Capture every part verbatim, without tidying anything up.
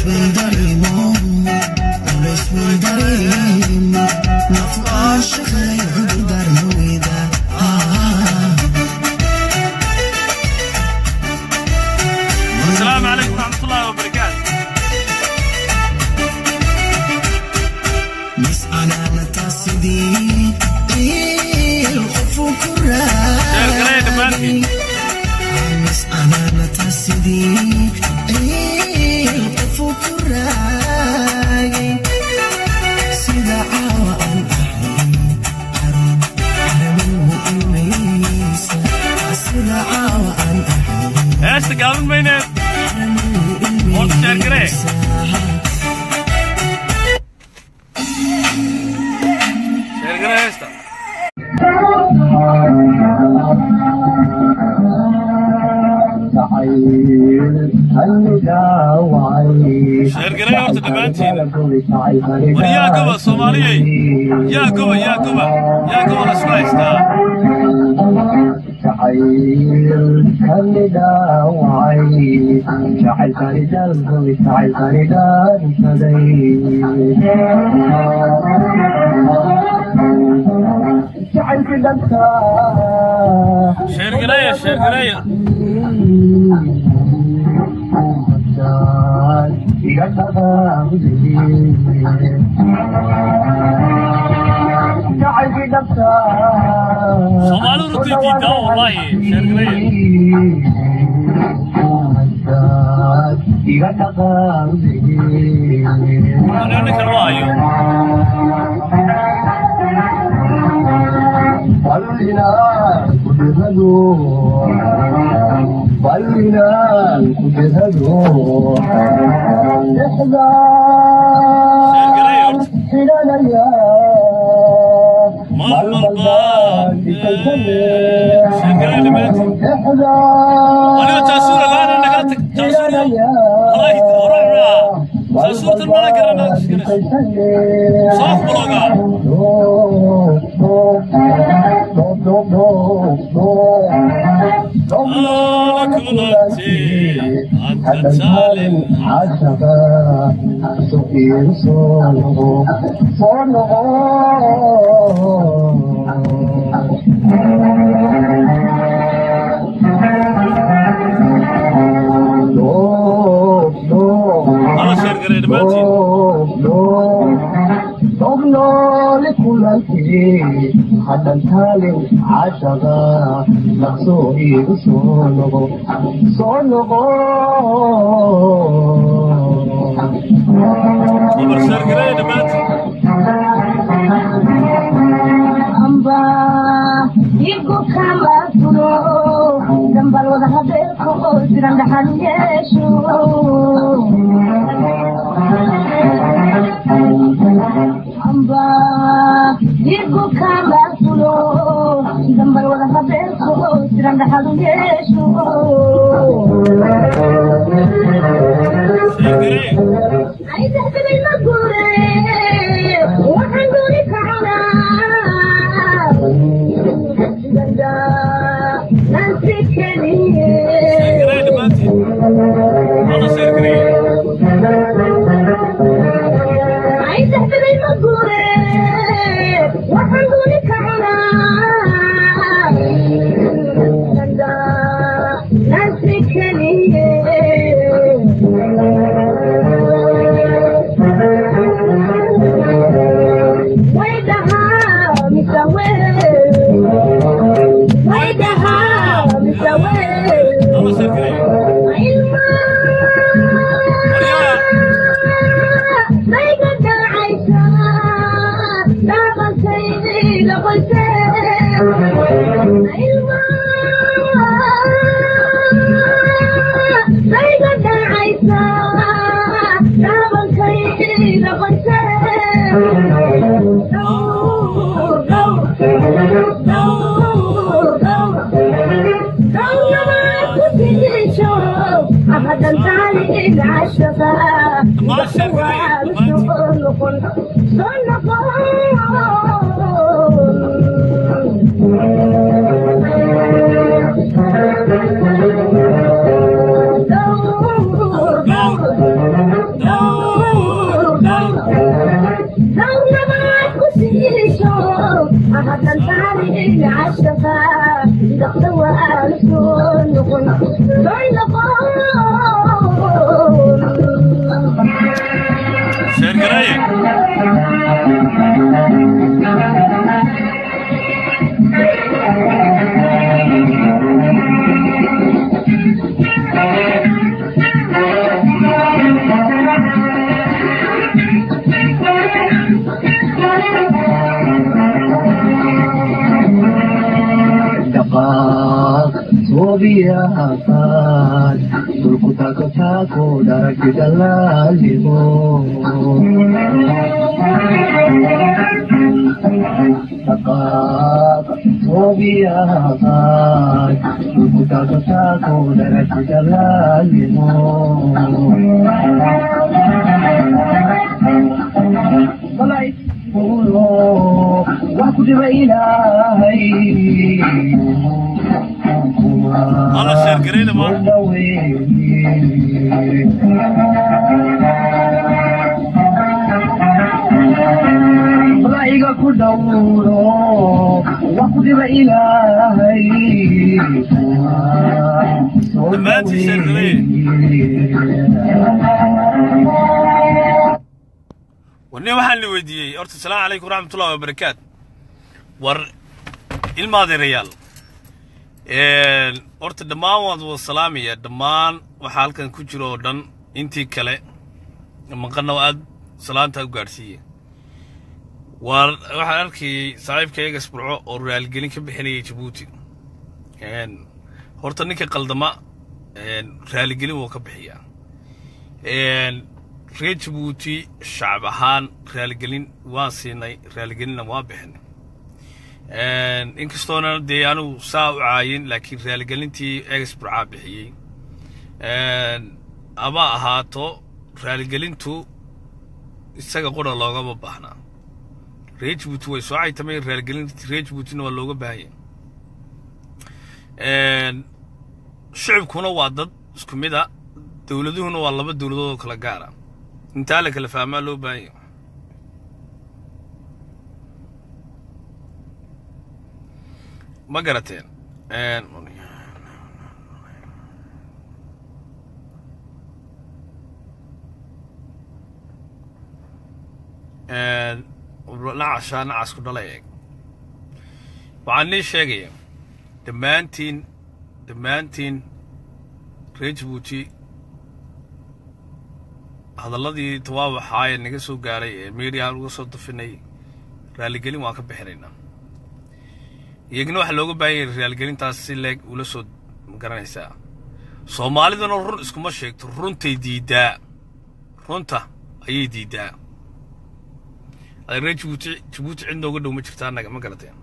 السلام عليكم ورحمة الله وبركاته. ايش تقابل مينات؟ وانت شاركري شاركري ايش تا؟ شاركري ورت دمانتين وريا قبا صوماليي يا قبا يا قبا يا قبا رسلايستا شعيل خلدا وعي شعيل خلدا شعيل خلدا شدي شعيل خلدا شير قليا شير قليا Somalı rutu dida vallahi şergreyi. Ana ne karvayo? Balina kudhado, balina kudhado. Şergreyi. Şiralaya. مال مال شكرا لمات أنا تاسور الآن أنا قلت تاسور الله يتورع تاسور الملك أنا صاف بلوغا آه لكنتي أنت سالم عشقا سقير صنعه صنعه أنا شير قريب باتي ضمنا لكل شيء حتى التالي عشقا مقصودي صنعه صنعه أنا شير قريب باتي Amba ibu kama puro dambal wada haber ko dirang dahan yesu Amba ibu kama puro dambal wada haber ko dirang dahan yesu Ai dah beli magure wahan guri kana No. شير قرايه Sobia kan tulkuta kotako darak dalalimo Tapak Sobia kan tulkuta kotako darak dalalimo Balai pulo waku dibailai الله شير قرينا ما رأيك كدورو وقدر إلهي ما تشير قرينا وني waxaan la weydiiyay horta salaam alaykum raxmatullaahi wa barakaat war ilmaade reyaal een horta dhamaan waan wada salaamaya dhamaan waxa halkan ku jiro oo dhan intii kale maqana aad salaanta u gaarsiiyay war waxa arkay saaxiibkayga isbuuco oo real gelin ka bixinayay Djibouti een horta ninka qaldama een real gelin wuu ka bixiyaa een reer Djibouti shacab ahaan real gelin waan siinay real gelinna waa bixinay een inkastoona dee anu saa u caayin laakiin real gelintii extra bixiyay een ama ahaato real gelintu isaga qora looga baahna reer Djibouti way soo caytamay real gelintii reer Djibouti waa looga baahan een shacabkuna waa dad isku mid ah dawladuhuna waa laba dawladood oo kala gaar ah inta la kala fahmaa loo baahan ما قرأتين لا عشان عسكر دلائق وعني شيء دمانتين دمانتين ريجبوتي هذا الذي تواضح هاي النجسو قاري ميريا وصلت فيني رالي قلي ما كبحرينا iyaguna waxa looga baahay real gelintaas si leeg ula soo garanaysaa Soomaaliduna run iskuma sheegto runtay diidaa runta ayay diidaa ay reer Djibouti Djibouti cidna uga dhow ma jirtaa anaga ma garateen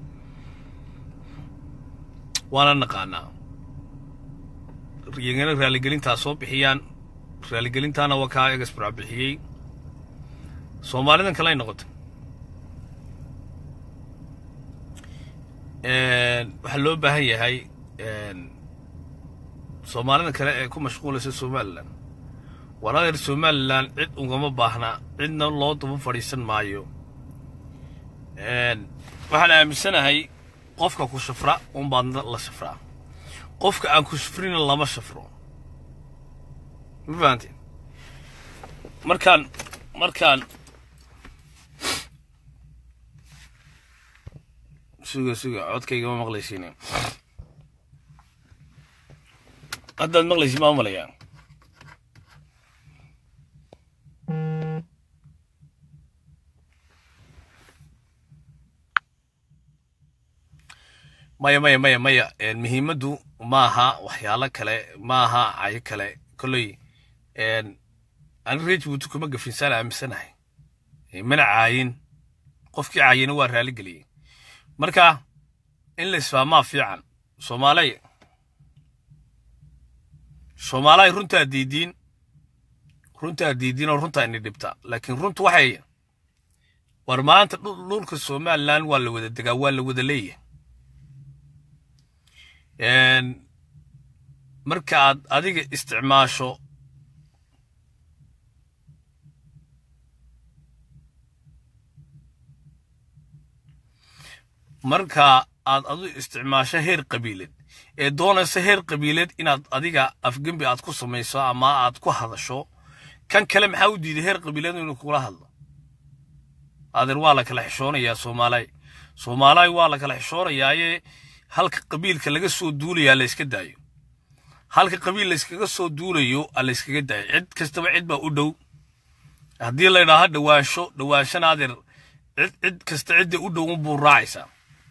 waana naqaanaa iyaguna real gelintaas soo bixiyaan real gelintaana waa ka extra bixiyay Soomaalidan kale ay noqotay een waxa loo baahan yahay een Soomaalida kale ee ku mashquulaysa Soomaaliland waraad Soomaaliland cid ugama baahna cidna loo daba fariisan maayo een waxaan aaminsanahay qofka ku shafra un baan la shafraa qofka aan ku shafrin lama shafro ma fahanteen markaan markaan suuga suuga codkayga ma maqlaysiin haddaad maqlaysi ma malaya maya maya maya maya muhiimadu maaha waxyaalo kale maaha ay kale kulay een aan reer Djibouti kuma gafinsana aaminsanahay mana caayin qofkii caayina waa raali galiyay marka in la isfahmaa fiican Soomaali Soomaali runta diidin runta diidin oo runta in dhibta laakiin runtu waxay war maanta dhulka Soomaaliland waa la wada degaa waa la wada leeyahay een marka aad adiga isticmaasho marka aad adu isticmaasho heer qabiiled ee doonaysa heer qabiiled inaad adiga afgembi aad ku samayso ama aad ku hadasho kan kale maxaa u diiday heer qabiiled inuu kula hadlo adeer waa la kala xishoonayaa Soomaaliya Soomaaliya waa la kala xishoonayaa halka qabiilka laga soo duulayaa la iska daayo halka qabiil la iskaga soo duulayo la iskaga daayo cid kastaba cid baa u dhow haddii la yiraahdo dhawaasho dhawaashana adeer cid cid kasta cid u dhow buu raacaysaa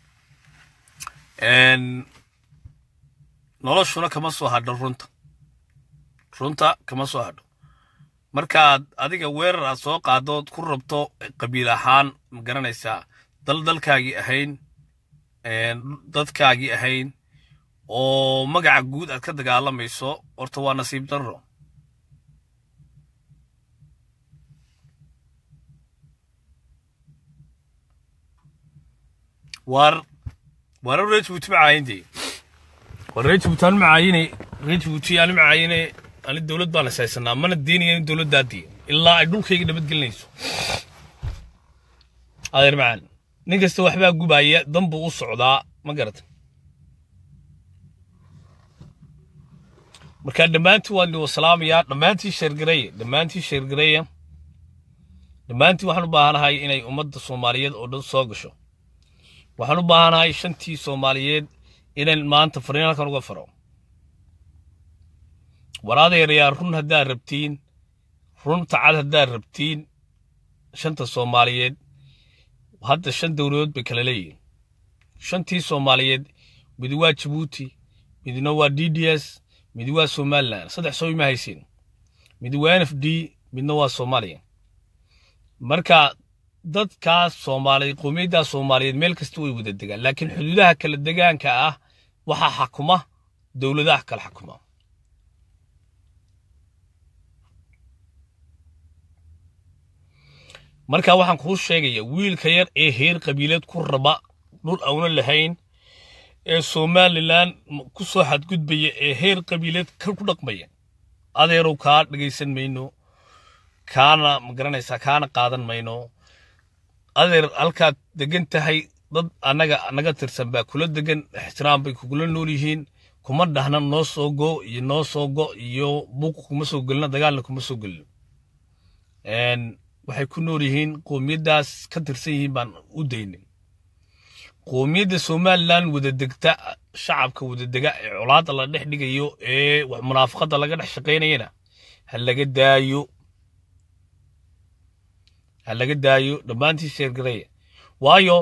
een noloshuna kama soo hadho runta runta kama soo hadho marka adiga weerar aad soo qaadood ku rabto qabiil ahaan ma garanaysaa dal dalkaagi ahayn een dadkaagi ahayn oo magaca guud aad ka dagaalamayso horta waa nasiib darro war war reej buuti macaayinti war reej buutan macaayinay reej buuti aan macaayinay aan dawlad baan asaasnaa mana diinayeen in dawladdaadii ilaa ay dhulkayga nabad gelinayso adeer macaan nin kasta waxba gubaya dambu u socdaa ma garata marka dhamaantii waan u salaamayaa dhamaantii sheergareey dhamaantii sheergareey dhamaantii waxaan u baahanahay inay ummadda Soomaaliyeed oo dhan soo gasho waxaan u baahanahay shantii Soomaaliyeed inaan maanta fariinalkan uga faro waraadayaa run hadaa rabtiin run tacad hadaa rabtiin shanta Soomaaliyeed hadda shan dawladood bay kala leeyihiin shantii Soomaaliyeed mid waa Djibouti midna waa D D S mid waa Somaliland saddex soo ima haysin mid waa N F D midna waa Soomaaliya marka dadka Soomaaliyeed qowmiyadda Soomaaliyeed meel kasta way wada degaan laakiin xuduudaha kala deegaanka ah waxa xukuma dawladaha kala xukuma marka waxaan ku sheegayaa wiilka yar ee heer qabiilad ku raba dhul awna lahayn ee Somaliland ku soo xadgudbaya ee heer qabiilad ku dhaqmaya adeerow ka dhageysan mayno kaana ma garanaysaa kaana qaadan mayno adeer halka degan tahay dad anaga anaga tirsan baa kula degan ixtiraam bay kugula nool yihiin kuma dhahna noo soo go iyo noo soo go iyo buuq kuma soo galna dagaalna kuma soo galno een waxay ku nool yihiin qowmiyadaas ka tirsan yihiin baan u deynay qowmiyadda Somaliland wada degta shacabka wada dega ee colaada la dhex dhigayo ee wax munaafaqada laga dhex shaqeynayna hal laga daayo hal laga daayo dhamaantii sheergareey waayo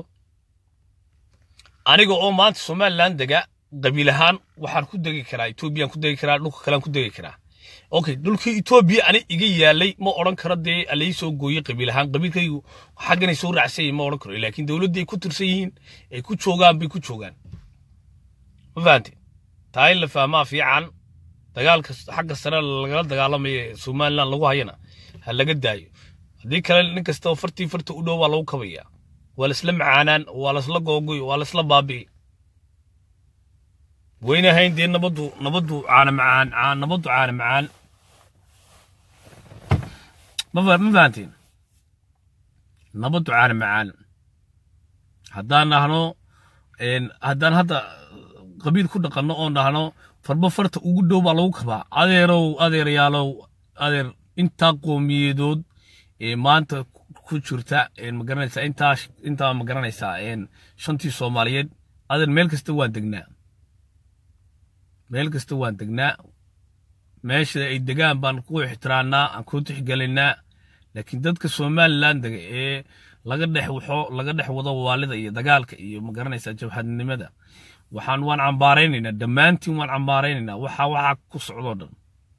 aniga oo maanta Somaliland dega qabiil ahaan waxaan ku degi karaa Ethiopia ku degi karaa dhulka kale ku degi karaa okay dhulkii Ethiopia ani iga yaalay ma oran karo dee alay soo gooyay qabiil ahaan qabiilkaygu xaqana soo raacsay ma oran karo laakiin dawladda ay ku tirsan yihiin ay ku joogaan bay ku joogaan faanti taay la fahmaa fiican dagaalka xagga sare laga dagaalamay Somaliland lagu hayana hal laga daayo hadii kale nin kasta oo fartii farta u dhow waa lagu kabaya wala isla macaanaan wala isla googoy wala isla baabi wayna hayn dee nabadu nabadu caana macaan caan nabadu caana macaan ma ma faantiin nabadu caana macaan haddaan nahno een haddaan hadda qabiil ku dhaqanno oo nahno farba farta ugu dhow baa lagu kabaa adeerow adeerayaalow adeer inta qowmiyadood ee maanta ku jirta een ma garanaysaa inta inta ma garanaysaa een shantii Soomaaliyeed adeer meel kasta waan degnaa meel kasta waan degnaa meesha ay degaan baan ku ixtiraanaa aan ku tixgelinaa laakiin dadka Somaliland daga ee laga dhex waxo laga dhex wado waalida iyo dagaalka iyo ma garanaysaa jabhadnimada waxaan waan cambaaraynaa dhamaantiin waan cambaaraynaa waxa waxa ku socdo dhan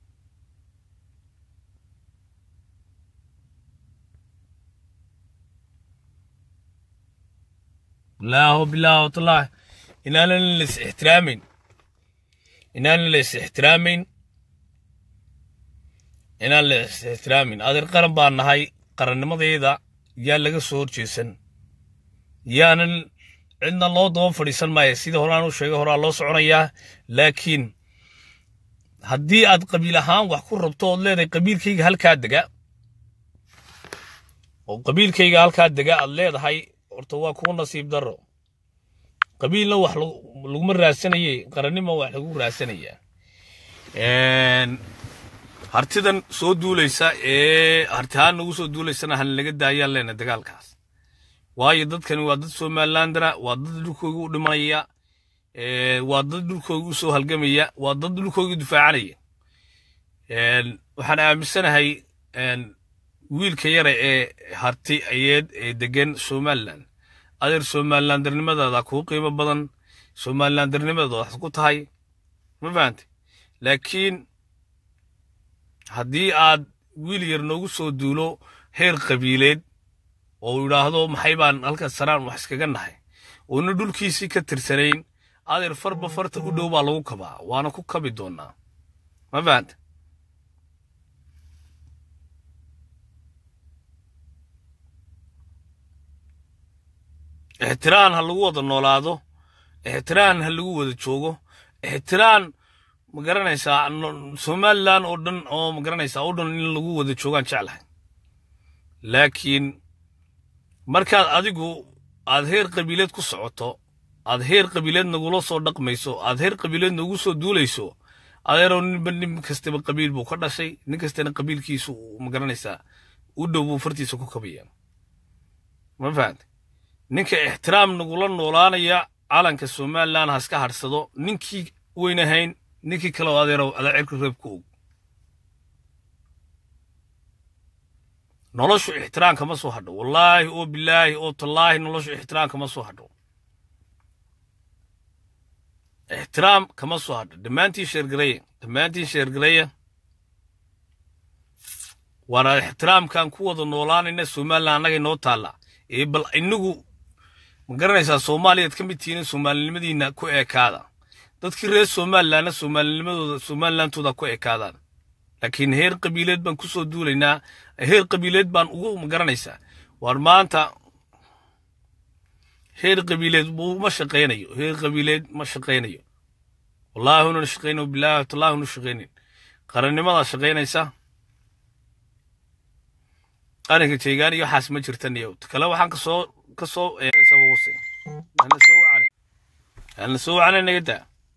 لا بالله والله إن أنا لس احترامين إن أنا لس احترامين إن أنا لس احترامين هذا القرن بان هاي قرن ماضي إذا يا لقى صور جيسن يا أنا عندنا الله ضوء فريسان ما يسيد هران وشيء هران الله سعونيا لكن هدي أد قبيلة هام وحكون ربطوا الله ذي قبيل كي هالكادقة وقبيل كي هالكادقة الله ذا هاي ورتوا كون نصيب درو qabiilna wax laguma raadsanayay qarannimo wax lagu raadsanaya een hartidan soo duulaysa ee hartaan nagu soo duulaysana hal laga daayaan leena dagaalkaas waayo dadkani waa dad Somalilandra waa dad dhulkooda u dhimanaya ee waa dad dhulkooda u soo halgamaya waa dad dhulkooda difaacanaya een waxaan aaminsanahay een wiilka yare ee harti ayeed ee degan Somaliland adeer Somalilandernimada ku qiimo badan Somalilandernimada wax ku tahay ma fahanti laakiin haddii aad wiil yar noogu soo duulo heer qabiileed oo yiraahdo maxay baan halka saraan wax iskaga nahay oo na dhulkiisii ka tirsanayn adeer farba farta u dhow baa lagu kabaa waana ku kabi doonaa ma fahanti احترام هاللو وضع نولادو احترام هاللو وضع جوجو احترام مقرنيسا سومالان أردن أو مقرنيسا أردن اللو وضع جوجان شعله لكن مركز أديكو أظهر قبيلات كسعته أظهر قبيلات نقوله صدق ميسو أظهر قبيلات نقوله دوليسو أظهر نبني مكستب قبيل بوكرنا شيء نكستنا قبيل كيسو مقرنيسا ودو بوفرتي سكو كبيان ما فهمت ninka ixtiraam nagula noolaanaya calanka Somaliland haska harsado ninkii weynahayn ninkii kala adeerow ala cirku reebku og noloshu ixtiraam kama soo hadho wallahi oo billahi oo tallahi noloshu ixtiraam kama soo hadho ixtiraam kama soo hadho dhamaantii sheergareey dhamaantii sheergareey wara ixtiraamkan ku wada noolaanayna Somaliland anaga noo taala ee bal inagu magaranaysa Soomaaliyeed ka mid tihiin Soomaalinimadina ku eekaada dadkii reer Somaliland Soomaalinimadooda Somalilandooda ku eekaadaan laakiin heer qabiileed baan ku soo duulaynaa heer qabiileed baan ugu magaranaysa war maanta heer qabiileed buu ma shaqeynayo heer qabiileed ma shaqeynayo wallahi uu shaqeynayo billahi tallahi uu shaqeynin qarannimada shaqeynaysa qaranka jeegaan iyo xaas ma jirtan iyo kala waxaan ka soo ka soo sabab wasi ana soo wacane ana soo wacane nagada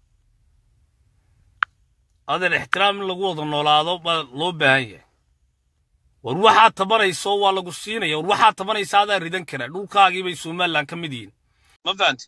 adan ixtiraam lagu wada noolaado ba loo baahan yahay war waxa tabarayso waa lagu siinaya war waxa tabanaysa aad ridan kara dhulkaagii bay Somaliland ka mid yihiin ma fahanti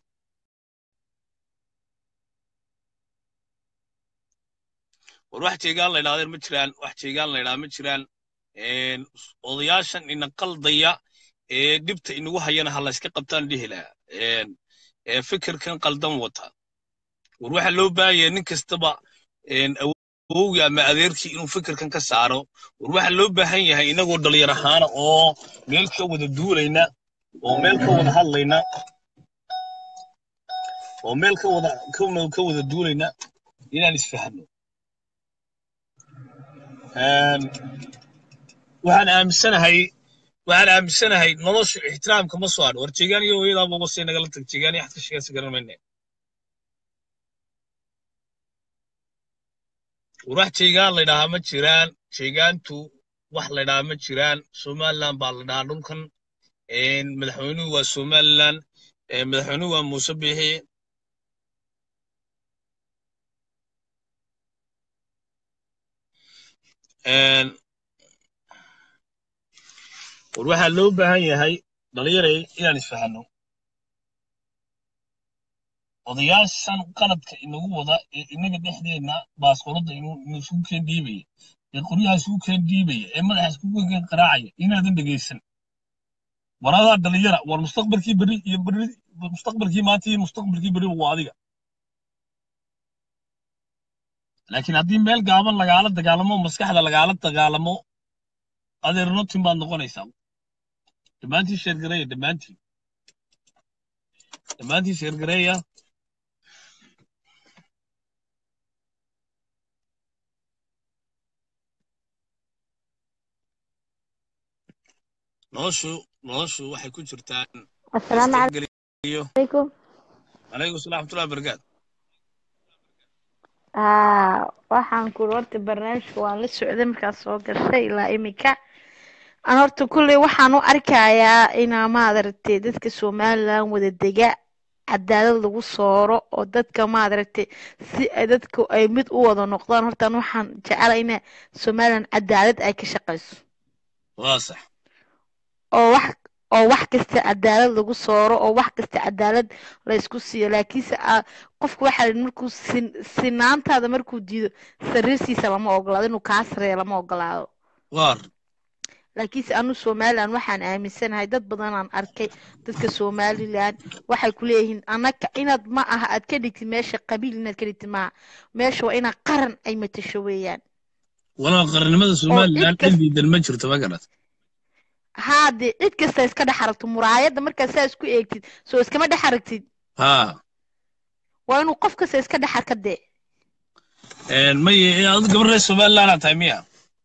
war wax jeegaan la ilaalin ma jiraan wax jeegaan la ilaalin ma jiraan een odayaashan in qaldaya ee dibta inagu hayana hal iska qabtaan dhihila een ee fikirkan qaldan wata war waxa loo baahay nin kastaba een awowga ama adeerkii inuu fikirkan ka saaro war waxa loo baahan yahay inagoo dhalinyar ahaan oo meel ka wada duulayna oo meel ka wada hadlayna oo meel ka wada ka wada duulayna inaan isfahmo een waxaan aaminsanahay waxaan aaminsanahay noloshu ixtiraamka ma soo hadho war jeegaan iyo hooyada booqo si naga la tag jeegaan iyo xadka shigaas garanayna wax jeegaan la yiraahdo ma jiraan jeegaantu wax la yiraahdo ma jiraan Somaliland baa la yiraahdaa dhulkan een madaxweynuhu waa Somaliland ee madaxweynuhu waa Muuse Biixi een war waxa loo baahan yahay dhalinyarada inaan isfahano odayaashan qaladka inagu wada inaga dhexdeena baaskoolada inuu isugu keen diibay ee qoryaha isugu keen diibay ee madaxa isugu keen qaraacay inaadan dhageysan warada dhalinyara war mustaqbalkii bari iyo bari mustaqbalkii maanta iyo mustaqbalkii bari waa adiga laakiin haddii meel gaaban lagaala dagaalamo maskaxda lagaala dagaalamo adeerno timaad noqonaysaa dhamaantii sheergareeya dhamaantii dhamaantii sheergareeya noloshu noloshu waxay ku jirtaan السلام عليكم. عليكم السلام ورحمة الله وبركاته. آه waxaan ku horta barnaamijka waan la socday markaas soo gashay ilaa imika aan horta kulli waxaan u arkayaa inaa maadartay dadka Somaliland wada dega cadaalad lagu sooro oo dadka maaragtay si ay dadku ay mid u wada noqdaan horta anu waxaan jecelahay in Somaliland cadaalad ay ka shaqeyso waa sax oo wax oo wax kasta cadaalad lagu sooro oo wax kasta cadaalad la isku siiyo laakiinse qofku waxa markuu sinaantaada markuu diido sarreesiisa lama ogolaado inuu kaa sareeyo lama ogolaado war laakiinse anu Somaliland waxaan aaminsanahay dad badan aan arkay dadka Somaliland waxay ku leeyihiin anaka inaad ma aha aad ka dhigtid meesha qabiil inaad ka dhigtid ma meesha waa ina qaran ay matasho weeyaan wala qarannimada Somaliland diidan ma jirto ma garad haade cid kasta iska dhaxaragto muraayada marka saa isku eegtid soo iskama dhaxaragtid ha waa inuu qof kasta iska dhaxar ka dee een may aad gabar Somaliland tahay miya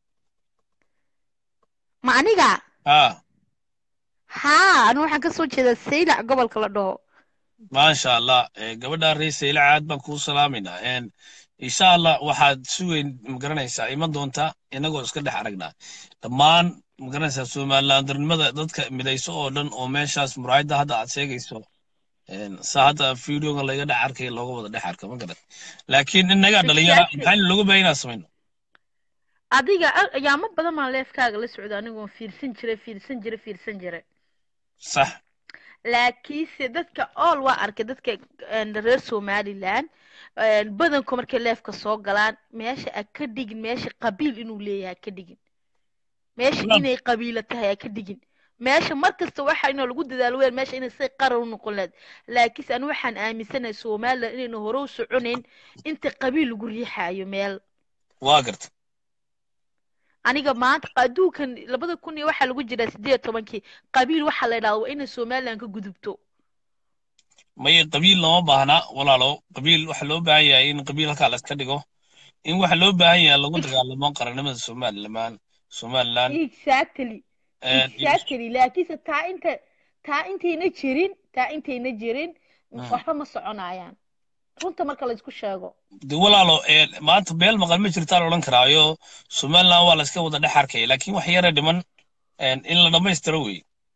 ma aniga ha ha anu waxaan ka soo jeedaa Saylac gobolka la dhaho ma sha Allah gabadha reer Saylac aad baan ku salaaminaa een insha Allah waxaad si weyn magaranaysaa iman doonta inagoo iska dhex aragnaa dhammaan magaranaysaa Somaliland darnimada dadka midayso oo dhan oo meeshaas muraayada hadda aad sheegayso een saada fiidiyoga laga dhex arkay looga wada dhex arka ma garad laakiin inaga dhalinyaro maxay lagu baahinaa sameeyno adiga ayaama badan ma leefkaaga la socdo anigoo fiirsan jiray fiirsan jiray fiirsan jiray sax laakiinse dadka all waa arkay dadka reer Somaliland badanku markay leefka soo galaan meesha ay ka dhigin meesha qabiil inuu leeyahay ka dhigin meesha inay qabiilo tahay ka dhigin meesha markasta waxa inoo lagu dadaalo weyn meesha inay si qaran u noqon lahayd laakiin anu waxaan aaminsanahay Somaliland inaynu hore u soconayn inta qabiil lagu riixayo meel waa garta aniga maanta qaduukan labada kun iyo waxa lagu jiraa sideed iyo tobankii qabiil waxa la yiraahdo in Somaliland ka gudubto may qabiil lama baahna walaalo qabiil waxa loo baahan yahay in qabiil halka la iska dhigo in waxa loo baahan yahay lagu dagaalamo qarannimada Somaliland Somaliland exactly exactly laakiin taa inta taa intayna jirin taa intayna jirin waxba ma soconayaan runta marka la isku sheego de walaalo ee maanta beel maqal ma jirtaan oran karaayo Somaliland waa la iska wada dhex arkay laakiin wax yar dhiman in la dhameystiro way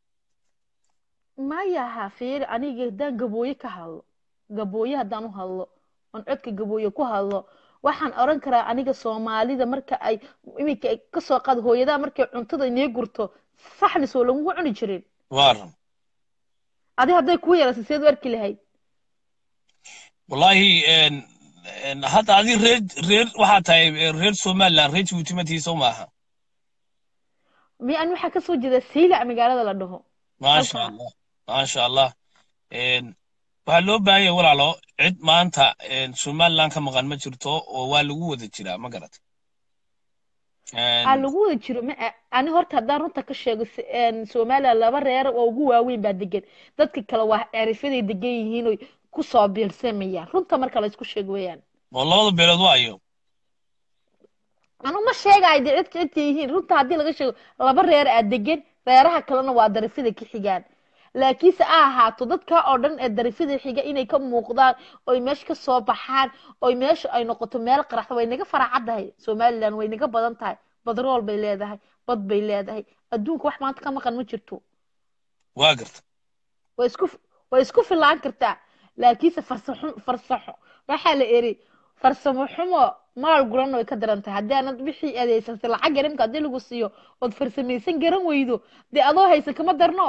ma yaha fiir aniga hadaan gabooye ka hadlo gabooye hadaan u hadlo on codka gabooye ku hadlo waxaan oran karaa aniga Soomaalida marka ay imika ka soo qad hooyada markay cuntada inay gurto saxni soo lagu cuni jirin waar adi haday ku yeelasay sidoo arki lahayd wallahi een een hada adi reer reer waxa tahay reer Somaliland reer Djibouti soo maaha mi aan waxa ka soo jeeda Saylac magaalada la dhaho ma sha Allah ma sha Allah een waxa loo baahay walaalo cid maanta een Somaliland ka maqan ma jirto oo waa lagu wada jiraa ma garad een aan lagu wada jiro ma ani horta hadaan runta ka sheego een Somaliland laba reer oo ugu waaweyn baa degan dadka kale waa erifada degan yihiin oo ku soo biirsamayaan runta marka la isku sheego weeyaan walaalada beelad waayo anu ma sheegay cid cid yihiin runta hadii laga sheego laba reer aad degan reeraha kalena waa darafida ka xigaan laakiin sa ahaato dadka oo dhan ee darafida xiga inay ka muuqdaan oo meesha ka soo baxaan oo meesha ay noqoto meel qarax way naga faracadahay Somaliland way naga badan tahay badrool bay leedahay bad bay leedahay adduunka wax maanta ka maqan ma jirto waa garta way isku way isku filaan kartaa laakiin farsaxo farsaxo waxa la eri farsamo xumo maal guran way ka daran tahay hadii aanad wixii adeeysatay lacag yarin ka lagu siiyo oo farsamaysan garan weydo de adoo haysan kama darno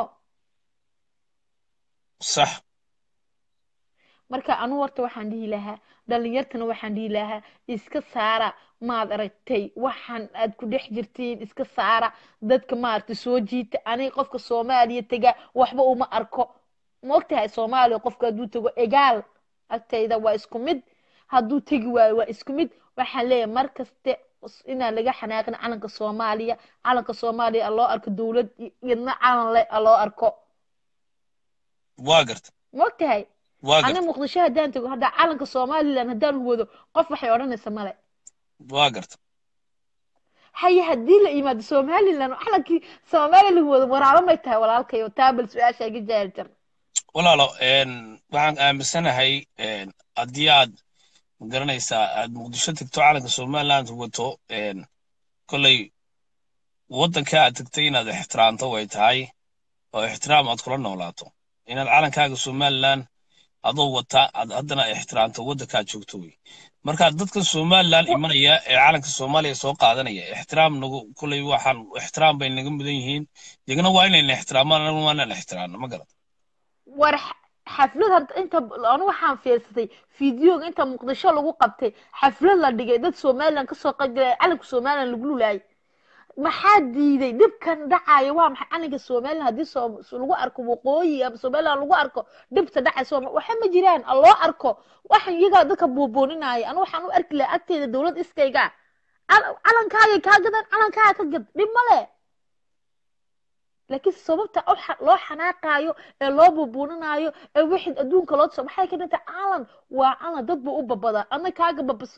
sax marka anu warta waxaan dhihi lahaa dhalinyartana waxaan dhihi lahaa iska saara maad aragtay waxaan aad ku dhex jirtiin iska saara dadka maartay soo jiita aniga qofka Soomaaliya taga waxba uma arko moogtahay Soomaaliya qofka haduu tago egaal agtayda waa isku mid haduu tagi waayo waa isku mid waxaan leeyahay markaste ina laga xanaaqin calanka Soomaaliya calanka Soomaaliya loo arko dawlad iyadna calan leh loo arko waa garta moogtahay ana muqdisho hadaan tago hada calanka Soomaaliland hadaan wado qof waxay oranaysaa male waa garta hay hadii la imaado Soomaaliland calankii Soomaaliland wado waraabo may tahay walaalkayo taabal su'aasha ga jaartar walaalo een waxaan aaminsanahay een hadii aad garanaysaa aad muqdisho tagto calanka Somaliland wato een kulay wadanka aad tagtay inaad ixtiraamto way tahay oo ixtiraam aad kula noolaato inaad calankaaga Somaliland adoo wata aad haddana ixtiraamto waddankaad joogto wey marka dadka somaliland imanaya ee calanka soomaaliya soo qaadanaya ixtiraam nagu kulley waxaan ixtiraam bay naga mudan yihiin iyagana waa inayna ixtiraamaan anaguna waa inaan ixtiraamno ma garat war xaflad hadda inta anu waxaan fiirsaday fiidiyoga inta muqdisho lagu qabtay xaflad la dhigay dad somaliland kasoo qaybgalay calanka somaliland lagu lulaayay maxaa diiday dhibkan dhacaya waa maxay calanka somaliland haddii soo lagu arko waqooyi ama somaliland lagu arko dhibta dhacaysa waxa ma jiraan loo arko waxaan iyaga dadka buubuuninaya anu waxaan u arki lahaa agteeda dowlad iskayga calankaaga kaa gadan calankaaga ka gad dhib male laakiin sababta loo xanaaqaayo ee loo buubuuninayo ee wixii adduunka loo soo maxay ka dhintay calan waa calan dad buu u babadaa adna kaaga babaso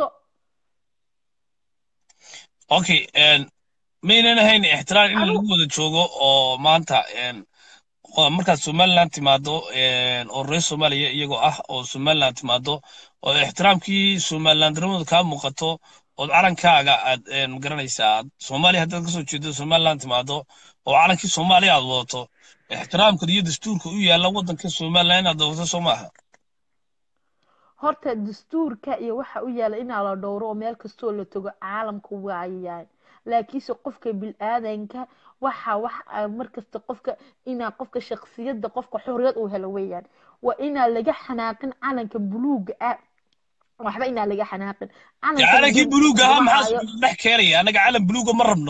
okay maynan ahayn ixtiraam in lagu wada joogo oo maanta markaad somaliland timaado oo reer soomaaliya iyagoo ah oo somaliland timaado oo ixtiraamkii somalilandnimadu kaa muuqato ood calankaaga aad magaranaysaa soomaaliya haddaad kasoo jeedo somaliland timaado oo calankii soomaaliya aad wadato ixtiraamka iyo dastuurka u yaalla waddanka somaliland inaad wadato soo maaha horta dastuurka iyo waxa u yaalla inaa la dhowro oo meel kastoo la tago caalamka waayayaay laakiinse qofka bil-aadanka waxa wax markasta qofka inaa qofka shakhsiyadda qofka xorriyad uu helo weeyaan waa inaa laga xanaaqin calanka buluuga ah waxba inaa laga xanaaqin calankii buluuga ahaa maxaa dhex keenaya anaga calan buluuga ma rabno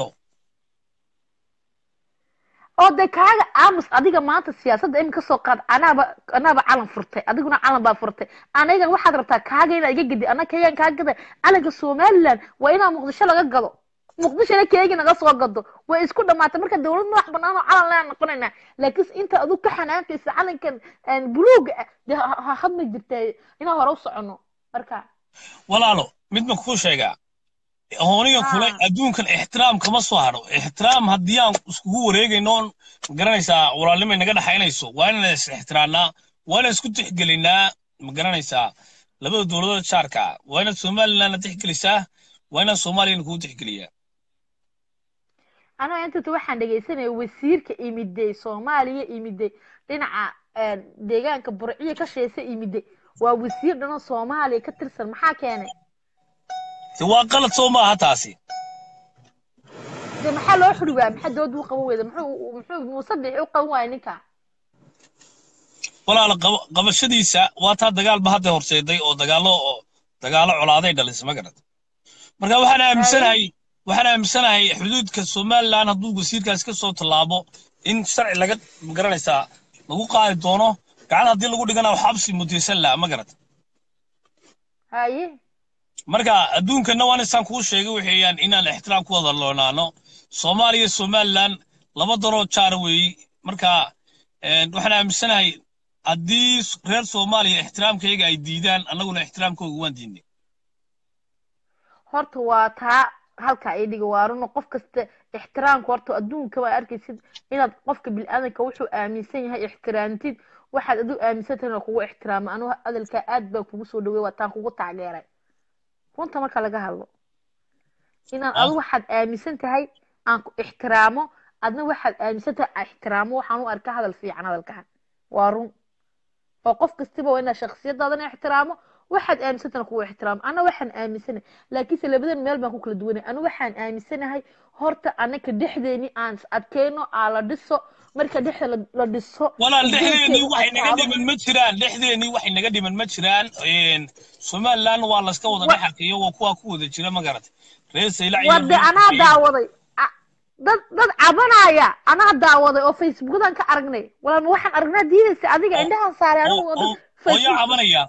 oo de kaaga aamus adiga maanta siyaasadda iminka soo qaad anaaba anaaba calan furtay adiguna calan baa furtay anagan waxaad rabtaa kaaga inaa iga gedi ana kayaan kaa gaday calanka somaliland waa inaa muqdisho laga gado muqdishona keegi naga soo gado way isku dhamaatay marka dowlad madax banaan oo calan leen noqonaynaa laakiin inta adigu ka xanaaqaysa calankan buluuga ah hadma jirtay inaa hore u socono marka walaalo mid ma kuu sheegaa هونيا كله أدون كان احترام كما صهروا احترام هديان اسكو wareegayno magaranaysa walaalnimo inaga dhaxaynayso waa in is ixtiraamna waa in isku tixgelina magaranaysa labada dawladood shaarka waa in Soomaaliland tixgelisaa waa in Soomaaliland ku tixgeliyaa ana inta waxaan dhageysanay wasiirka imiday Soomaaliya imiday dhinaca deegaanka burciye ka sheesay imiday waa wasiir dhana Soomaaliya ka tirsan maxaa keenay waa qalad Soomaa taasi de maxaa loo xurigaa maxaa dood uu qaban weedo muxuu muxuu musadix u qaban waay ninka walaal qabashadiisa waa taa dagaal ba hadda horseeday oo dagaalo oo dagaalo colaaday dhalisay ma garad marka waxaan aaminsanahay waxaan aaminsanahay xuduudka Soomaaliland hadduu wasiirkaas ka soo talaabo in sharci laga garanaysa lagu qaadi doono gacan hadii lagu dhigana xabsi mudaysan la ma garad haye marka adduunkana waan isaan ku sheegay waxayaan inaan ixtiraam ku wada loonaano Soomaaliya Soomaaliland laba daro jaar weey marka een waxaan aaminsanahay haddii reer Soomaaliya ixtiraamkayga ay diidaan annaguna ixtiraamkooda waan diidnay horta waa taa halka ay dhigo waarno qof kasta ixtiraamka horta adduunka waa arkaysid inaad qofka bil aadanka wuxuu aaminsan yahay ixtiraamtid waxaad adu aaminsantahay kugu ixtiraamo anu hadalka aad baa kugu soo dhaweey waa taan kugu taageeray runta marka laga hadlo inaan adu waxaad aaminsan tahay aan ku ixtiraamo adna waxaad aaminsan tahay ixtiraamo waxaan u arkaa hadal fiican hadalka waa run oo qof kastaba waa inaa shakhsiyadaadana ixtiraamo waxaad aaminsantahay kugu ixtiraamo ana waxaan aaminsanahay laakiin labadan meel baan ku kala duwanay ana waxaan aaminsanahay horta anaka dhexdeeni aan adkeeno aan la dhiso marka dhexda la dhiso walaal dhexdeeni waxay naga dhiman ma jiraan dhexdeeni waxay naga dhiman ma jiraan een Soomaaliland waa la iska wada dhaxalkiyo waa kuwa ku wada jira ma garatay reesay la ciyaar wada ana daawaday dad dad cabanaya ana daawaday oo Facebook-dan ka aragnay walaal waxaan aragnaa diidaysa adiga indhahan saaray anigu wada oo yaa cabanaya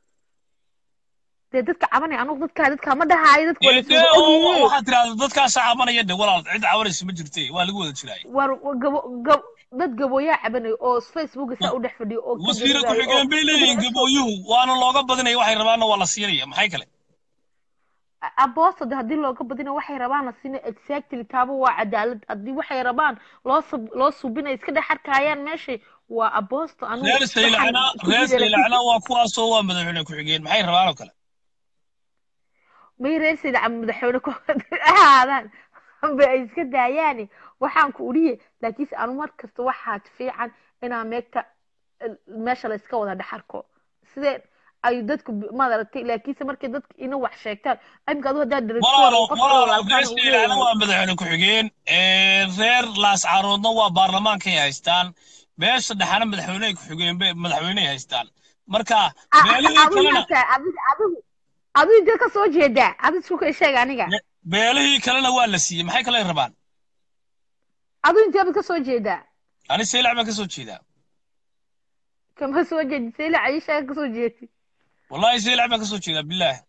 dadka cabanaya anigu dadka dadka ma dhahaay dadka wada soo waxa tiraahdo dadka cabanaya de walaal cid cabanaysa ma jirtay waa lagu wada jiray war gabo dad gabooya cabanay oo Facebook sa u dhex fadhiyo oo wasiir ku xigeen beeleen gabooyuhu waana looga badinay waxay rabaan waa la siinaya maxay kale aboosta hadii looga badino waxay rabaan la siinay exactly taabo waa cadaalad hadii waxay rabaan loo loo subinay iska dhaxarkaayaan meesha waa aboosta anu reesay lacana reesay lacana waa kuwaas oo waa madaxweyne ku xigeen maxay rabaan oo kale may reesay lacana madaxweyne ku ahaadaan bay iska daayaan waxaan ku uriyay laakiin aan mar kasta waxa fiican inaa meegta meesha la iska wada dhaxarko sidee ay dadku maad aragtay laakiinse markay dadka ina wax sheegtaan imka adu haddaad director walaalo qof kale walaalo walaalkaan uu beeshiilaana leeyahay waa madaxweyne ku-xigeen reer laascaroodna waa baarlamaankay haystaan beesha dhexana madaxweyne ku-xigeen bay madaxweyney haystaan marka beelihii adigu kalena yaata adigu adigu adigu intee ka soo jeedaa adigu isku kay sheeg aniga beelihii kalena waa la siiyey maxay kale rabaan adigu intee ka soo jeedaa ani seylac baan ka soo jeedaa kama soo jeedi seylac ayisha ka soo jeedi wallahi seylac baan ka soo jeedaa bilaahi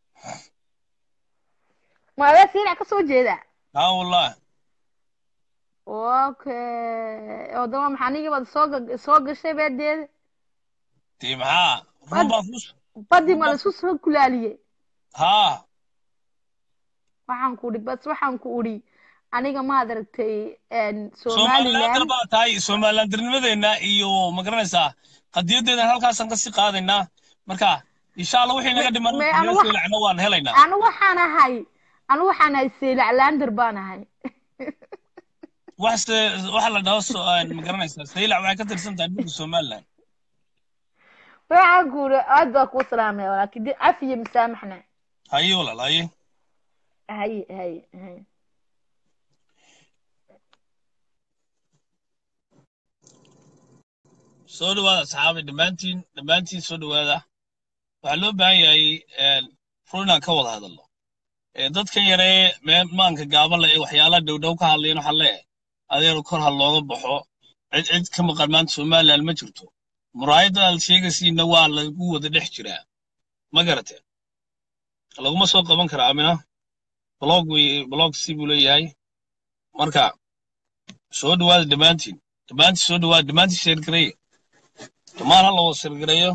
ma adaa seylac ka soo jeedaa haa wallahi okay odama maxaa nigi baad soo soo gashay beedeeda dee maxaa run baa kus badi ma laisku soo kulaaliyey haa waxaan ku udhi bas waxaan ku udhi aniga maad aragtay somaliland baa tahay somalilandnimadeena iyo ma garanaysaa qadiyadeena halkaasaan kasii qaadaynaa marka insha allah wixii naga dhiman seylacna waan helaynaa anu waxaan ahay anu waxaan ahay seylac lander baan ahay wax waxa la dhaho ma garanaysaa seylac waxay ka tirsan tahay dhulka somaliland waxaan ku udhi aad baa kuu salaamaya walaakin de cafiya masaamaxna haye walaal haye haye haye haye soo dhawaada asxaabi dhammaantiin dhammaantiin soo dhawaada waxaa loo baahan yahay run inaan ka wada hadalno dadkan yaree maanka gaabala ee waxyaalaha dhowdhow ka hadlayan waxaa leeyahay adeero kor ha looga baxo cid cid ka maqan maanta somaliland ma jirto muraayadda aad sheegaysiina waa lagu wada dhex jiraa ma garateen laguma soo qaban kara amina blog blog si buu leeyahay marka soo dhawaada dhammaantiin dhammaantiin soo dhawaada dhammaantiin sheer gareeya dhammaan ha loo sheer gareeyo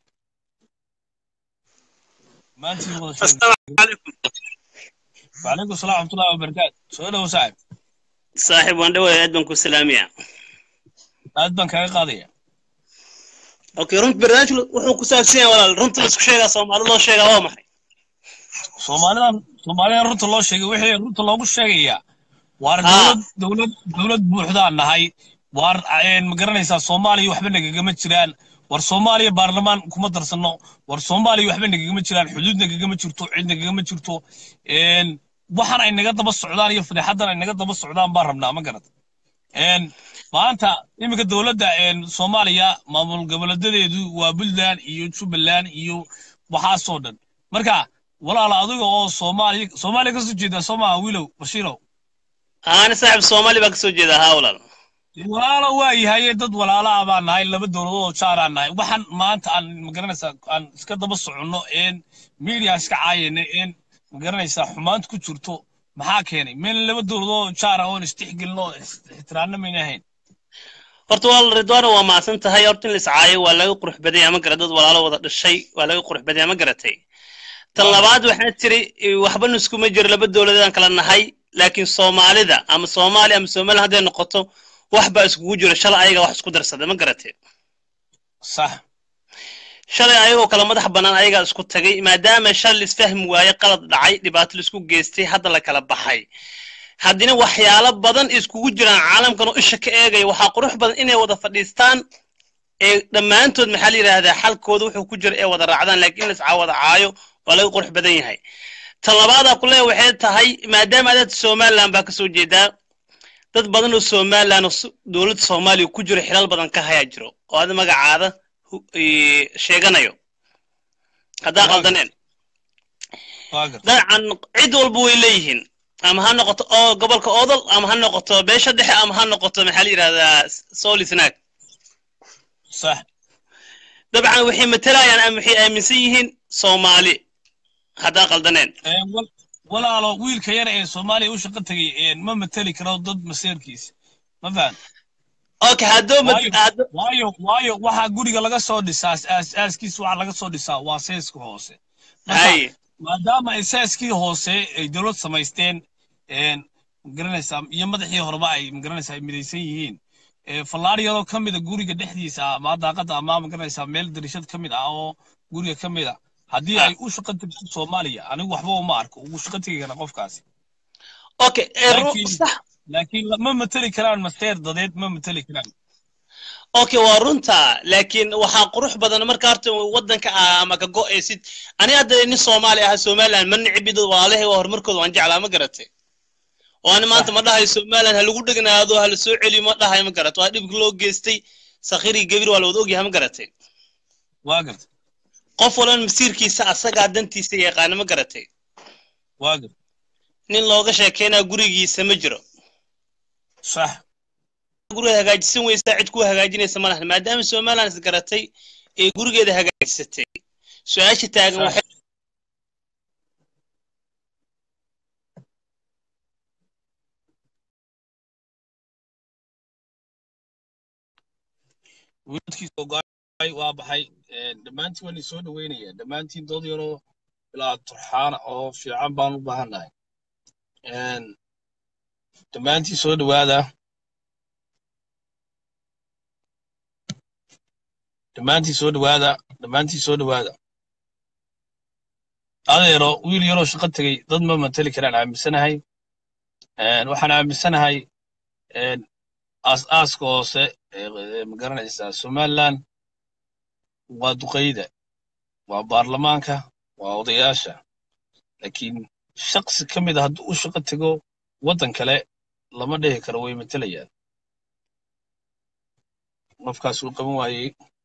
dhammaantiin wada sheer السلام عليكم وعليكم السلام ورحمة الله وبركاته soo dhawo saaxib صاحب وان دواي ادبن ku salaamiya aad baan kaga qaadaya okay runt barnaamij wuxuu ku saabsan yahay walaal runta isku sheega Soomaali loo sheega waa maxay Soomaalidan Soomaalidan runta loo sheegay wixii runta loogu sheegaya waar dawlad dawlad dawlad buuxda nahay waar aan ma garanaysaa Soomaaliya waxba nagagama jiraan war Soomaaliya baarlamaan kuma darsano war Soomaaliya waxba nagagama jiraan xuduud nagagama jirto cid nagagama jirto een waxaan ay naga daba socdaan iyo fadhiixadan ay naga daba socdaan baan rabnaa ma garad een maanta iminka dawladda een Soomaaliya maamul goboleedadeedu waa Puntland iyo Jubbaland iyo waxaasoo dhan marka walaal adiga oo Soomaaliya Soomaaliya ka soo jeeda Soomaaliya wiilow bashiirow aan saaxib Soomaali baa ka soo jeeda haa walaal walaalo waa yahay dad walaala baan nahay laba dawladood oo jaaraan nahay waxaan maanta aan ma garanaysaa aan iska daba soconno een media iska caayeenay een ma garanaysaa xumaanta ku jirto maxaa keenay meel laba dawladood oo jaar ah oo istixgelno ixtiraamna ma ahayn horta wal ridwaan waa maasan tahay horta in la iscaayo waa laga qurux baday ama garadad walaalo wada dhashay waa laga qurux baday ama garatay tan labaad waxaan tiri waxba nusku ma jiro laba dawladood aan kala nahay laakiin Soomaalida ama Soomaali ama Soomaali haday noqoto wax ba isku jiro shalay ayaga wax isku darsaday ma garatay sax shalay ayagoo kala madax banaan ayaga isku tagay maadaama shalay isfahm waaye qalad dhacay dhibaato isku geystay hadda la kala baxay haddina waxyaalo badan isku jiraan caalamkan oo isha ka eegay waxa qurux badan inay wada fadhiistaan ee dhamaantood maxaa la yiraahdaa xalkooda wuxuu ku jira ee wada raacdaan laakiin la iscaawada caayo waa laga qurux badan yahay tan labaad ku leeyahay waxay tahay maadaama dad Soomaaliland baa ka soo jeeda dad badan oo Soomaaliland oo dawladda Soomaaliya ku jira xilal badan ka haya jiro oo aad magacaada sheeganayo hadaa qaldaneen dabcan cid walba way leeyihiin ama ha noqoto oo gobolka Oodal ama ha noqoto beesha dhexe ama ha noqoto maxaa la yiraahdaa Solisnaag sax dabcan wixii matalayaan ama wixii aaminsan yihiin Soomaali hadaa qaldaneen walaalo wiilka yar ee Soomaaliya u shaqo tagay ee ma matali karo dad maseerkiis ma faham okay hadoo waayo waayo waxa guriga laga soo dhisaa aaskiis waxa laga soo dhisaa waa seeska hoose hay maadaama ay seeskii hoose ay dawlad samaysteen een garanaysaa iyo madaxii horeba ay garanaysaa ay midaysan yihiin ee falaariyado kamida guriga dhexdiisa ama daaqada ama garanaysaa meel dirishad kamid ah oo guriga kamid ah haddii ay u shaqo tagto Soomaaliya anigu waxba uma arko ugu shaqo tagayna qofkaasi okay sax laakiin ma matali karaan masteer dadeed ma matali karaan اوكي وارunta لكن waxa qurux badan marka horta wadanka ama ka go'aysid ani hadda in Soomaali ah Soomaaliland man cibido waalahay waa horumarkooda waan jeclaa ma garatay oo ani maanta ma dhahay Soomaaliland hal ugu dhignaado hal soo celiyo ma dhahay ma garato waa dib loo geystay sakhiri gabir waa loo ogyahay ma garatay waa gartay qof walba masiirkiisa asaga dantiisa yaqaan ma garatay waa gartay nin looga sheekeynaa gurigiisa ma jiro sax guriga hagaajisan weysa cid ku hagaajinaysa ma lahan maadaama Soomaaliland is garatay ee gurigeeda hagaajisatay su'aasha taagan waxay wiilkiisa ogaay waa baxay dhammaantiin waan soo dhaweynaya dhammaantiin dood yaroo ilaa turxaan oo fiican baan u baahanahay dhammaantiin soo dhawaada dhammaantiin soo dhawaada dhammaantiin soo dhawaada adeero wiil yaroo shaqo tegey dad ma matali karaan aaminsanahay waxaan aaminsanahay aas-aaska hoose ma garanaysaa Somaliland waa duqeyda waa baarlamaanka waa odayaasha laakiin shakhsi ka mid ah hadduu u shaqo tego waddan kale lama dhihi karo way matalayaan qofkaas uu qaban waayey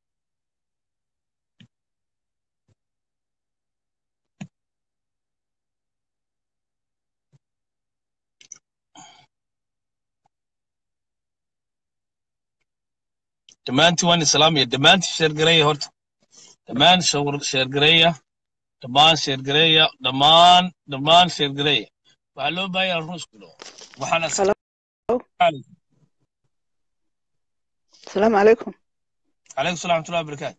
dhammaantiin waan islaamaya dhammaantiin sheergareeya horta dhammaan sheergareeya dhammaan sheergareeya dhammaan dhammaan sheergareeya waxaa loo baahan yahay ruuska dhoo waxaana السلام عليكم. عليكم السلام ورحمة الله وبركاته.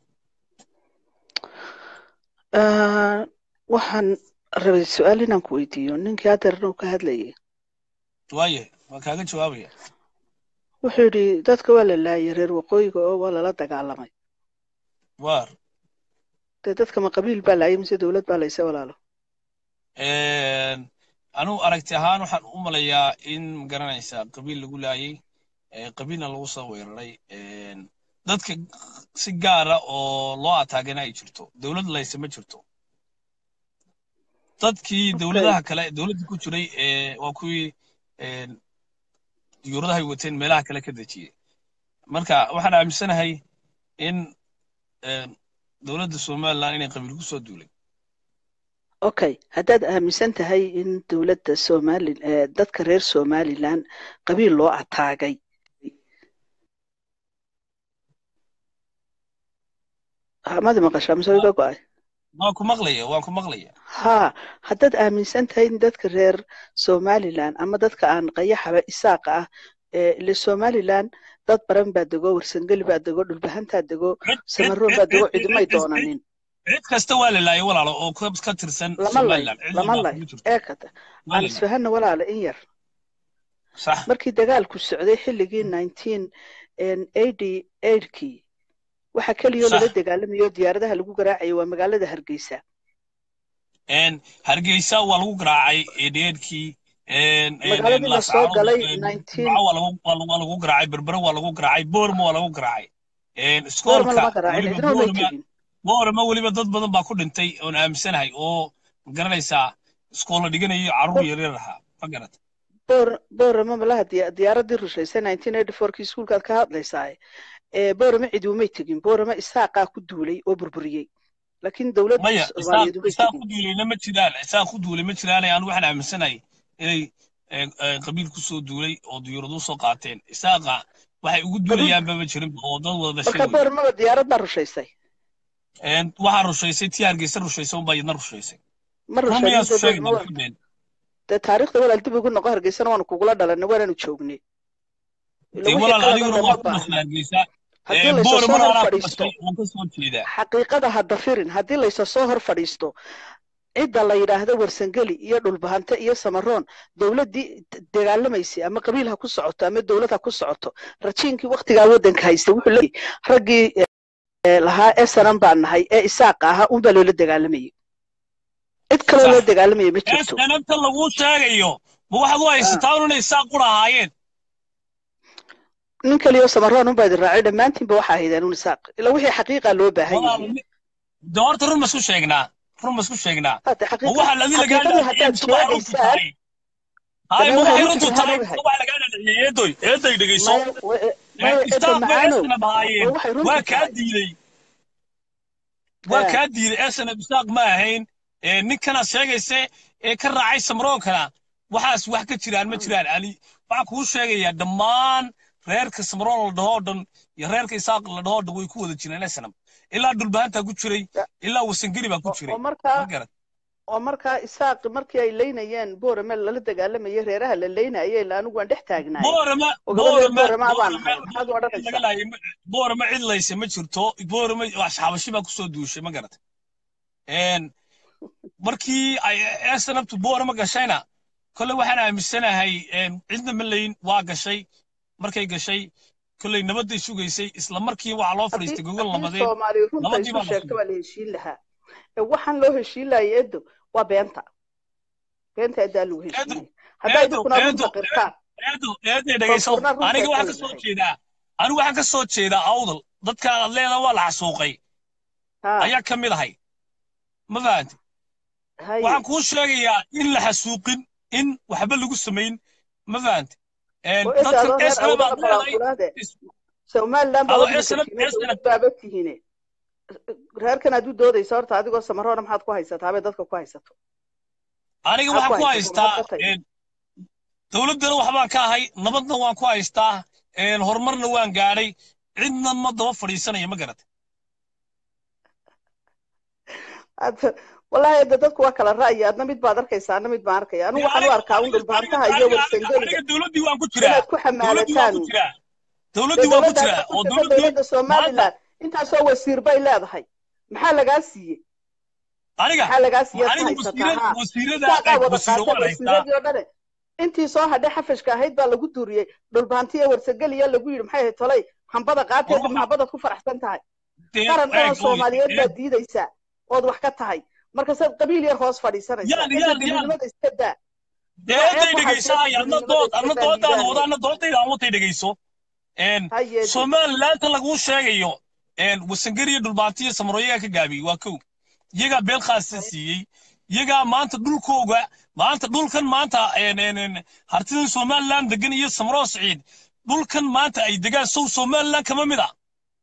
آه waxaan rabay su'aal inaan ku weydiiyo ninkii adeerna uu ka hadlayay waaye waan kaaga jawaabaya wuxuu yidhi dadka waa la laayay reer waqooyiga oo waa lala dagaalamay waar dee dadka ma qabiil baa laayay mise dowlad baa laysa walaalo anuu aragti ahaan waxaan u malayaa in magaranaysaa qabiil lagu laayay qabiilna lagu soo weeraray dadka si gaara oo loo ataagana ay jirto dowlad laysa ma jirto dadkii dowladaha kale dowladda ku jiray ee waa kuwii diyuuradaha ay wateen meelaha kale ka dejiyay marka waxaan aaminsanahay in dowladda Somaliland inay qabiil ku soo duulay okay haddaad aaminsan tahay in dowladda Somaliland dadka reer Somaliland qabiil loo ataagay hamad maqashaa mise iga go'ay waan ku maqlaya waan ku maqlaya ha haddaad aaminsan tahay in dadka reer Somaliland ama dadka aan qayaxaba isaaqa ah ee le Somaliland dad baran baa dego warsangeli baa dego dhulbahantaa dego samaroon baa dego cidmay doonanin cid kasta waa la laayay walaalo oo ka tirsan Somaliland lama lay ee kata aan isfahanna walaalo in yar sax markii dagaalku socday xilligii nineteen eighty-eight kii waxa kaliya lala dagaalamayo diyaaradaha lagu garaacay waa magaalada Hargeysa een Hargeysa waa lagu garaacay eedheedkii een magaalada la soo galay nineteen waa lagu waa lagu garaacay berbera waa lagu garaacay boormo waa lagu garaacay een iskoolka boormo waliba dad badan baa ku dhintay oo aaminsanahay oo garanaysaa iskool dhiganayo caruur yar yar ahaa ma garata boor boormo malaha diyaaradii rushaysay nineteen eighty-four kii iskuulka ka hadlaysay ee boorama cid uma tegin boorama isaaqa ku duulay oo burburiyay laakiin dawladda Soomaaliyeed way isaaqa ku duulay ma jiraan isaaqa ku duulay ma jiraan aan waxaan aaminsanahay inay qabiil ku soo duulay oo diyuuradu soo qaateen isaaqa waxay ugu duulayaan baba jirin oo dad wada dhashay marka boorama diyaarad baa rushaysay een waxa rushaysay tii Hargeysa rushaysay oo bayadna rushaysay mar rushaysay de taariikhda walaal dib ugu noqo Hargeysana waan kugula dhalanay waanu joognay walaal adiguna waa ku dhashay Hargeysa ee boorama la fadhiisto oo ka soo jeeda xaqiiqada hadda firin hadii la soo hor fadhiisto cida la yiraahdo warsangeli iyo dhulbahanta iyo samaroon dawladii dagaalamaysi ama qabiilha ku socoto ama dawladda ku socoto rajiinkii waqtiga wadanka haystay wuxuu leeyahay ragii lahaa ee sanan baan nahay ee isaaq aha un baa loo dagaalamayay cid kale loo dagaalamay ma jirto sananta lagu sheegayo ma waxaad u haysataa inay isaaq u lahaayeen nin kaliyo samaroon unbaa idin raacay dhammaantiinba waxaa ahaydeen un isaaq ilaa wixii xaqiiqa loo baahan yahay de horta run ma isku sheegnaa run ma isku sheegnaa hada ma xaqiiqa waxa la laga xaqiiqadii haddaad sheegaysaan hay ma waxay waxay runtu runtu tahay tahay ogahay waxa laga dhaadhiciyay eedoy eeday dhageyso maya maya edda istaaq bay macaanow asna baayeen waxay waa runtu kaa tahay diiday waa haa kaa diiday asna istaaq ma ahayn ee ninkana sheegayse ee ka raacay samroonkana waxaas wax ka jiraan ma jiraan ali waxa kuu sheegaya dhammaan reerka samroon la dhaho dhan iyo reerka isaaq la dhaho dhan way ku wada jireen asna ilaa dhulbaanta ku jiray ilaa wasangeli baa ku jiray oo markaa ma garad oo markaa isaaq markii ay leynayeen boorame lala dagaalamayay reeraha la leynayay ilaa anigu waan dhex taagnaay boorama oo gabadheed boorama boorama baan boorama ahay maxaad u laga odhanaysaa laayay boorama cid layse ma jirto boorama wax xabashi baa ku soo duushay ma garad een markii ay snabtu boorama gashayna kole waxaan aaminsanahay een cidna ma leyn waa gashay markay gashay kole nabaday sugaysay isla markii waxa loo haddii fadhiistay gogol haddii nabadeed soomaali runta nabadii isu baa la sheegto sugay waa la heshiin lahaa ee waxaan loo heshiin laayay edo waa beenta beenta edaa lagu eedo heshiinay haddaa eedo idinkuna eedo runta qirtaan eedo eedo dhageyso koonfurna runta aniga waxaan ka qali soo lahay jeedaa aniga waxaan ka soo jeedaa awdal dadka aad leedahay waa la xasuuqay haa ayaa ka mid ahay ma fahanti haye waxaan kuu sheegayaa in la xasuuqin in waxba lagu samayn ma fahanti een oo edda dadkan adoo reer snab awdala aad leedahay balaaqulaade is- somaliland baa adoo waddanka snab tihiine snab dowlad baaba tihiine reerkan aad u doodaysa horta adigoo samaroona maxaad ku haysataa bay dadka ku haysato aniga maxaad ku waxaan ku haysataa haystaa maxaad ka tahay een dowladdana waxbaan ka ahay nabadna waan ku haystaa een horumarna waan gaadhay cidna ma daba fadhiisanaya ma garat Hadda- wallaahi hadda dadku waa kala ra'yi adna mid baad arkaysaa adna mid baan arkaya anigu waxaan u aniga arkaa un aniga aniga dhulbaantaha iyo aniga aniga warsangeliga aniga dowladdii waan ku jiraa inaad ku dowladdii waan ku xamaalataan jiraa dee dowladdii waan ku dowladda jiraa hadda ku oo jirta dowladdii dowladda maanta somaliland intaasoo wasiir bay leedahay maxaa lagaa siiyey aniga maxaa lagaa siiyaad ku aniga haysataa wasiirada haa wasiirada isaaqaa eeg wada wasiiro qaateen waan haystaa wasiiradii oo dhane intii soo hadhay xafashka ahayd baa lagu duriyey dhulbaantiya warsangeliya lagu yidhi maxay ahayd tolay hambada war qaateed waxa mahabadaad ku faraxsan tahay dee qaran dhanoo eeg oy soomaaliyeed eeg baad diidaysaa ood wax ka tahay markasaad qabiil yar hoos fadhiisanaysaa yaan cidda yaan yaan dulnimada iska daa dee waa ceeb eeday waxaad dhegaysahay sheegtay adna dulnimada dood iska adna daa doodaada wada liibaane adna doodayda aan watay dhegayso een hayeedi somalilaanta laguu sheegayo een wasangeriya dhulbaantiya samarooyaga ka gaabiyey waa kow iyagaa beel khaasa siiyey iyagaa maanta dhulkooga maanta dhulkan maanta een een een hartidan somaliland degan iyo samaroo siciid dhulkan maanta ay degaan sow somaliland kama mid ah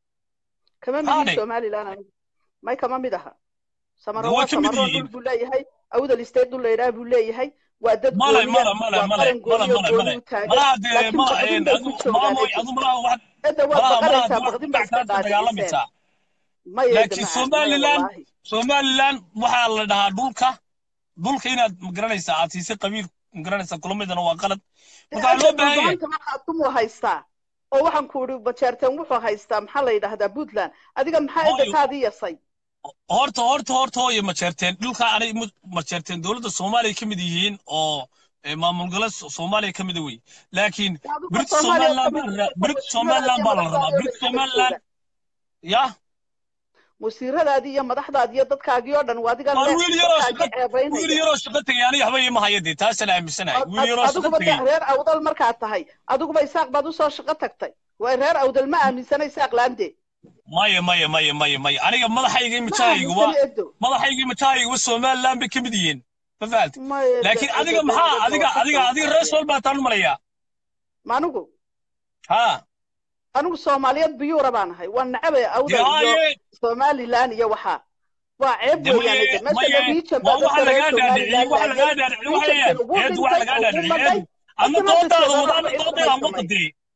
kama mid yihiin haadhe somaliland anigu may kama mid aha dee samaro way waa ka mid samaro dhul yihiin buu leeyahay awdal state dhul layidhaha buu leeyahay waa dad male gooniya male male waa male qaran male gooniya male gooni male u taagan malaha dee laakiin ma baqdin een bay adu ku joogaan maamoy edo adu malaha wax edda waad malaha malaha baqanaysaa adu wax baqdin baa iska dhactaanta dhaadhiciseen dagaalamaysaa maya edda laakiin macaan maya somaliland wallaahi somaliland waxaa la dhahaa dhulka dhulka inaad magaranaysaa aad siisay qabiil magaranaysaa kulamadana waa qalad marka waxaa hadda loo baahan yahay dhulbaanta markaa kumuu haystaa oo waxaan ku idhi bajeerteen wuxuu haystaa maxaa la yidhaahdaa puntland adiga maxaa edda hooyo taadii yasay horta horta horta hooyo ma jeerteen dhulka anay ma jeerteen dowladda soomaaliya ka mid yihiin oo eh, maamul gala soomaaliya ka mida wey laakiin adigu british soomaaliya somaliland ka baa mid la wasiiradaadii british somaliland iyo baa la rabaa madaxdaadii oo british dhan xabad somaliland jooga ya wasiiradaadii iyo madaxdaadii iyo dadkaagii oo dhan waa adigan waan le wiil yaroo dadkaagii shaqo wiil ceebaynaya yaroo shaqo tegay aniga waxba ima haya dee taasaan aaminsanahay Ad- wiil ad- yaroo shaqo adiguba tegay de reer awdal markaad tahay adiguba isaaq baad usoo shaqo tagtay waa reer awdal ma aaminsana isaaq laande maya maya maya maya maya aniga madaxayga ma imajahayguba aaminsana edo madaxayga imajahayguba somaliland bay ka mid yihiin ma fahanti maya edda laakiin edda adiga de maxaa edda adiga waa ka adiga adiga reer kalsoonaaye sool baa taan u malayaa ma anigu ha anigu soomaaliyeed biyuura baan ahay waa nacabay dee awdal iyo haye somaliland iyo waxaa waa ceeb de weeyaan maye edda maye meeshana region waa baa waxa dadka reer lagaa dhaadhiciyey somaliland waxa laayay lagaa dhaadhiciyey waxa weeyaan regionkana wuu eedu waxa dhintay lagaa oo wuu dhaadhiciyey madhay eedu adna cidina doodaada diskeeda wada adna raba doodayda aan cidna may wada samay dee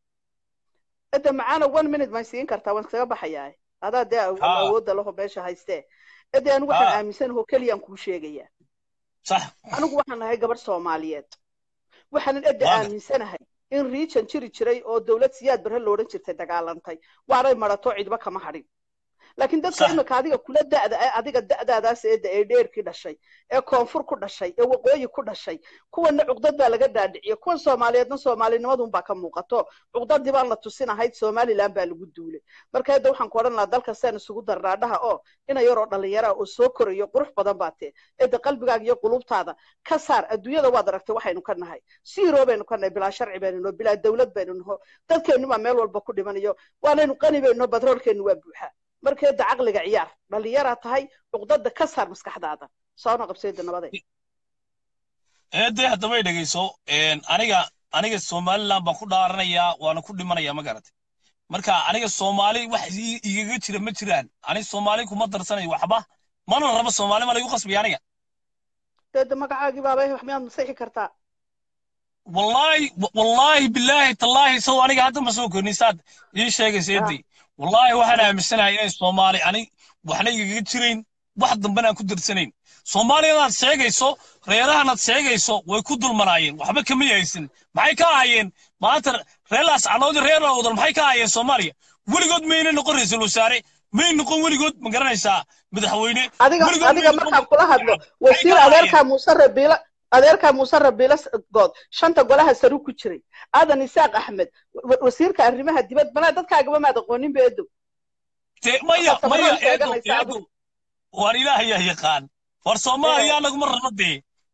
edda macaana one minute maan siin kartaa waan iskaga baxayaa adaa dee aw- ha awoodda laho meesha haystee edda anigu waxaan ha aaminsanaho keliyaan kuu sheegayaa sax anigu waxaan ahay gabadh soomaaliyeed waxaanan edda waaga aaminsanahay in region jiri jiray oo dowlad siyaad barre loodhan jirtay dagaalantay waanay marato cidba kama hadhin laakiin dadka صح imika adiga kula da'da adiga da'daadaas ee ee dheerkii dhashay ee koonfur ku dhashay ee waqooyi ku dhashay kuwana cuqdad baa laga dhaadhiciyo kuwan Soomaaliyeedna Soomaalinimadun baa ka muuqato cuqdadii baan la tusinahayd Somaliland baa lagu duulay marka hadda waxaan ku oran lahaa dalka saan isugu darraadhaha oo ina yar oo dhalinyaro oo soo korayo qurux badan baatee ee qalbigaaga iyo qulubtaada ka saar adduunyada waad aragtay waxaynu ka nahay siiro baynu ka nahay bilaa sharci baynu bilaa dawlad baynu nahay dadkeenu ma meel walba ku dhimanayo waanaynu qani baynu batroolkeenu waa buuxa markay da aqliga ciyaar dhalinyaro tahay cuqdada ka saar maskaxdaada soo naqabseeda nabaday eeday hadda way dhageyso een aniga aniga Somaliland baan ku dhaaranaya waana ku dhimanaya ma garatay marka aniga Soomaali wax igaga jira ma jiraan aniga Soomaali kuma darsanayo waxba mana rabo Soomaali ma lagu qasbiyo aniga dad magacaagi baabay wax miyaad masixi kartaa wallahi wallahi billahi tallahi soo aniga hadda ma soo kornisaad ii sheegay seedii wallahi waxaan aaminsanahay inay Soomaali ani waxna igaga jireen wax dambana ku darsanayn Soomaaliyaad sheegayso reerahanad sheegayso way ku dulmanaayeen waxba kama yeeysan maxay ka ahaayeen maanta reelaas caloodi reeroodan maxay ka ahaayeen Soomaaliya weligood meeyna noqon ra'iisul wasaare may noqon weligood ma garanaysaa madaxweyne adiga adiga markaan kula hadlo wasiir adeerka Muuse Rabiila adeerka Muuse Rabiila god shanta golaha saru ku jiray aadan Isaaq Axmed wasiirka arrimaha dibad bana dadkaaga ma aqoonin beedo maya maya eedo war ilaahay yaqaan war Soomaaliya lagu marnadee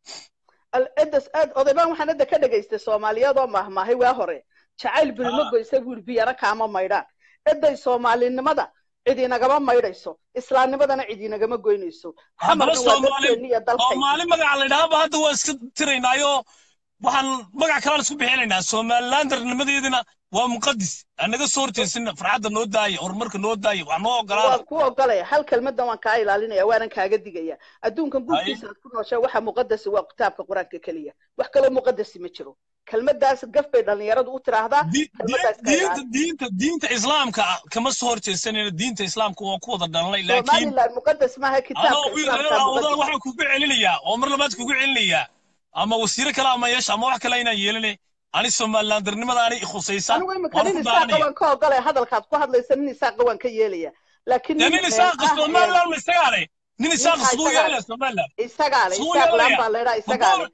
al edas aad odaybaan waxaan hadda ka dhageystay Soomaaliyeed oo mahmaahay waa hore jacayl bilmo goysay wiil biyara kaama maydhaan eday Soomaalinimada cidinagama maydhayso islaamnimadana cidinagama goynayso hadaba Soomaali magac la yiraahdo hadda waa iska tiraynaayo waxaan magac kale isku bixinaynaa Somalilandnimadeedina waa muqaddis anaga soo horjeesina farxadda noo daayay horumarka noo daayay wax noo ogolaada waa ku ogolay hal kelmadan waan ka ilaalinaya waanan kaaga digaya adduunkan guudkiisa ku nooshay waxa muqaddas waa kitaabka quraanka kaliya wax kale muqaddas ma jiro kelmadaas gaf bay dhalinyaradu u tiraahdaa diinta diinta diinta islaamka kama soo horjeesanayna diinta islaamka waa ku wada dhalanay laakiin Somaliland muqaddas ma aha kitaabka islaamka muqaddas waxaan ku celinayaa oo mar labaad ku celinayaa ama wasiir kale ama yeesh ama wax kale inaan yeelanay ani Somalilandnimada ani khusaysan waan ka ogolay hadalkaad ku hadlaysan in isaaq waan ka yeelaya laakiin nin isaaq Somaliland ma isagaale nin isaaq soo yeelay Somaliland isagaale isaaq lamba leeyahay isagaale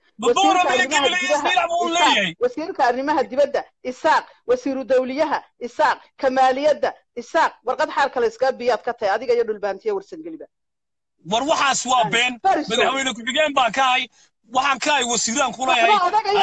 wasiirka arrimaha dibadda isaaq wasiiru dawliyaha isaaq kamaaliyadda isaaq warqad xaal kale iska biyaad ka tahay adiga iyo dhulbaantiye warsan galiba war waxaas waa been madaxweyne ku xigeen baa ka hay waxaan ka ay wasiiraan ku leeyahay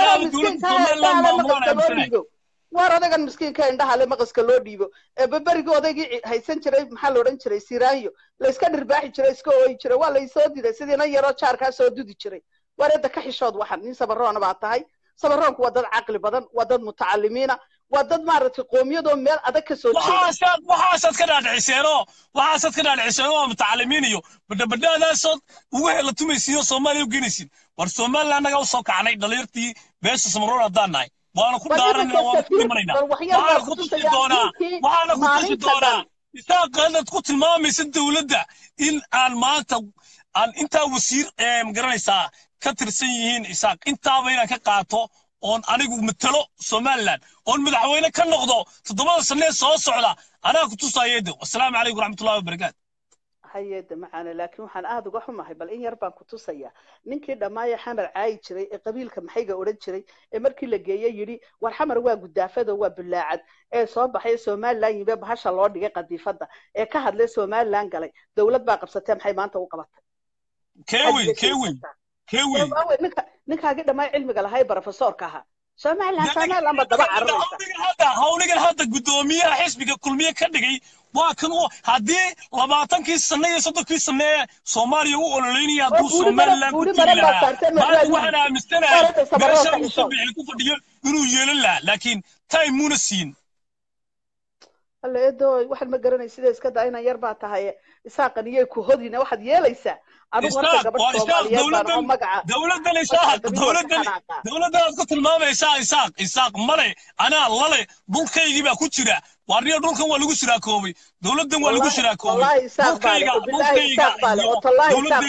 war odagan miskiinka indhaha le maqaska loo dhiibo ee babariga odaygii haysan jiray maxaa la oran jiray Siraayo la iska dhirbaaxi jiray iska ooyi jiray waa la soo diiday sidii nan yaro jaarka soo dudi jiray wareeda ka xishood waxan nin sabaroona baa tahay sabaroonku waa dad caqli badan waa dad mutacallimiina waa dad maaragtay qoomiyadoo meel adag ka soo jeeda waxaasad waxaasad ka dhaadhiciseeno waxaasad ka dhaadhiciseeno waa mutacallimiin iyo badabadaadaasoo ugu hela tumaysiin Soomaaliya u geenaysiin war Soomaaliland naga soo kacnay dhalinyartii beesha Samaroon haddaanay waana ku dhaaranaa waan ku dhimanayna waxaan ku tusi doonaa waxaan ku tusi doonaa isaaqaad ku tilmaamaysa dawladda in aan maanta aan inta wasiir ee magaranaysaa ka tirsan yihiin isaaq intaaba inaan ka qaato oon anigu matalo Somaliland oon madaxweyne ka noqdo toddobada sano soo socda anaa ku tusayeedo assalaamu calaykum waraxmatullaahi wabarakaatu hay'adda macana laakiin waxaan aad uga xumahay bal in yar baan ku tusaya ninkii dhamaaya xamar caay jiray ee qabiilka maxayga oran jiray ee markii la geeyay yiri war xamar waa gudaafada waa bulaacad ee soo baxay Somaliland yibe bahasha loo dhigay qadiifada ee ka hadlay Somaliland galay dawlad baa qabsatay maxay maanta u qabatay kewi kewi kewi ninka ninkaagi dhamaay cilmiga lahay professorka aha Somaliland Somaliland daba cararaysa hada hawligan hada gudoomiyaha xisbiga kulmiye ka dhigay waa kan oo hadii labaatankii sano iyo soddonkii sano Soomaaliya uu ololeynaya duu Somaliland ku tilaa waxaan aaminsanahay meesha uu sabixi ku fadhiyo inuu yeelan la laakiin time muna siin alleedo waxaan ma garanay sida iska daayna yar baa tahay isaaqan iyo ku hodina waxaad yeelaysaa anigu horta gabadh Soomaaliyeed baan magaca dawladdan isaaq dawladdan dawladdan ku tilmaamaysaa isaaq isaaq male ana lale dhulkaygii baa ku jira waarniyo dhulkan waa lagu shiraakoobay dawladdan waa lagu shiraakoobay wallahi isaaq baa dhulkayga isaaq baa oo tallahi isaaq baa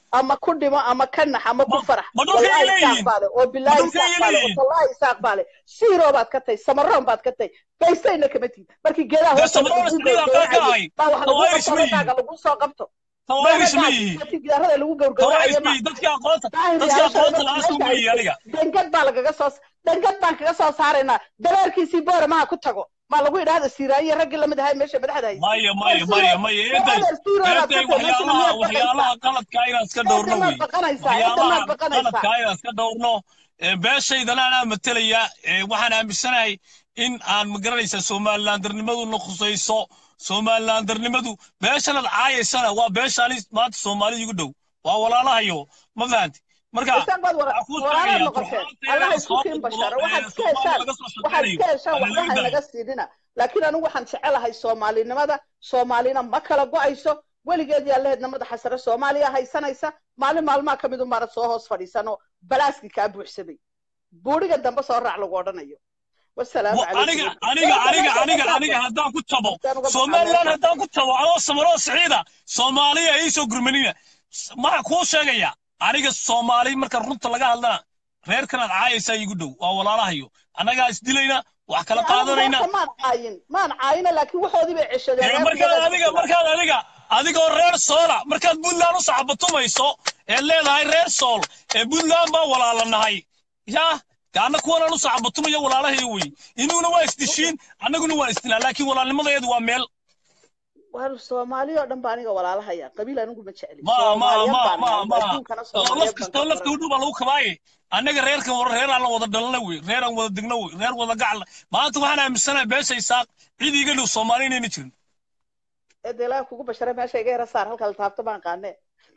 ama ku dhimo ama ka nax ama ku farax ma dhulka wallahi leeyihiin saaqbaale oo bilaahi dhulka saaqbaale oo leeyihiin wallahi saaqbaale siiro baad ka tay samaroon baad ka tay baysayna kama tiid markii geedaha dee hoostooda samaroon lagu ismaliida kaa ka gowracayay ahay baa wax lagu tawaayiris qabto ma yihiin raggaaga lagu soo qabto tawaayiris ma raggaagi yihiin intii gidaarada lagu tawaayiris gowrgowracayo ma ma yihiin dadkii aqoonta daahir dadkii yaasha aqoonta markii lahaa soo meesha weeye haystay aniga dengad baa lagaga soo dengad baan kaga soo saaraynaa dareerkiisii boore maha ku tago ma lagu yidhaahda siiraaye raggii lamid ahay meesha madaxda haystay maya maya maya maya eeday eeday waxyaalaha waxyaalaha qaladka inaad iska dhowrno maad wey baqanaysaa cidda waxyaalaha maad baqanaysaa qaladka inaad iska dhowrno beeshaydana anaa matalaya waxaan aaminsanahay in aan magaranaysa somalilandarnimaduna khusayso somalilandarnimadu beeshanaad caayaysana waa beeshaanis maanta soomaalida igu dhow waa walaalahayo ma fahanti marka walaalaad noqoteen allaha isku kiin basharo waxaad iska heshaan waxaad iska heshaan waxbaha inaga siidhina laakiin anigu waxaan jecelahay soomaalinimada soomaalina ma kala go'ayso weligeed yaa laheedna madaxa sare soomaaliya haysanaysa maalin maalmaha ka mid un baanad soo hoos fadhiisano balaaskii kaa buuxsamay buuriga dambe soo raac lagu odhanayo wasalaamu aniga aniga aniga aniga aniga haddaan ku tabo somaliland haddaan ku tabo adoo samaroo siciida soomaaliya ii soo gurmanina maxaa kuu sheegaya aniga soomaali marka runta laga hadlana reerkanaad caayaysaa igu dhow waa walaalahayo annagaa isdilayna wax kala qaadanayna maan caayin maan caayina laakiin waxoodii bay ceshadeen markaad adiga markaad adiga adigoo reer soola markaad puntland u saxabatumayso ee leedahay reer sool ee puntland baa walaalanahay yaa kaana kuwanaan u saxabatumayo walaalahayo wey inuguna waa isdishiin annaguna waa isdilaa laakiin walaalnimadeedu waa meel war soomaali oo dhan baa aniga walaalahaya qabiil anigu ma jecli ma ma ma ma ma laf kastoo lafta u dhow baa lagu kabaaye annaga reerkan war reer aan la wada dhalna wey reer aan wada degna wey reer wada gacal maanta waxaan aaminsanahay beesha isaaq cid iiga dhow soomaali inayna jirin ede ilaaha kugu bashara meesha iga yara saar halka la taabto baan qaane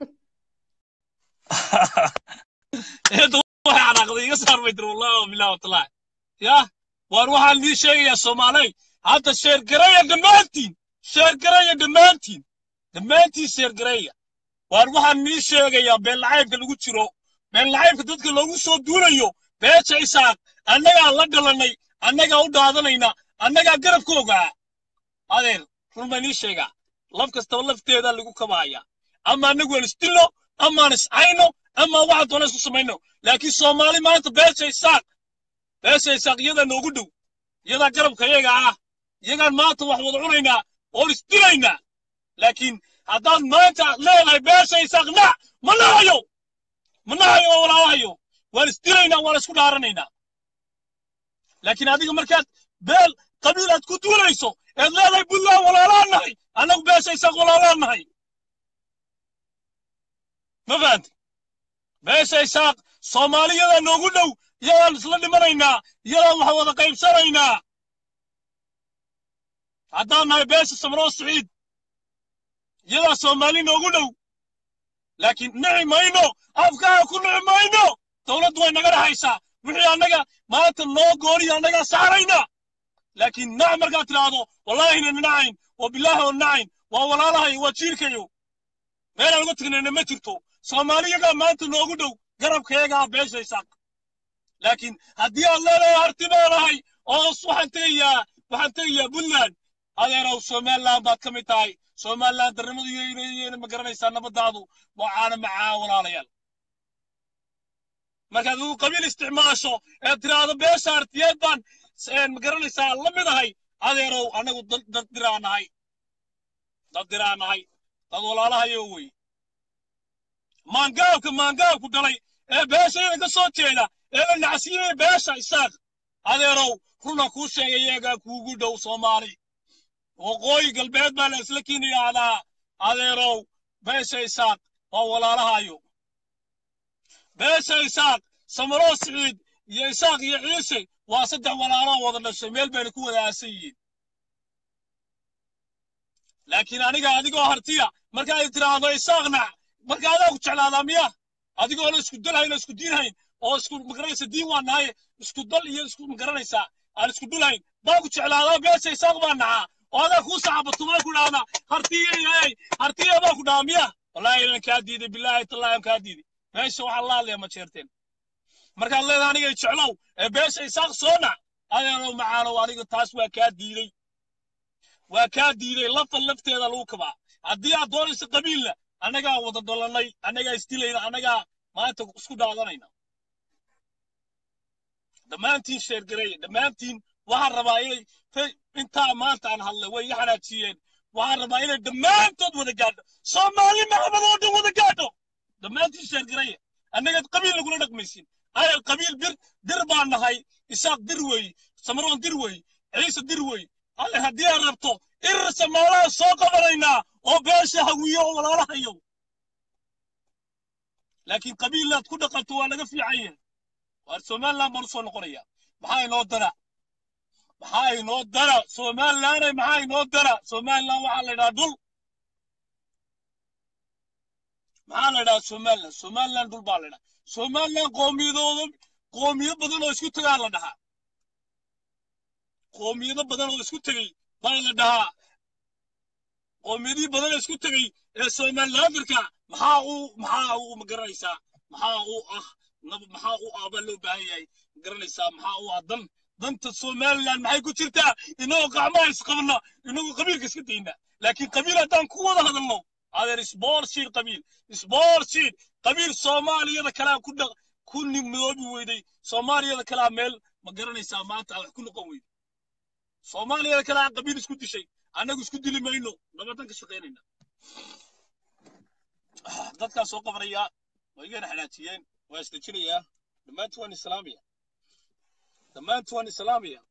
eedda waxay canaaqday iga saar bay tiri wallahi bilahi watallahi ya waar waxaan idin sheegayaa soomaaley hadda sheergareeya dhammaantiin sheergareeya dhammaantiin dhammaantiin sheergareeya waar waxaan idin sheegayaa been lacaybka lagu jiro been lacaybka dadka loogu soo duulayo beesha isaaq annagaa la dhalanay annagaa u dhaadanayna annagaa garabka ogaa adeer run baan ii sheegaa laf kastaba lafteedaa lagu kabaaya ama annagu aan isdilno amaan iscayno ama waxaan doona isku samayno laakiin soomaali maanta beesha isaaq beesha isaaq iyadaa noogu dhow iyadaa garabka iyaga ah iyagaan maanta wax wada cunaynaa oon isdilaynaa laakiin haddaad maanta leedahay beesha isaaq nac ma nahayo ma nahayo oo walaalahayo waan isdilaynaa waan isku dhaaranaynaa laakiin adiga markaad beel qabiil aad ku duulayso eed leedahay puntland walaalaan nahay annagu beesha isaaq walaalaan nahay ma fahanti beesha isaaq soomaaliyadaa noogu dhow iyadaan isla dhimanaynaa iyadaan wax wada qaybsanaynaa haddaan nahay beesha samaroo siciid iyadaa soomaali noogu dhow laakiin nici mayno afkaaga ku nici mayno dawladdu way naga dhexaysaa wixii annaga maanta noo gooniya annagaa saaraynaa laakiin nac markaad tidhaahdo wallaahina ninacayn oo bilaahi oo nacayn waa walaalahayo waa jiirkayo meelaan uga tegnayna ma jirto soomaaliyagaa maanta noogu dhow garabkayagaa beesha isaaq laakiin haddii aad leedahay harti baanahay oo waxaan tegayaa waxaan tegayaa puntland adeerow somaliland baad ka mid tahay somaliland darnimadu iyona ma garanaysaa nabadaadu wacaana macaa walaalayaal markaad ugu qabiil isticmaasho ee tiraahdo beesha hartiyeed baan ma garanaysaa la mid ahay adeerow annagu dad diraa nahay dad diraa nahay dad walaalahayo wey maangaabka maangaabku dhalay ee beeshayada ka soo jeeda ee la nacsiiyey beesha isaaq adeerow runa kuu sheegay iyagaa kuugu dhow soomaali waqooyi galbeed baa la isla kiin yidhaahdaa adeerow beesha isaaq waa walaalahayo beesha isaaq samaroo siciid iyo isaaq iyo ciise waa saddex walaaloo wada dhashay meel bayna ku wada aasan yihiin laakiin aniga adigoo hartiya markaad tiraahdo isaaqna marka adaa ku jeclaadaa miya adigoo la isku dalhayn oo isku diinhayn oo isku magaranaysa diin waa nahay isku dal iyo isku magaranaysaa aan isku dulhayn baa ku jeclaadaa beesha isaaq baa nacaa oo adaa kuu saxabatumaa ku dhahdaa hartiyay hartiya baa ku dhahaa miya wallaahi ilan kaa diiday bilaahi tallaahi aan kaa diiday meesha waxaa la hadlaya ma jeerteen markaad leedahay anigay jeclow ee beesha isaaq soo nac adeerow macaanow aniga taas waa kaa diiday waa kaa diiday lafa lafteeda lagu kabaa haddii aad doonayso qabiilla annagaa wada dhalanay annagaa isdilayna annagaa maanta isku daadanayna dhammaantiin sheergareeya dhammaantiin waxaan rabaa inay intaa maanta aan hadlay way iga xanaajiyeen waxaan rabaa inay dhammaantood wada gaadho soomaali maxamed oo dhan wada gaadho dhammaantiin sheergareeya annaga qabiil lagula dhaqmaysin ay qabiil bir dir baan nahay isaaq dir wey samaroon dir wey ciise dir wey alle haddii aad rabto irir samaalaha soo qabanaynaa oo beesha hawiyo oo walaalahayo laakiin qabiillaad ku dhaqanto waa laga fiican yahay waar somaliland baan usoo noqonaya maxaa inoo dara maxaa inoo dara somaliland maxaa inoo dara somaliland waxaa la yidhaha dhul maxaa la yidhaha somaliland somaliland dhul baa la yidhaha somaliland qoomiyadooda qoomiyad badan oo isku tagaa la dhahaa qoomiyado badan oo isku tegey baa la dhahaa qoomiyadii badan oo isku tegey ee somalilandarka maxaa uu maxaa uu ma garanaysaa maxaa uu ah maxaa uu ah baa loo baahan yahay ma garanaysaa maxaa uu ah dan danta somaliland maxay ku jirtaa inagoo gacmaha isqabna inagoo qabiilka iska dayna laakiin qabiil haddaan ku wada hadalno adeer isboorsiid qabiil isboorsiid qabiil soomaaliyada kalaa ku dhaq ku nimidoobi weyday soomaaliyada kalaa meel ma garanaysaa maanta wax ku noqon weyday soomaaliyada kalaa qabiil isku dishay annagu isku dili mayno nabadan ka shaqaynayna dadkaa soo qabanaya way igana xanaajiyeen waa isdejinayaa dhammaantii waan islaamiya dhammaantii waan islaamiya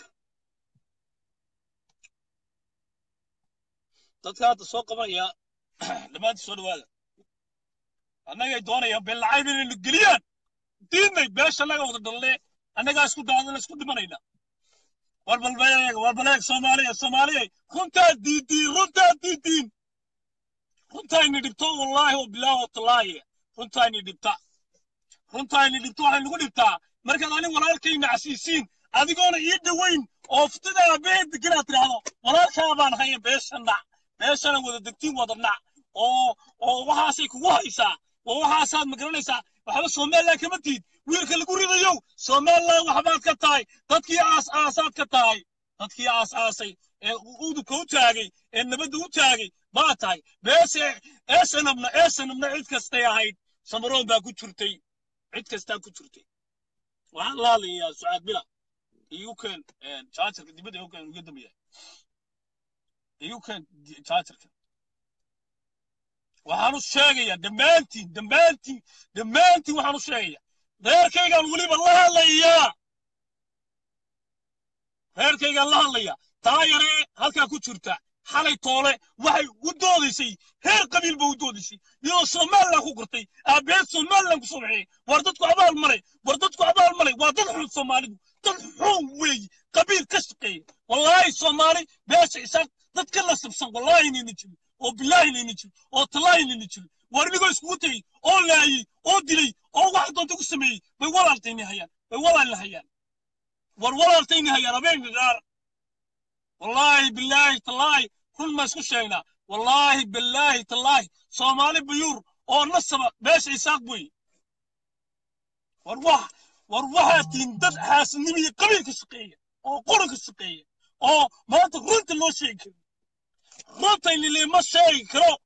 dadkaa hadda soo qabanaya dhammaantii soo dhawaada annagay doonayaan beelacayb inaynu geliyaan diidnay beesha annaga wada dhalle annagaa isku daadana isku dhimanayna war balbeeg war baleeg soomaaliya soomaaliya runtaa diidiin runtaa diidiin runtaa ini dhibto wallaahi oo bilaahi oo tallaahi runtaa ini dhibta runtaa ini dhibto waxay nagu dhibtaa markaad ani walaalkayna casiisiin adigoona ii dhaweyn oo ftada abeed deganaad tidhaahdo walaalkaa baan haya beesha nac beeshana wada degtiin wada nac oo oo waxaasay kugu haysaa oo waxaasaad ma garanaysaa waxba somaliland kama tiid wiilka lagu ridayow somaliland waxbaad ka tahay dadkii aas aasaad ka tahay dadkii aas aasay ee udubka u taagay ee nabadda u taagay baa tahay beese eesanabna eesanabna cid kastay ahayd samaroon baa ku jirtay cid kastaa ku jirtay waxaan la hadlayaa sucaad bila iyukan jaajarka dibadda iyukan uga dambeeya iyukan jaajarka waxaan u sheegayaa dhammaantiin dhammaantiin dhammaantiin waxaan u sheegayaa reerkaygaan weliba la hadlayaa reerkaygaan la hadlayaa taa yaree halkaa ku jirta xalay toole waxay u doodaysay heer qabiil ba u doodaysay iyadoo somaliland ku gurtay aabeed somaliland ku soo baxeeyey war dadku abaal malay war dadku abaal malay waa dad xun soomaalidu dad xun weeye qabiil ka shaqeeya wallaahi soomaali beesha isaaq dad ka nasabsan wallaahi inayna jirin oo bilaahi inayna jirin oo tallaahi inayna jirin war inigoo iskugu tegey oo laayey oo dilay oo wax doonta ku sameeyey bay walaaltayni hayaan bay walaalna hayaan war walaaltayni hayaan habeenka gaar wallaahi bilaahi tallaahi كل ما اسكو شينا والله بالله تالله صومالي بيور او نصب باش عساق بوي وروح وروح تندد حاسنمي قبيل كسقية او قرق السقية او ما تقولت لو شيء رنت اللي ما شيء كرو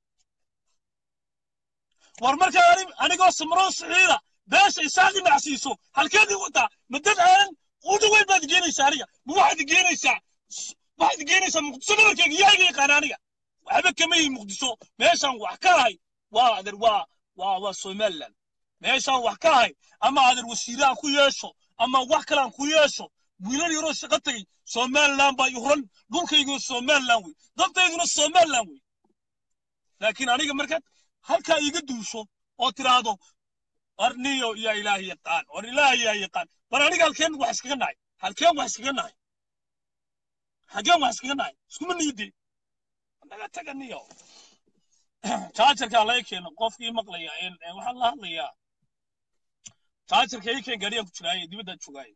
ورمركا انا قول سمرو صغيرة باش عساق معسيسو هل كان يقطع مدد عين ودو وين بعد جيني سارية مو واحد جيني ساعة واحد جينيسا مقدسو مركا ياغي قانانيا وحبا كمي مقدسو ميشان وحكاهي وادر وا وا وا سومالان ميشان وحكاهي اما ادر وسيران كو ييشو اما wax kalaan ku yeesho wiilal yaro shaqatay Soomaaliland baa yuhran dhulkaygu Soomaaliland way dadkayguna Soomaaliland way laakiin aniga markaad halka iga duusho oo tiraado arniyo ya ilaahi yaqaan war ilaahi ya yaqaan war aniga halkeen wax iskaga nahay halkeen wax iskaga nahay حاجة واحد كنا سكون نيدي أنا قلت لك نيو تاجر كلايك إنه قف كي مقليا إن وحلا ليا تاجر كي كي قريب شراي دي بدأ شراي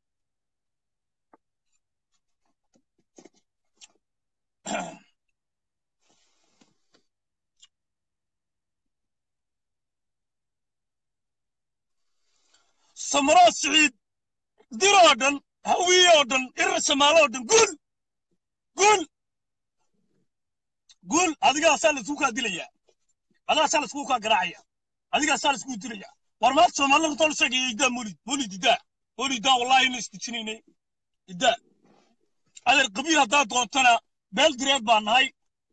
سمراء سعيد ديرودن هويودن إرسمالودن قول قول قول هذا سال سوكا دليا adaa saa laiskugu kaa garaacaya adigaa saa laiskugu diraya war maanta soomaalida ku tol sheegaya idaa mulid mulid idaa mulid idaa wallahi ina isdijinaynay idaa adeer qabiil haddaad doontana beel direed baa nahay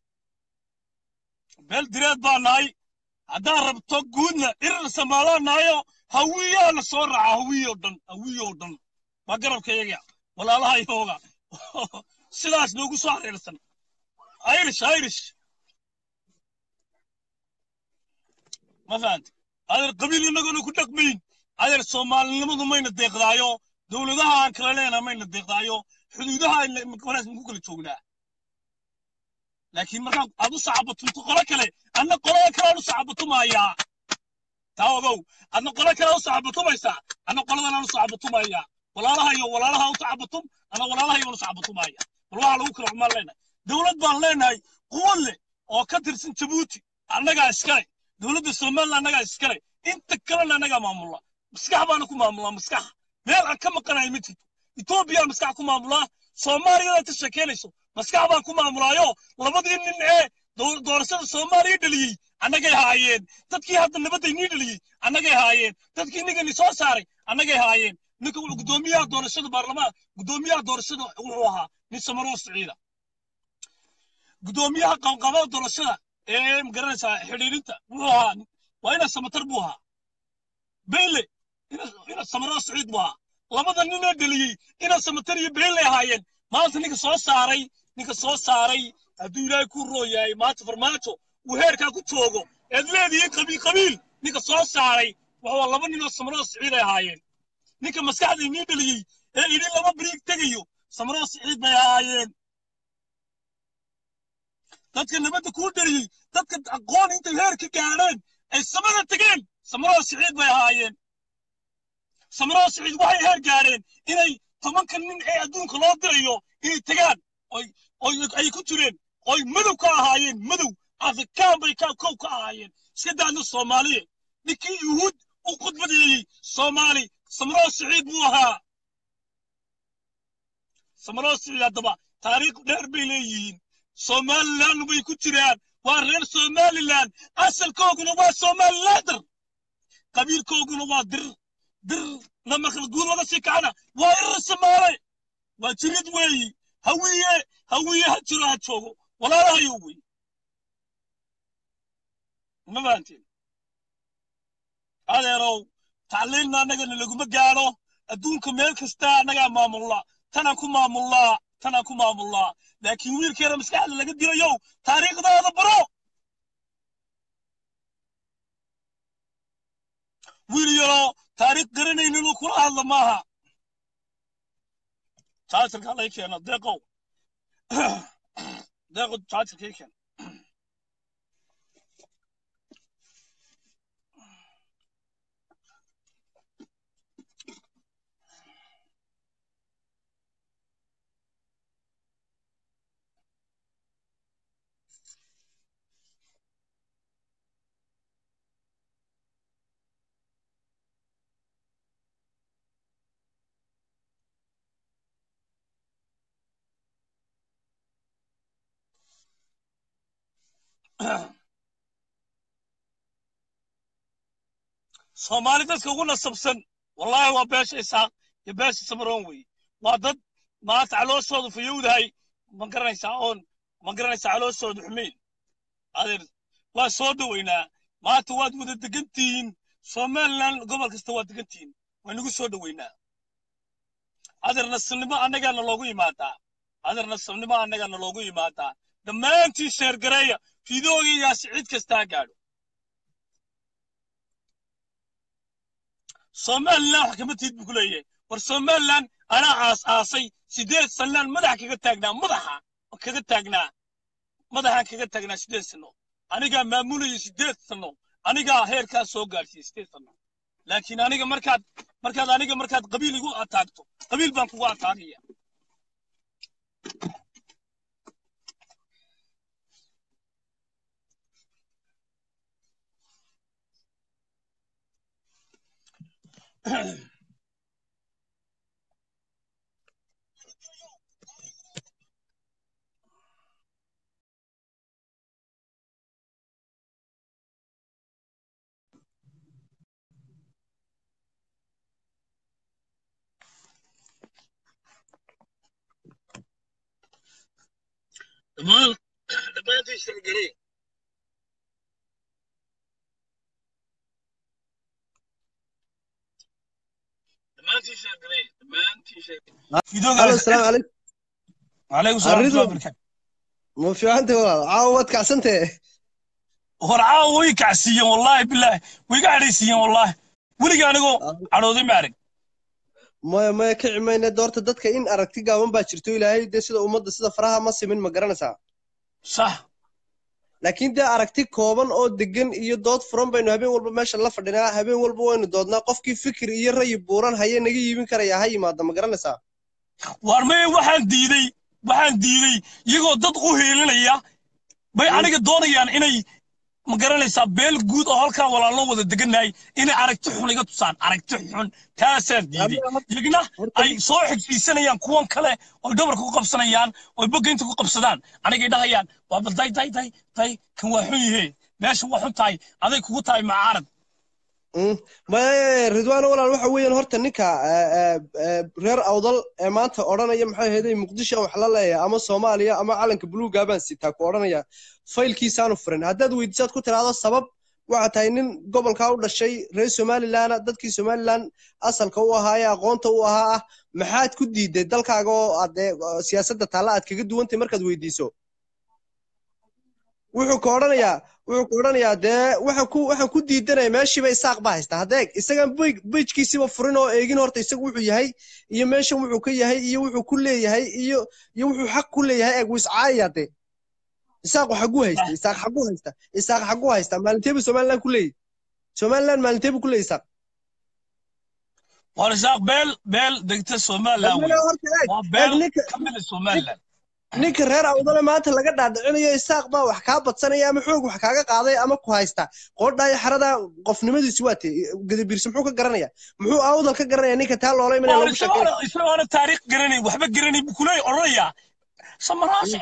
beel direed baa nahay haddaad rabto guudna irir samaalaa nahayo hawiyaa la soo raaca hawiyoo dhan hawiyoo dhan waa garabkayaga walaalaha iyooga sidaas noogu soo hareersan irish irish ma fahanta adeer qabiil innagoona ku dhaqmayn adeer soomaalinimadu mayna deeqdaayo dowladaha aan kala leenaha mayna deeqdaayo xuduudaha wanaas ku kala joognaa laakiin markaan aad u sacabatunto qolo kale adna qolada kale aan u sacabatumaayaa taa ogow adna qolo kale u sacabatumeysaa adna qoladan aan u sacabatumaayaa walaalaha iyo walaalaha u sacabatum ana walaalaha iyo u sacabatumaya bal waxaa lagu kala xumaan leenahay dowlad baan leenahay quwad leh oo ka tirsan jabuuti annagaa iskale dowladda somaliland annagaa iskale inta kalena annagaa maamula maskax baana ku maamulaa maskax meel aan ka maqanahay ma jirto etoobiya maskax ku maamulaa soomaaliyada ta sheekeynayso maskax baan ku maamulaayo labadii nin ee doorashada soomaaliya dhaliyey annagay haayeen dadkii hadda nabadday nii dhaliyey annagay haayeen dadkii ninkani soo saaray annagay haayeen ninka wuxuu guddoomiyaha doorashada baarlamaan guddoomiyaha doorashada wuxuu ahaa nin samaroo siciida guddoomiyaha qabanqabada doorashada ee magaranaysaa xidhiidhinta wuxuu ahaa waa ina samatar buu ahaa beyle ina samaroo siciid buu ahaa labada nin ee dhaliyey ina samatar iyo beyle ahaayeen maanta ninka soo saaray ninka soo saaray hadduu ilaahay ku rooyahay maanta farmaajo uu heerkaa ku joogo eed leedihiin qabiil qabiil ninka soo saaray waxaa laba nin oo samaroo siciid ay ahaayeen ninka maskaxda inii dhaliyey ee idin laba bariig tegayo samaroo siciid bay ahaayeen dadka nabadda kuu dhaliyey dadka aqoon intay heer ka gaadheen ay samada tegeen samaroo siciid bay ahaayeen samaroo siciid waxay heer gaadheen inay tobanka nin ee adduunka loo dirayo inay tegaan oy oy ay ku jireen oy madow ka ahaayeen madow afrikaan bay ka kow ka ahaayeen iska daadna soomaaliye ninkii yuhuud u khudbadeeyey soomaali samaroo siciid buu ahaa samaroo siciid haddaba taariikh dheer bay leeyihiin somaliland bay ku jiraan waa reer somaliland asalkooguna waa somalilander qabiilkooguna waa dir dir namakala guul laga sii kacana waa irir samaale waa jirid weeyi hawiye hawiye ha jiro ha joogo walaalahayo wey ma fahanteen adeerow tacliinna annagana laguma gaadho adduunka meel kasta annagaa maamullaa tanaan ku maamullaa tanaan ku maamullaa laakiin wiilkeena maskaxda laga dilayow taariikhdaada baro wiil yaroo taariikh garanaynin inuu kula hadla maaha jaajarka lay keena deeqow deeqo jaajarka ii keena soomaali dadka ugu nasabsan wallaahi waa beesha isaaq iyo beesha samaroon wey waa dad maanta calooshoodu fayowdahay ma garanaysaa oon ma garanaysaa calooshoodu xumeyn adeer waa soo dhoweynaa maanta waad wada degan tihiin somaliland gobol kasta waad degan tihiin waa nagu soo dhoweynaa adeer nasabnimo annagaana loogu yimaadaa adeer nasabnimo annagaana loogu yimaadaa dhammaantiin sheergareeya fiidoogayaasi cid kastaa gaadho somaliland wax kama tiid buu ku leeyahay war somaliland anaa aas aasay sideed sanaan madax kaga taagnaa madaxa kaga taagnaa madaxaan kaga taagnaa sideed sano anigaa maamulayay sideed sano anigaa heerkaa soo gaarsiiyey sideed sano laakiin aniga markaad markaad aniga markaad qabiil igu ataagto qabiil baan kugu ataagaya دمان دمان تشتغلي دمان تشتغلي دمان تشتغلي في دوغ الو السلام عليكم عليكم السلام ورحمة الله الرضوان وبركاته ما في عندي والله عاود كعسنتي ورعاه ويكعسيين والله بالله ويقعديسيين والله ولقى أنا عروضي معرك ما ما كعمينا دورت dadka in aragti gaaban baa jirto ilaahay de sida umada sida faraha ma simin ma garanaysaa صح laakiin de aragti kooban oo degan iyo dood furan baynu habeen walba meesha la fadhinaa habeen walba waynu doodnaa qofkii fikir iyo ray buuran haya naga yiibin karaya ha yimaado ma garanaysaa warmay waxaan diiday waxaan diiday iyagoo dad u heelinaya bay aniga doonayaan inay ma garanaysaa beel guud oo halkaa walaallo wada degannahay inay aragti xun iga tusaan aragti xun taasaan diiday iyagna ay soo xigsiisanayaan kuwan kale oo dhabarka ku qabsanayaan oo bogaynta ku qabsadaan anigay dhahayaan waa balday day day day kan waa xun yahay meesha waa xun tahay aday kugu tahay macaarad ma ridwaan walaal waxa weeyaan horta ninka reer awdal ee maanta odhanaya maxay ahayd muqdisho wax la leeyahay ama Soomaaliya ama calanka buluuga baan sitaa ku odhanaya faylkiisaan u furan haddaad weydiisaad ku tiraado sabab waxa tahay nin gobolka u dhashay reer Somaliland dadkii Somaliland asalka u ahaa aqoonta u ahaa maxaad ku diiday dalkaaga oo aad siyaasadda taala aad kaga duwantay markaad weydiiso wuxuu ka odhanayaa wuxuu ku oranayaa dee waxa ku waxa ku diidanay meeshii bay saaq ba haysta hadeeg isaga bejkiisiba furin oo eegin horta isagu wuxuu yahay iyo meeshan wuxuu ka yahay iyo wuxuu ku leeyahay iyo iyo wuxuu xaq ku leeyahay eeg wis caayade isaaq waxa gu haysta isaaq xaq u haysta isaaq xaq u haysta maalinteeba Soomaaliland ku leeyahay Soomaaliland maalinteeba ku leeyahay isaaq war isaaq beel beel degta Soomaaliland waa beel kamid Soomaaliland ninka reer awdale maanta laga dhaadhicinayo isaaq baa wax ka badsanaya ama xoog wax kaaga qaaday ama ku haysta qoodhaay xarada qofnimadiisu waate gadabiirsi muxuu ka garanaya muxuu awdal ka garanaya ninka taa loolay min lagu shaqeeyo isagoo taariikh garanay waxba garanay buu kulay oranaya samaraas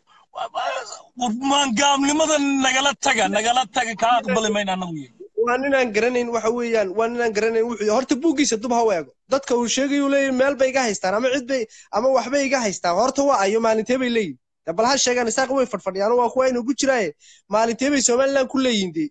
warmaan gaamnimada nagala taga nagala taga ka aqbali mayna anagu waa ninaan garanayn waxa weeyaan waa ninaan garanayn wuxuu horta buugiisa dub ha weego dadka uu sheegayo leeyahay meel bay iga haystaan ama cid bay ama wax bay iga haystaan horta waa ayo maalintee bay leeyihiin bal ha sheegan isaaq way fadfadhiyaan waa kuwa inuu ku jiraaye maalintee bay Soomaaliland ku leeyihiin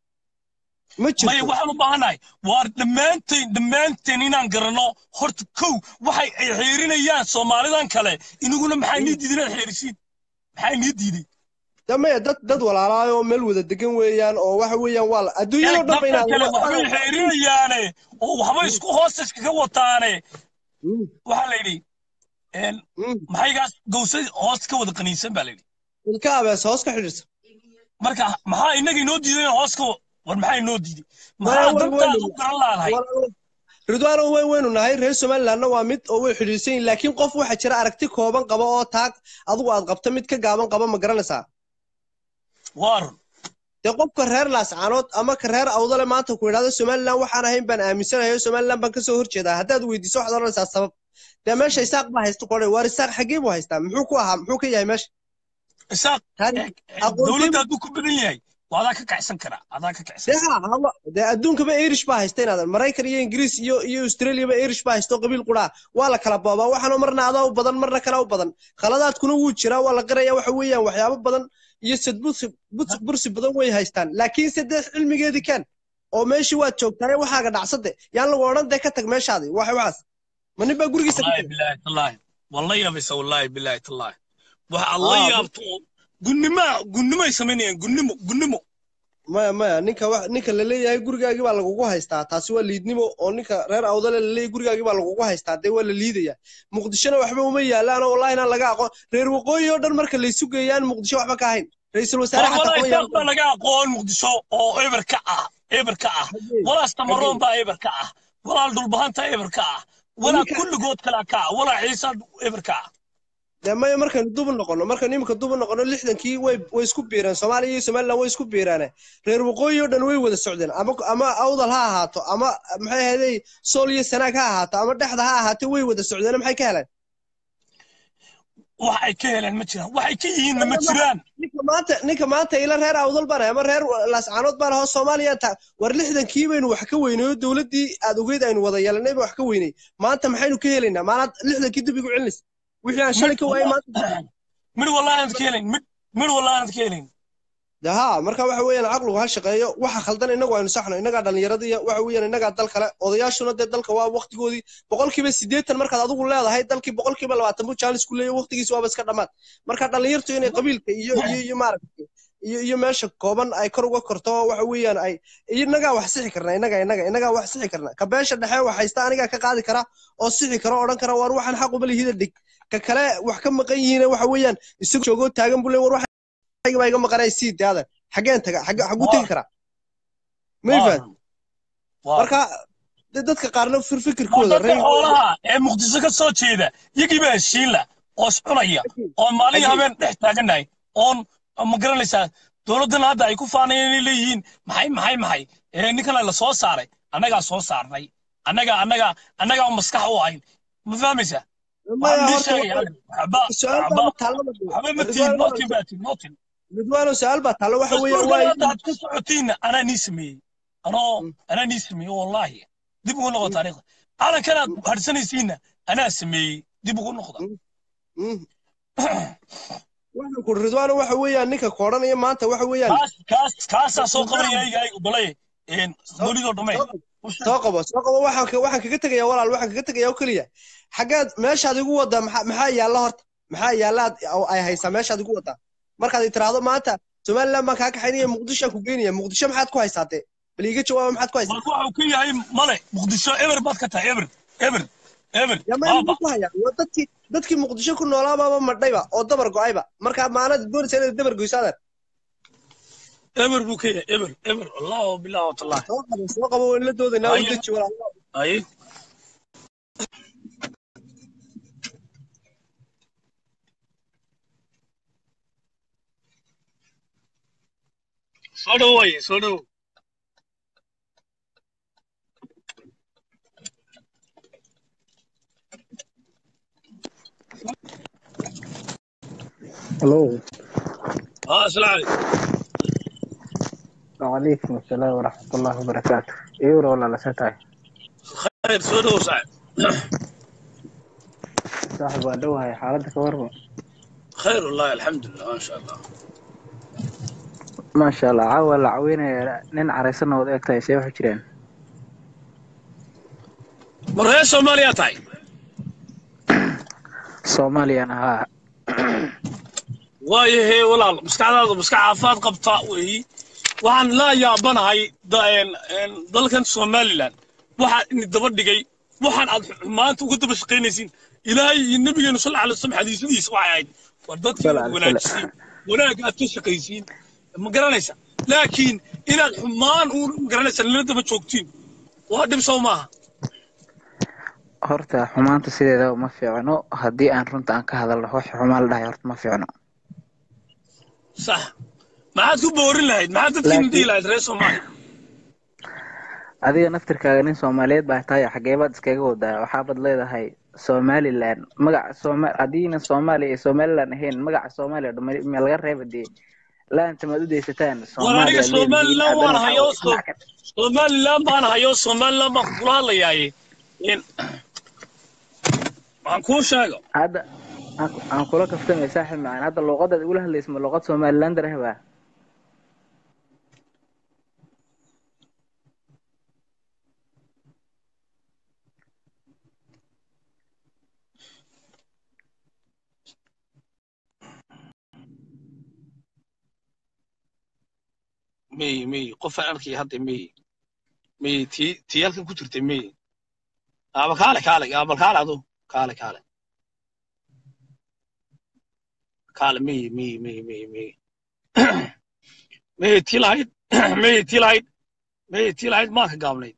ma jirto may waxaan u baahanahay waar dhamaanteen dhamaanteen inaan garano horta kow waxay ay xeerinayaan Soomaalidan kale inaguna maxay nii diideen xeerisiin maxay nii diiday damay dad dad walaalaayo meel wada degan weeyaan oo waxa weeyaan waa adduunyada dhan bayna waxay xeerinayaane oo waxba isku hoos iskaga wataane waxa la yiri een maxay gaas gowsay hoos ka wada qaniinsan baa la yiri ilka abees hoos ka xidhirsan marka maxaa inaga inoo diiday hoos ka war maxay inoo diiday maxaa dadka u garan lahayd ridwaano way waynu nahay reer Soomaaliland waa mid oo way xidhiidhsan laakiin qof waxa jira aragti kooban qaba oo taag adigu aad qabto mid ka gaaban qaba ma garanaysaa war de qofka reer laascaanood ama ka reer awdale maanta ku yiraahdo Soomaaliland waxaan ahayn baan aaminsanahay Soomaaliland baan ka soo horjeedaa haddaad weydiiso waxaad oranaysaa sabab de meesha isaaq ba haysto qoray war isaaq xagee buu haystaa muxuu ku ahaa muxuu ka yahay meesha isaaq dawladda ku ku badan yahay waada ka kacsan kara ada ka kacsan de adduunka ba Irish ba haysteen adan Mareykan iyo Ingiriis iyo iyo Australia ba Irish ba haysto qabiil qura waa la kala boobaa waxaan marna adaa u badan marna kala u badan khaladaadkuna wuu jiraa waa la qaraya waxa weeyaan waxyaabo badan iyo sadbursi bursi badan way haystaan laakiin saddex cilmigeedii kan oo meeshii waad joogtaa waxaaga dhacsade yaan lagu oran day ka tag meeshaadi waxa waxaas mani ba gurigiisa ka tag billahi tallahi wallahi yabisa wallahi billahi tallahi waxa allah yaabto gunnimo gunnimo ay sameeyeen gunnimo gunnimo ma ma ninka wax ninka la leeyahay gurigaagi baa lagu haystaa taasi waa liidnimo oo ninka reer awdale la leeyahay gurigaagi baa lagu haystaa day waa la liidaya muqdishona waxba uma yaalaan wallahi inaan laga aqoon reer waqooyi oo dhan marka la isu geeyaan muqdisho waxba ka hayn ra'iisul wasaaraha xataa kuma laga aqoon muqdisho oo eber ka ah eber ka ah walaas tamaroon baa eber ka ah walaal dulbahanta eber ka ah wala kulligood kala ka ah wala ciisa eber ka ah damay markaan dub noqono markaan nimka dub noqono lixdankii way way isku biiraan Soomaaliya iyo Soomaaliland way isku biiraan reer waqooyi oo dhan way wada socdeen ama ama awdal ha ahaato ama maxay ahaday Soomaaliya sanaag ha ahaato ama dhaxda ha ahaato way wada socdeen maxay ka heleen waxay ka heleen ma jiraan waxay ka yihiin ma jiraan ninka maanta ninka maanta ila reer awdal bana ama reer laascaanood bana oo Soomaaliya ta war lixdankii baynu wax ka weynayo dawladii aad ogeyd aynu wada yeelanay wax ka weynay maanta maxaynu ka helaynaa maanta lixdankii dib igu celinaysa wixii aan shalay ka waayay maanta mid wallahi aan ka helin mid mid wallahi aan ka helin ها marka waxa weeyaan aqligu ha shaqeeyo waxa khaldan inagu aynu saxno inaga dhalinyarada iyo waxa weeyaan inaga dal kale odayaashuna dad dalka waa waqtigoodii boqolkiiba siddeetan markaad adigu leedahay dalkii boqolkiiba labaatan buu challenge ku leeyahay waqtigiisa waaba iska dhamaad marka dhalinyartu inay qabiilka iyo iyo iyo maaragtay iyo iyo meesha kooban ay kor uga korto waxa weeyaan ay inaga wax sixi karnaa inaga inaga inaga wax sixi karnaa ka beesha dhexe wax haysta aniga ka qaadi kara oo sixi kara oran kara war waxan xaq u balihida dhig ka kale wax ka maqan yihiin waxa weeyaan isagu joogo taagan buu leeyahay war ayga iga maqanay sii daada xageen taga xagga xagu tagi kara mayfan marka dadka qaarna fikirkooda reey xoolaha ee muqdisho ka soo jeeda yigi baa shiila oo iscunaya oo maalin habeen dhex taaganay oon ma garanaysaa dowladdan hadda ay ku faanayeen leeyihiin maxay maxay maxay ee ninkan la soo saaray annaga soo saarnay annaga annaga annaga maskax u ahayn ma fahmaysaa ma sheegay haba haba haba ma tiin notin baatin notin midwaano su'aal baa taalo waxa weeyaan waa aad ku socotiina ana nismi ano ana nismi wallahi dib ugu noqo taariikhda ana kana harsanaysiina ana sameeyay dib ugu noqda waxaan ku ridwaano waxa weeyaan ninka kooranaya maanta waxa weeyaan kaas kaas kaas soo qabanaya ayga ayga balay een dawlido dhamay soo qabo soo qabo waxaan waxaan kaga tagayaa walaal waxaan kaga tagayaa oo kaliya xageed meeshaad igu wada maxaa yaala horta maxaa yaala ay haysaa meeshaad igu wada markaad tiraahdo maanta Soomaaliland ma ka kaxaynaya Muqdisho ku geynaya Muqdisho maxaad ku haysaatay bal iga jawaab maxaad ku haysaatay waxa uu ka yahay male Muqdisho ever baad ka tahay ever ever ever yama ku haya dadkii dadkii Muqdisho ku noolaaba ma dhayba oo dabar go'ayba marka maalad doonaysa inay dabar goysaadaan ever buu ka yahay ever ever Allah billahi wa ta'ala soo qabo soo qabo in la doodayna u daji walaal ay soo dhaw way soo dhaw hello ah assalaamu alaykum asalaam wa rahmatullahi wa barakatuh euro wala la satay khayr soo dhaw saaxib saaxib waa dhawahay xaaladda ka warma khayr wallahi alxamdulillah ma sha Allah ما شاء الله عاول عوينا نن عريسنا وذاك تاي سيف حجرين مرة سوماليا تاي سوماليا أنا ها واي هي ولا مسكعة مسكعة عفاد قبطة وهي وعن لا يا بنا هاي داين ضلكن سوماليلاند واحد ندبر دقي واحد ما أنتوا كنتوا بشقينيسين إلهي النبي صلى الله عليه وسلم حديث ليس واحد وردت ولا شيء ولا قاعد تشقيسين ما garanaysa laakiin inaad xumaan u garanaysa linada ma joogtiin waa dib soo maaha horta xumaanta sideeda ma fiicno hadii aan runta aan ka hadalno wax xumaan la dhahay horta ma fiicno sax maxaad ku boorin lahayd maxaad dadkiin dhigi lahayd reer Soomaali adiga naftirkaaga nin Soomaaliyeed baa tahay xageebaad iskaga wadaa waxa bad leedahay Somaliland magaca Soomaali adiina Soomaali iyo Somaliland ahayn magaca Soomaaliya ma laga reebay لا أنت ما تدري ستان سومالي سومالي لا وانا هيو سومالي لا وانا هيو سومالي لا مقبولها لي يعني إن مانكو شاقو هذا أنا أقول لك أفتح مساحة معنا هذا اللغة ده تقولها اللي اسمه لغة سومالي لاند رهبة مي مي قف أركي هذا مي مي تي تيالك كتر تمي أبى كالك كالك أبى كالك هذا كالك كالك كالك مي مي مي مي مي مي تيلايد مي تيلايد مي تيلايد ما كقابلين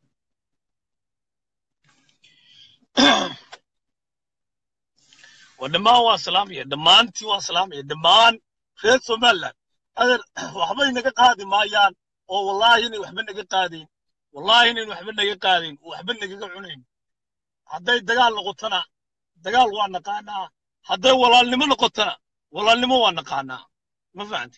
ودمان وسلامية دمان تي وسلامية دمان خير سومالان هذا وحبي نجا قادم مايان أو والله إني وحبي نجا قادين والله إني وحبي نجا قادين وحبي نجا عنين هذا دجال لقطنا دجال وانا قانا هذا والله اللي من لقطنا والله اللي مو وانا قانا ما فهمت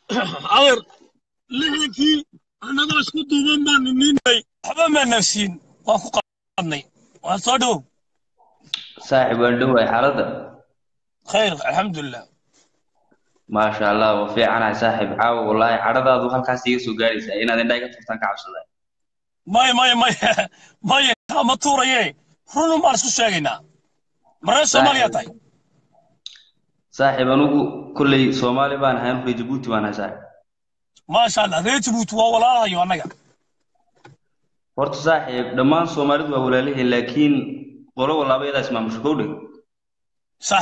adeer lixdankii annagoo isku duuban baan ninay waxba ma nafsiin waan ku qadnay waan soo dhow saaxiib waan dhowahay xaaladda khayr alxamdulilah maasha allah waa fiicanahay saaxiib caawa wallaahi cadhadaadu halkaas iga soo gaaraysaa inaad indhaha ka turtaan ka cabsaday maya maya maya maya kama tuuraye runu maan isku sheegaynaa maree soomaaliya tahay saaxiib anugu kulley soomaali baan ahay reer jabuuti baan ahay saaxiib maasha allah reer jabuuti waa walaalahayo annaga horta saaxiib dhammaan soomaalidu waa walaalihii laakiin qolo walaaba iyadaas maamusho kow dhig sax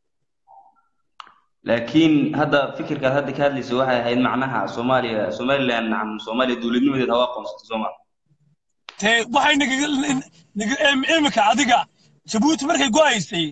laakiin hadda fikirkaad hadda ka hadlaysa waxay ahayd macnaha soomaaliya somaliland nacam soomaaliya dowladnimadeed hawa aqoonsatay soomaal tee waxay naga imika adiga jabuuti markay go-aysay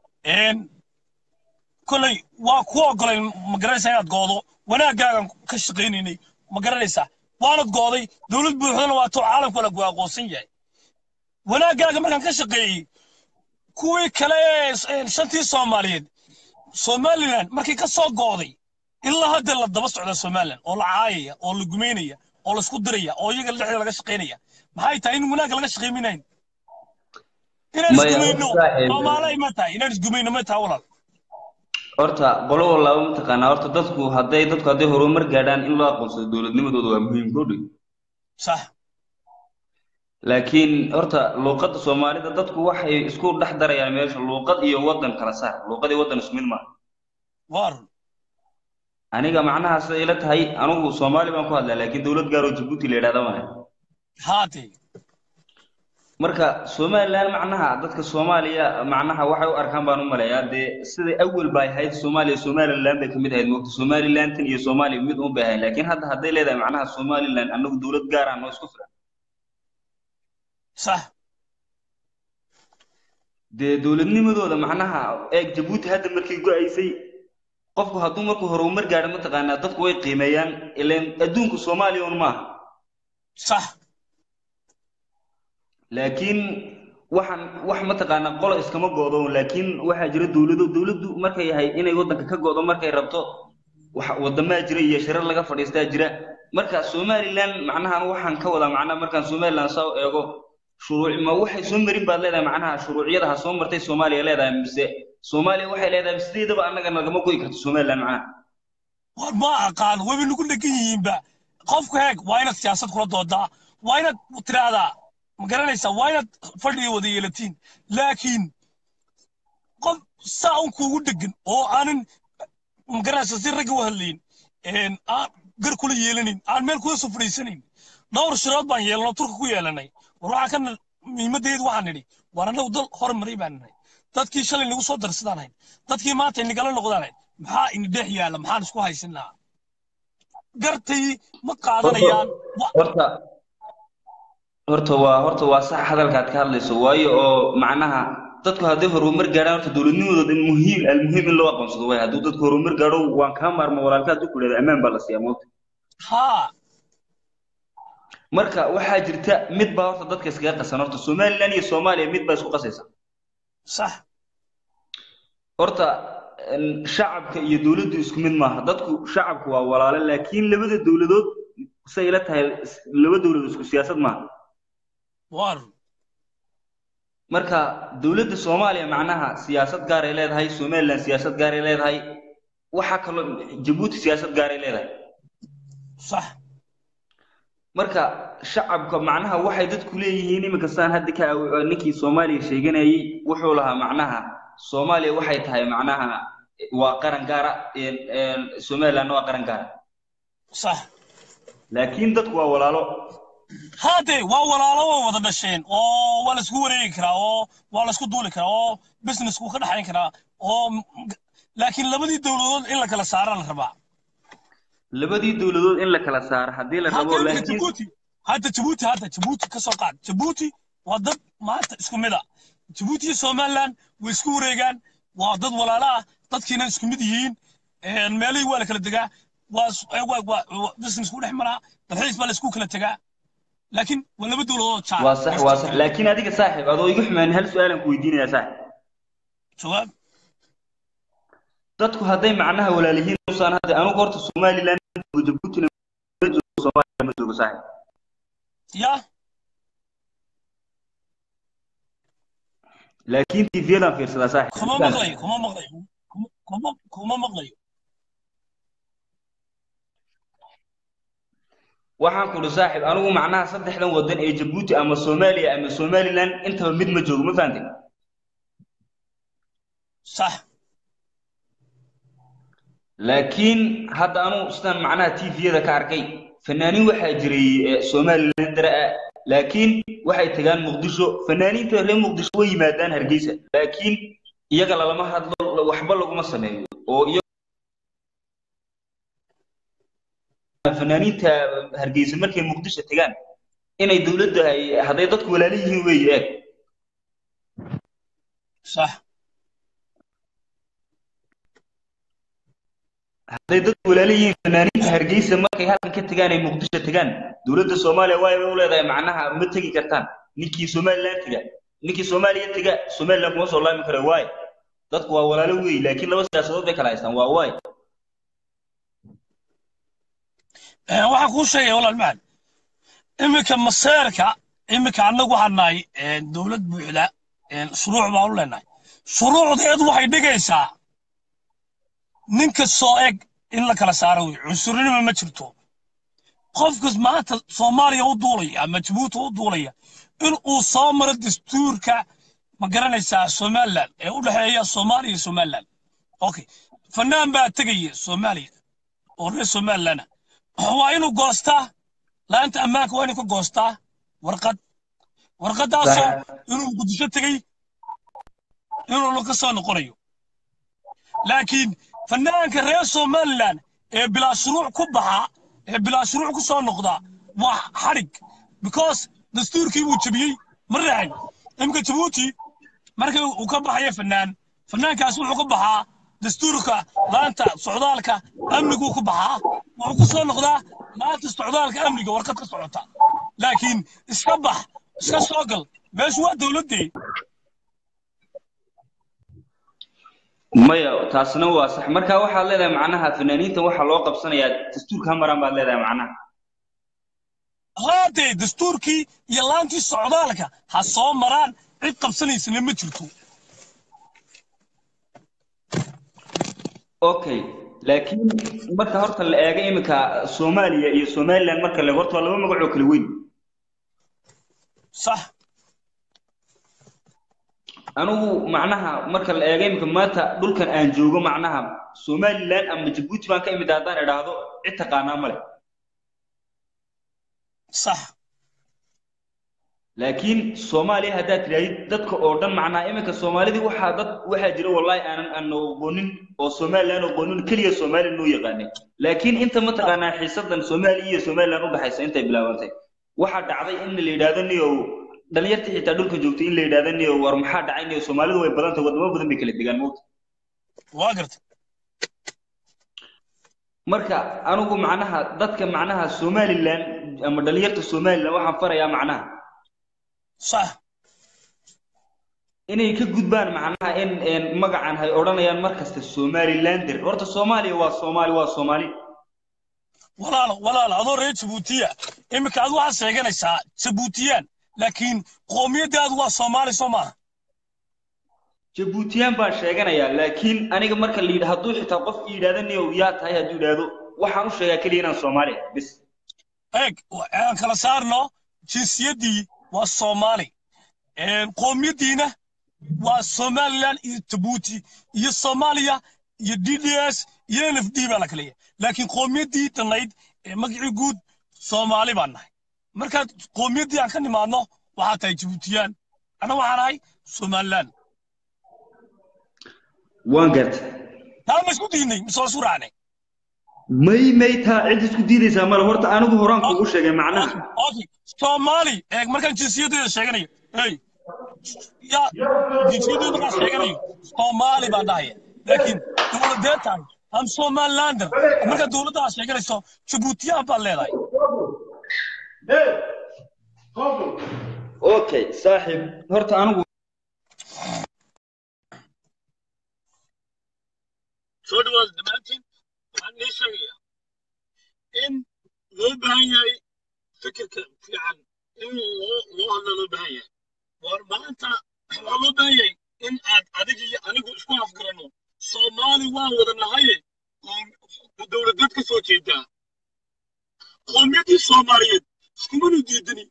kolley waa ku ogolay ma garanaysaa inaad goodo wanaaggaagan ka shaqaynaynay ma garanaysaa waanad gooday dowlad buuxdana waa too caalamku wala aqoonsan yahay wanaaggaaga markaan ka shaqeeyey kuwii kale ee shantii soomaaliyeed somaliland markii ka soo gooday ilaa hadda la daba socda somaliland oo la caayaya oo la gumaynaya oo la isku diraya oo iyaga dhexda laga shaqaynaya maxay tahay in wanaagga laga shaqayminayn inaan isgumayno soomaalay ma tahay inaan isgumayno ma tahay walaal horta qolo walaaba mataqaanaa horta dadku hadday dadku hadday horumar gaadhaan in loo aqoonsado dowladnimadooda waa muhiim koodhi sax laakiin horta luuqadda soomaalida dadku waxay isku dhex darayaan meesha luuqad iyo waddan kala saar luuqad iyo waddan isku mid maaha war aniga macnaha sida ila tahay anigu soomaali baan ku hadlaa laakiin dowlad gaar oo jabuuti la yidhahda maaha haate marka somaliland macnaha dadka soomaaliya macnaha waxay u arkaan baan u maleeyaa dee siday awal bay ahayd soomaaliya somaliland bay kamid ahayd moogta somalilandan iyo soomaaliya mid un bay ahayd laakiin hadda hadday leedahay macnaha somaliland anagu dowlad gaar ah noo isku filan صح dee dowladnimadooda macnaha eeg jabuuti hadda markii go-aysay qofku hadduu markuu horumar gaadho mataqaanaa dadku way qiimeeyaan ileen adduunku soomaaliya un maaha صح laakiin waxaan wax mataqaanaa qolo iskama goodo laakiin waxaa jira dowlado dowladdu markay yahay inay waddanka ka goodo markay rabto wax waddamaa jira iyo shirar laga fadhiistaa jira marka somaliland macnaha waxaan ka wadaa macnaha markaan somaliland soo eego shuruuc ma waxay soo marin baad leedahay macnaha shuruuciyadaha soo martay Soomaaliya leedahay mise Soomaaliya waxay leedahay sideedaba annaga nagama goy karto Somaliland macnaha war ma aqaan way nagu dhagan yihiin ba qofku heeg waa inaad siyaasad kula doodaa waa inaad tiraahdaa ma garanaysaa waa inaad fadhiga wada yeelatiin laakiin qof saa un kuugu dhegan oo aanan ma garanaysaa si ragga u hadlayn aan gar kula yeelanin aan meel kula soo fadhiisanayn dhowr shirood baan yeelano turka ku yeelanay waxa kan muhiimadeedu waxaan nidhi war anagu dal hormaray baan nahay dadkii shalay nagu soo darsadaan hayn dadkii maanta inagala noqdaan maxaa in dhex yaala maxaan isku haysanaa gartay ma qaadanayaan horta horta waa horta waa sax hadalkaad ka hadlayso waayo oo macnaha dadku hadday horumar gaadhaan horta dowladnimadooda in muhiim almuhiim in loo aqoonsado way hadduu dadku horumar gaadho waan kaa maarmo walaalka hadduu ku leedahay ammaan baa la siiyaa moogta haa marka waxaa jirta mid baa horta dadka iskaga qasan horta Somaliland iyo Soomaaliya mid baa isku qasaysa sax horta shacabka iyo dawladdu isku mid maaha dadku shacabku waa walaalo laakiin labada dawladood say ila tahay laba dawladood isku siyaasad maaha war marka dawladda Soomaaliya macnaha siyaasad gaar ay leedahay Somaliland siyaasad gaar ay leedahay waxa kale Djibouti siyaasad gaar ay leedahay sax marka shacabka macnaha waxay dadku leeyihiin iminka saan hadda ka ninkii Soomaaliya sheeganayay wuxuu lahaa macnaha Soomaaliya waxay tahay macnaha waa qaran gaar ah ee Somaliland waa qaran gaar sax laakiin dadku waa walaalo هذا وولا وضع دشين أو ولا سكوري كرا أو ولا سكودول كرا أو بزنس كو كده حين كرا أو لكن لبدي دولود إلا كلا سعر الربع لبدي دولود إلا كلا سعر هذي الربع لكن جيبوتي هذا جيبوتي هذا جيبوتي كسوقات جيبوتي وضد ما اسكو مدا جيبوتي سومالان وسكوري كان وضد ولا لا ضد كنا اسكو مديين المالي ولا كلا دقة واس بزنس كو حمرا الحين بلا سكو كلا تجا لكن ولا بدو له شعر واضح واضح لكن هذيك صاحب هذا يقول من هل سؤالك ويديني يا صاحب سؤال dadku haday macnaha walaalihiin soo hada anu qorto Somaliland jabuuti ma joogo soomaaliya ma joogo saaxiib ya laakiin tvdan fiirsadaa saaxiib kuma maqlayo kuma maqlayo kuma kuma maqlayo waxaan ku saaxiib anigu macnaha saddexdan wadan ee jabuuti ama soomaaliya ama somaliland intaba mid ma joogo ma fahanteen صح laakiin hadda anu sidaan macnaha tvda ka arkay fanaaniin waxaa jiray somaliland dara laakiin waxay tagaan muqdisho fanaaniinta reer muqdisho way yimaadaan hargeysa laakiin iyaga lama hadlo waxba laguma sameeyo oo fanaaniinta hargeysa markay muqdisho tagaan inay dawladda ay haday dadku walaalo yihiin way eeg صح haday dadku walaalo yihiin fanaaniinta hargeysa markay halkan ka tagaan ay muqdisho tagaan dawladda Soomaaliya way u leedahay macnaha ma tagi kartaan ninkii Soomaaliland taga ninkii Soomaaliya taga Soomaaliland kuma soo laami karo way dadku waa walaalo weey laakiin laba siyaasadood bay kala haystaan waa way ee waxa ku sheegay walaal macaan imika maseerka imika anagu waxaan nahay dawlad buuxda ee shuruuc baa u leenahay shuruucdeedu waxay dhigaysaa ninka soo eg in la kala saaro way cunsurinimo ma jirto qofkas maanta Soomaaliya u duulay ama Djibouti u duulay in uu soo maro dastuurka ma garanaysaa Somaliland ee u dhaxeeya Soomaaliya iyo Somaliland okay fanaan baa tagay Soomaaliya oo reer Somaliland waa inuu goostaa laanta ammaanka waa inuu ka goostaa warqad warqadaas inuu Muqdisho tagay inuu ka soo noqonayo laakiin fanaanka reer Somaliland ee bilaa shuruuc ku baxa ee bilaa shuruuc ku soo noqda wax xarig because dastuurkii uu jabiyay ma raacin imka Djibouti markay uu ka baxay fanaan fanaankaas wuxuu ka baxaa dastuurka laanta socdaalka amnigu ku baxaa wuxuu ku soo noqdaa laanta socdaalka amniga warqad ka socota laakiin iska bax iska soo gal meeshu waa dawladii maya taasna waa sax marka waxa leedahay macnaha fanaaniinta waxa loo qabsanayaa dastuurka maran baad leedahay macnaha haddii dastuurkii iyo laantii socdaalka ha soo maraan cid qabsanaysa ma jirto okay laakiin marka horta la eego imika Soomaaliya iyo Somaliland marka la horto laba magac oo kala weyn صح anigu macnaha marka la eego imika maanta dhulkan aan joogo macnaha Somaliland ama Djibouti baan ka imid haddaan idhaahdo cid taqaanaa male صح laakiin Soomaaliya hadda tiraahid dadka oo dhan macnaha imika Soomaalida waxa dad waxa jira wallahi aanan aan aqoonin oo Somaliland aqoonin kaliya Soomaaliland loo yaqaanay laakiin inta ma taqaanaa xiisadan Soomaaliya iyo Somaliland u dhaxaysa intay bilaawantay waxa dhacday in la yiraahdo niyo dhalinyarta xitaa dhulka joogtay in la yiraahdo niyo war maxaa dhacay niyo Soomaalidu way badan tahay wadamo badan bay kala degaan mood waa gartay marka anigu macnaha dadka macnaha Somaliland ama dhalinyarta Somaliland waxaan farayaa macnaha صح inay ka gudbaan macnaha in in magacan hay oranayaan markasta Somaliland horta Soomaaliya waa Soomaali waa Soomaali walaal walaal adoo reer Djibouti imika aad waxa sheeganaysaa Djiboutiyan laakiin qoomiyadaadu waa Soomaali Soomaa Djiboutiyan baa sheeganaya laakiin aniga marka la yiraahdo xitaa qof yiraahdo yaa tahay haduu yiraahdo waxaan u sheegaa kaliya inaan Soomaali bis eeg aan kala saarno jinsiyadii waa Soomaali een qoomiyadiina waa Somaliland iyo Djibouti iyo Soomaaliya iyo D D S iyo N F D baa la kaliya laakiin qoomiyadii tanayd ee magacii guud Soomaali baan nahay marka qoomiyadii aan ka nimaadno waxa tahay Djiboutiyan ana waxaan ahay Somaliland waan gartay taa ma isku diinay soo suraanay may may taa cid isku diidaysaa mal horta anigu horaan kuugu sheegay macnaha okay Somali eeg markaan jinsiyadeeda sheeganayo hey ya jinsiyadeeda ma sheeganayo Somali baan dhahay laakiin dawladeetan am Somalilander marka dawladda sheeganayso Djiboutiyan baa leedahay okay saaxib horta anigu soo dhawaad dhamaantiin waxaan nii sheegayaa in loo baahan yahay fikirka fiican in loo loo hadla loo baahan yahay war maanta waxaa loo baahan yahay in aad adiga iyo anigu isku afgarano soomaali waan wada nahaye oo dowladad ka soo jeedaa qoomiyadii soomaaliyeed iskumanu diidani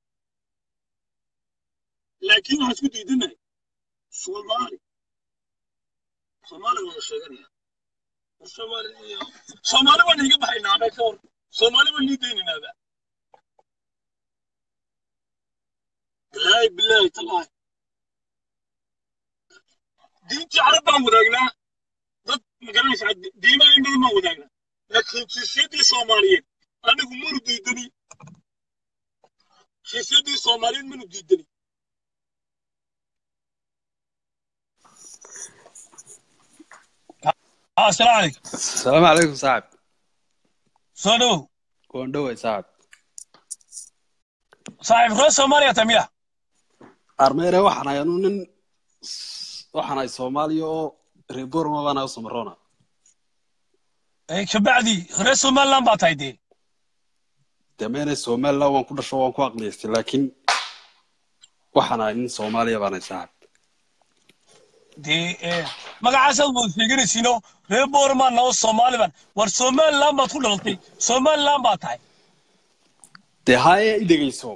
laakiin waxaan isku diidanahay soomaali soomaali wada sheeganaya soomaali soomaali waan iga baxaynaa ama ka hor soomaali waan nii daynaynaaba bilaahi bilaahi tallaahi diintii carab baan wadaagnaa dad magaranaysaa diimaha in badan baan wadaagnaa laakiin jinsiyadii soomaaliyeed anigu manu diidani jinsiyadii soomaaliyeed manu diidani السلام عليكم السلام عليكم صاحب صدو كوندوي صاحب صاحب غير سوماليا تمية أرميرا وحنا ينون وحنا سوماليا ريبور ما بنا وسمرونا إيه كبعدي غير سومال لام باتايدي تمين سومال لا وان كل شو وان كواقليست لكن وحنا إن سوماليا بنا صاحب دي إيه ما قاعد أسوي فيجري سينو ريبور ما نو سومالي بان ورسومال لام بتقول لطي سومال لام باتاي دي هاي إدريسو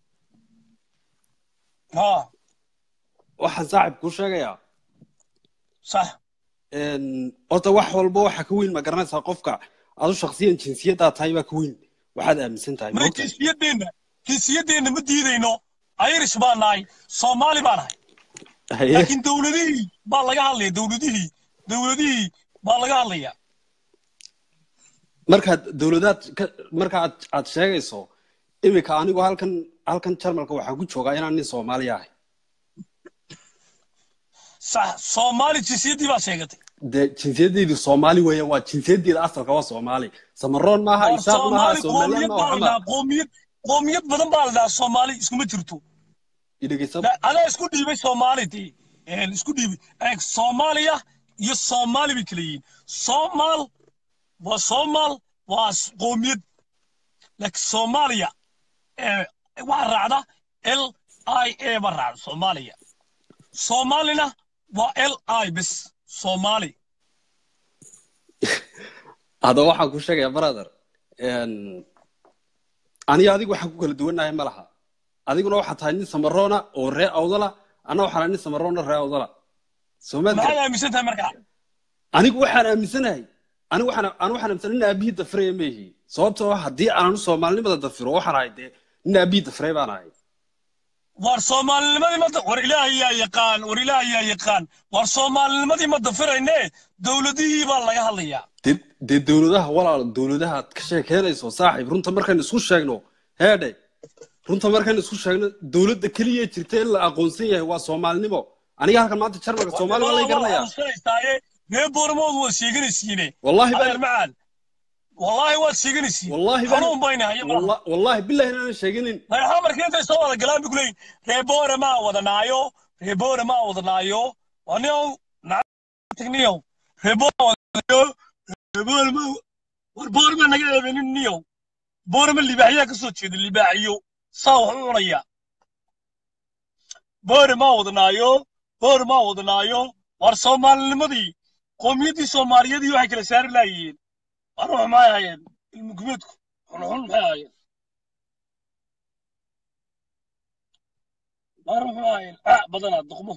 ها waxaan saaxib ku sheegayaa sax in orta wax walba waxa ka weyn ma garanaysaa qofka adu shakhsiyan jinsiyada tahay baa ka weyn waxaad aaminsan tahay ma jinsiyadeenna jinsiyadeenna ma diidayno Irish baan nahay Soomaali baan nahay laakiin dawladihii baa laga hadlaya dawladihii dawladihii baa laga hadlaya marka dawladaad marka aad sheegayso imika anigu halkan halkan Jarmalka waxa ku joogaa inaan nin Soomaali ahay صح صومالي جنسيتي بقى شيء ده جنسيتي دي صومالي ويا وا جنسيتي أصلا كوا صومالي سمرون معها إسحاق معها صومالي معها قومية قومية بدن بالله صومالي اسمه مترتو إذا كسب أنا اسكو دي صومالي دي يعني اسكو دي إيه صوماليا يا صومالي بكلين صومال وصومال وقومية لك صوماليا إيه وعرّعنا ال I A برّع صوماليا صومالينا وال اي بس صومالي هذا واحد كل شيء يا برادر ان انا اديك waxaan ku kala duwanahay malaha adiguna waxa tahay nin samarona oo ree awdala ana waxaan nin samarona ree awdala Soomaaliya ma aaminsantahay marka anigu waxaan aaminsanahay anigu waxaan anigu waxaan aaminsanahay abiida Freemehi sababtoo ah hadii aan Soomaalinimada dafiro waxaan ahay nin abiida Free baan ahay war Soomaalinimadii ma war Ilaahay yaa yaqaan war Ilaahay yaa yaqaan war Soomaalinimadii ma dafirayne dawladihii baa laga hadlayaa de dawladaha walaal dawladaha ka sheekeynayso saaxiib runta markaan isku sheegno heede runta markaan isku sheegno dawladda kaliya jirtay in la aqoonsan yahay waa Soomaalinimo aniga halkan maanta Jarmalka Soomaali wala garanayaa nee boormood waa sheeganaysiine wallahi baa macaan والله واد سيجنسي والله حنون بينها والله والله بالله انا شيغنين هاي حمر كنت سو ولا كلام بيقولين ريبور ما ودنايو ريبور ما ودنايو ونيو نعتنيو ريبور ريبور ما وربور ما نغا بينيو بور ما اللي باعيا كسو جيد اللي باعيو صاو خوريا بور ما ودنايو بور ما ودنايو war Soomaalinimadii qoomiyadii Soomaaliyeed waxay kala saar laayeen أروح معايا هاي المقبضكم أروح معايا أروح معايا آه بدنا الضغمه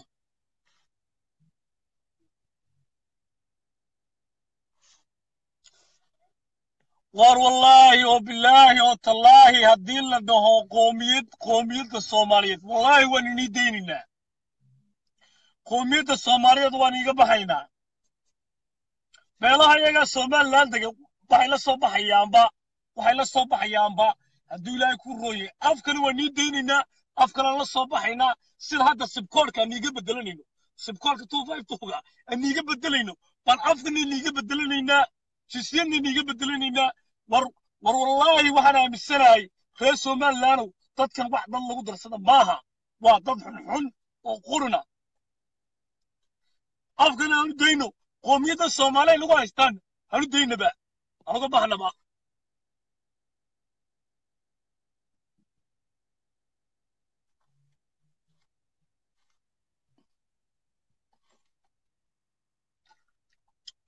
وار والله وبالله وتالله هدين لده قومية قومية الصومالية والله واني ديننا قومية الصومالية واني قبحينا meelaha iyaga Soomaaliland waxay la soo baxayaanba waxay la soo baxayaanba hadii Ilaahay ku rooyay afkan waa nii deynina afkan la soo baxayna sida hadda sibkoorka niga bedelanayno sibkoorka two five two-ga niga bedelayno bal afkan niga bedelanayna jisiyadna niga bedelanayna war war wallahi waxaan aaminsanahay reer Soomaaliland dadkan wax dad lagu darsada maaha waa dad xun xun oo quruna afkan aan deyno قومية الصومالية لغة هستان هلو دينا بقى أنا قبحنا بقى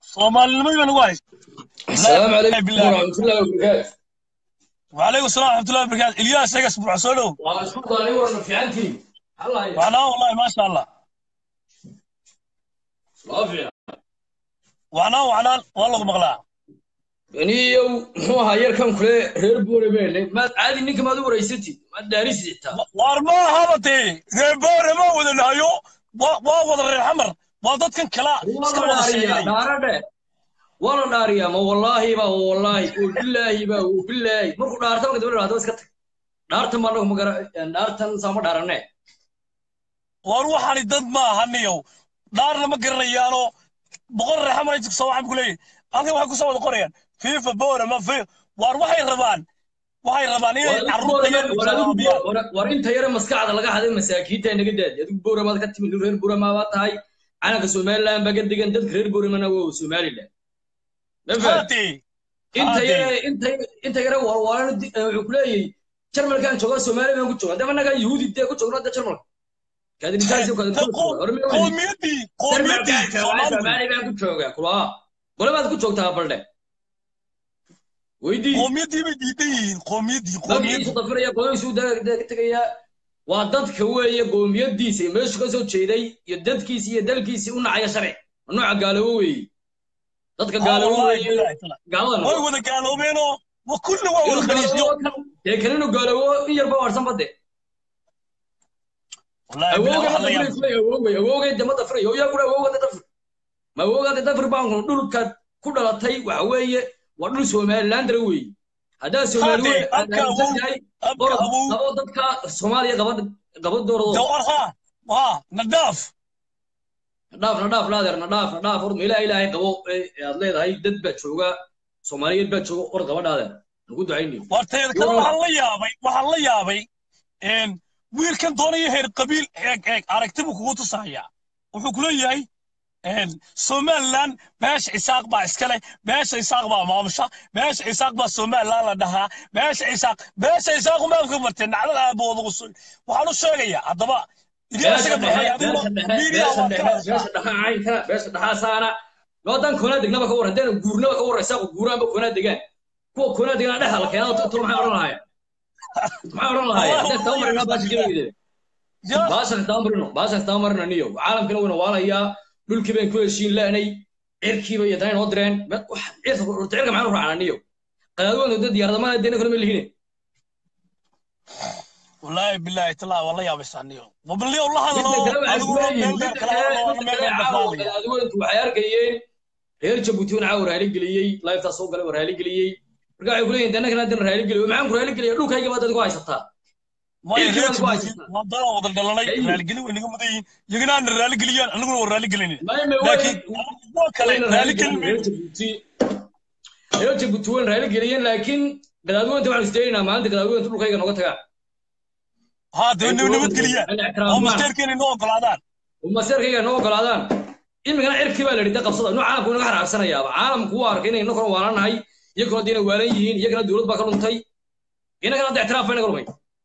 soomaalinimada baan ugu haysta السلام عليكم ورحمة الله وبركاته. وعليكم السلام ورحمة الله وبركاته. إلياس ايش اسبوع سولو وأشكرك عليه ورنا في عنتي. الله يا. وأنا والله ما شاء الله. رافع. وأنا وأنا والله مغلا. يعني يو هو هاير كم كله هربوري بيني ما عادي إنك ما دور رئيستي ما داري سيتا. وارما هذا هربوري ما ولا نهايو وا وا ولا الحمر وضد كان كلا. والله ناريا نارده. والله ناريا ما والله ما والله وبالله ما وبالله ما كنا نارتهم كده هذا بس كت. نارتهم ما نقوم كرا نارتهم سامو دارنه. وأروح عن الدد ما هنيو. نار لما قريانو بقول الحمر يجيك سوا عم كلي. أنا واحد كسوة القريان. في فبورة ما في وأروح يربان. وهاي ربانية عروض تيار ورين تيار مسكعة لقى هذا المساكين تاني جداد يدك بورة ما تكتم من غير بورة ما بات هاي أنا كسومال لا بقد دقن تد غير بورة ما نو سومالي لا هاتي أنت يا أنت أنت يا روار وارن عقلي شرمل كان شغال سومالي ما كنت شغال ده أنا كان يهودي ده كنت شغال ده شرمل كذا نجاسي وكذا قوميتي قوميتي سومالي ما كنت شغال كلا ولا ما كنت شغال تابل ويدي قوميتي بديتين قوميتي قوميتي صدفر يا قوي سو ده ده تجيا وعدد كوي قوميتي سي مش كسو تشيدي يدد كيسي يدل كيسي ونعيا شرع نوع قالوا وي دتك قالوا وي قالوا وي ودا قالوا بينو وكل واحد خليجي كانوا قالوا يربا ورسم بده والله والله والله والله ده ما دفر يا قرا والله ده دفر ما والله ده دفر بان دولك ku dhalatay waxa weeye waa dhul Soomaaliland weey hadaa Soomaaliland abo dadka Soomaaliya gabadh gabadh doorado jawharha waa nadaaf nadaaf nadaaf laader nadaaf nadaaf urd ilaa ilaahay qabo aad leedahay dad baa jooga Soomaaliyeed baa jooga or gabadhaada ugu ducaynay warteed kale waxa la yaabay waxa la yaabay in wiilkan doonaya heer qabiil eeg eeg aragtibu kugu tusaya wuxuu ku leeyahay ان سومالان باش عساق با اسكله باش عساق با مامشا باش عساق با سومالان لا دها باش عساق باش عساق ما كبرتين على ابو وصل waxaan u sheegaya hadaba idiyaasha baxay adiga media باش دها عينka باش دها saana loodan kuna dignaba ka waran deen guurnaba ka waraysa guuraanba kuna digaan kuwa kuna digaan dhaha la keenay to maxay oran lahaayeen maxay oran lahaayeen dad tamarina baas jireeyay baas tamarino baas tamarino niyo caalamkana wayna waalaya dhulkii baan ku heshiin laanay cirkiiba iyo daan oo direen wax cirka urtayga macaan raacanaaniyo qadaadwada dad diyaaradaha deena kala leeyihiin wallahi billahi taala wallahi ya bisaniyo wabillahi allah hada adigu meel kala qadaadwada waxay arkayeen reer Jabuuti oo caawir raali galiyay live taas oo galay raali galiyay marka ay ku leeyihiin deena kana deena raali galiyay maxaan ku raali galiyay dhulkayga baad ku haysataa ما يريد ما ضل وضل دلنا رالي قلي ونيجي مدين يجينا نرالي قليان أنا نقول رالي قليني لكن ما كلام رالي قلي يا جبتوين رالي قليان لكن قدادون تبع الستينا ما عندك قدادون تقول كيف نقطة هذا إنه نبت قليان هم مستركين إنه قلادان هم مستركين إنه قلادان إن مكان عرف كيف اللي تقف صدق إنه عالم كونه حرق سنة يا عالم كوار كنا إنه كانوا ورانا هاي يكون دينا ورايين يكون دولت بكرون تاي إنه كان اعتراف فينا قروي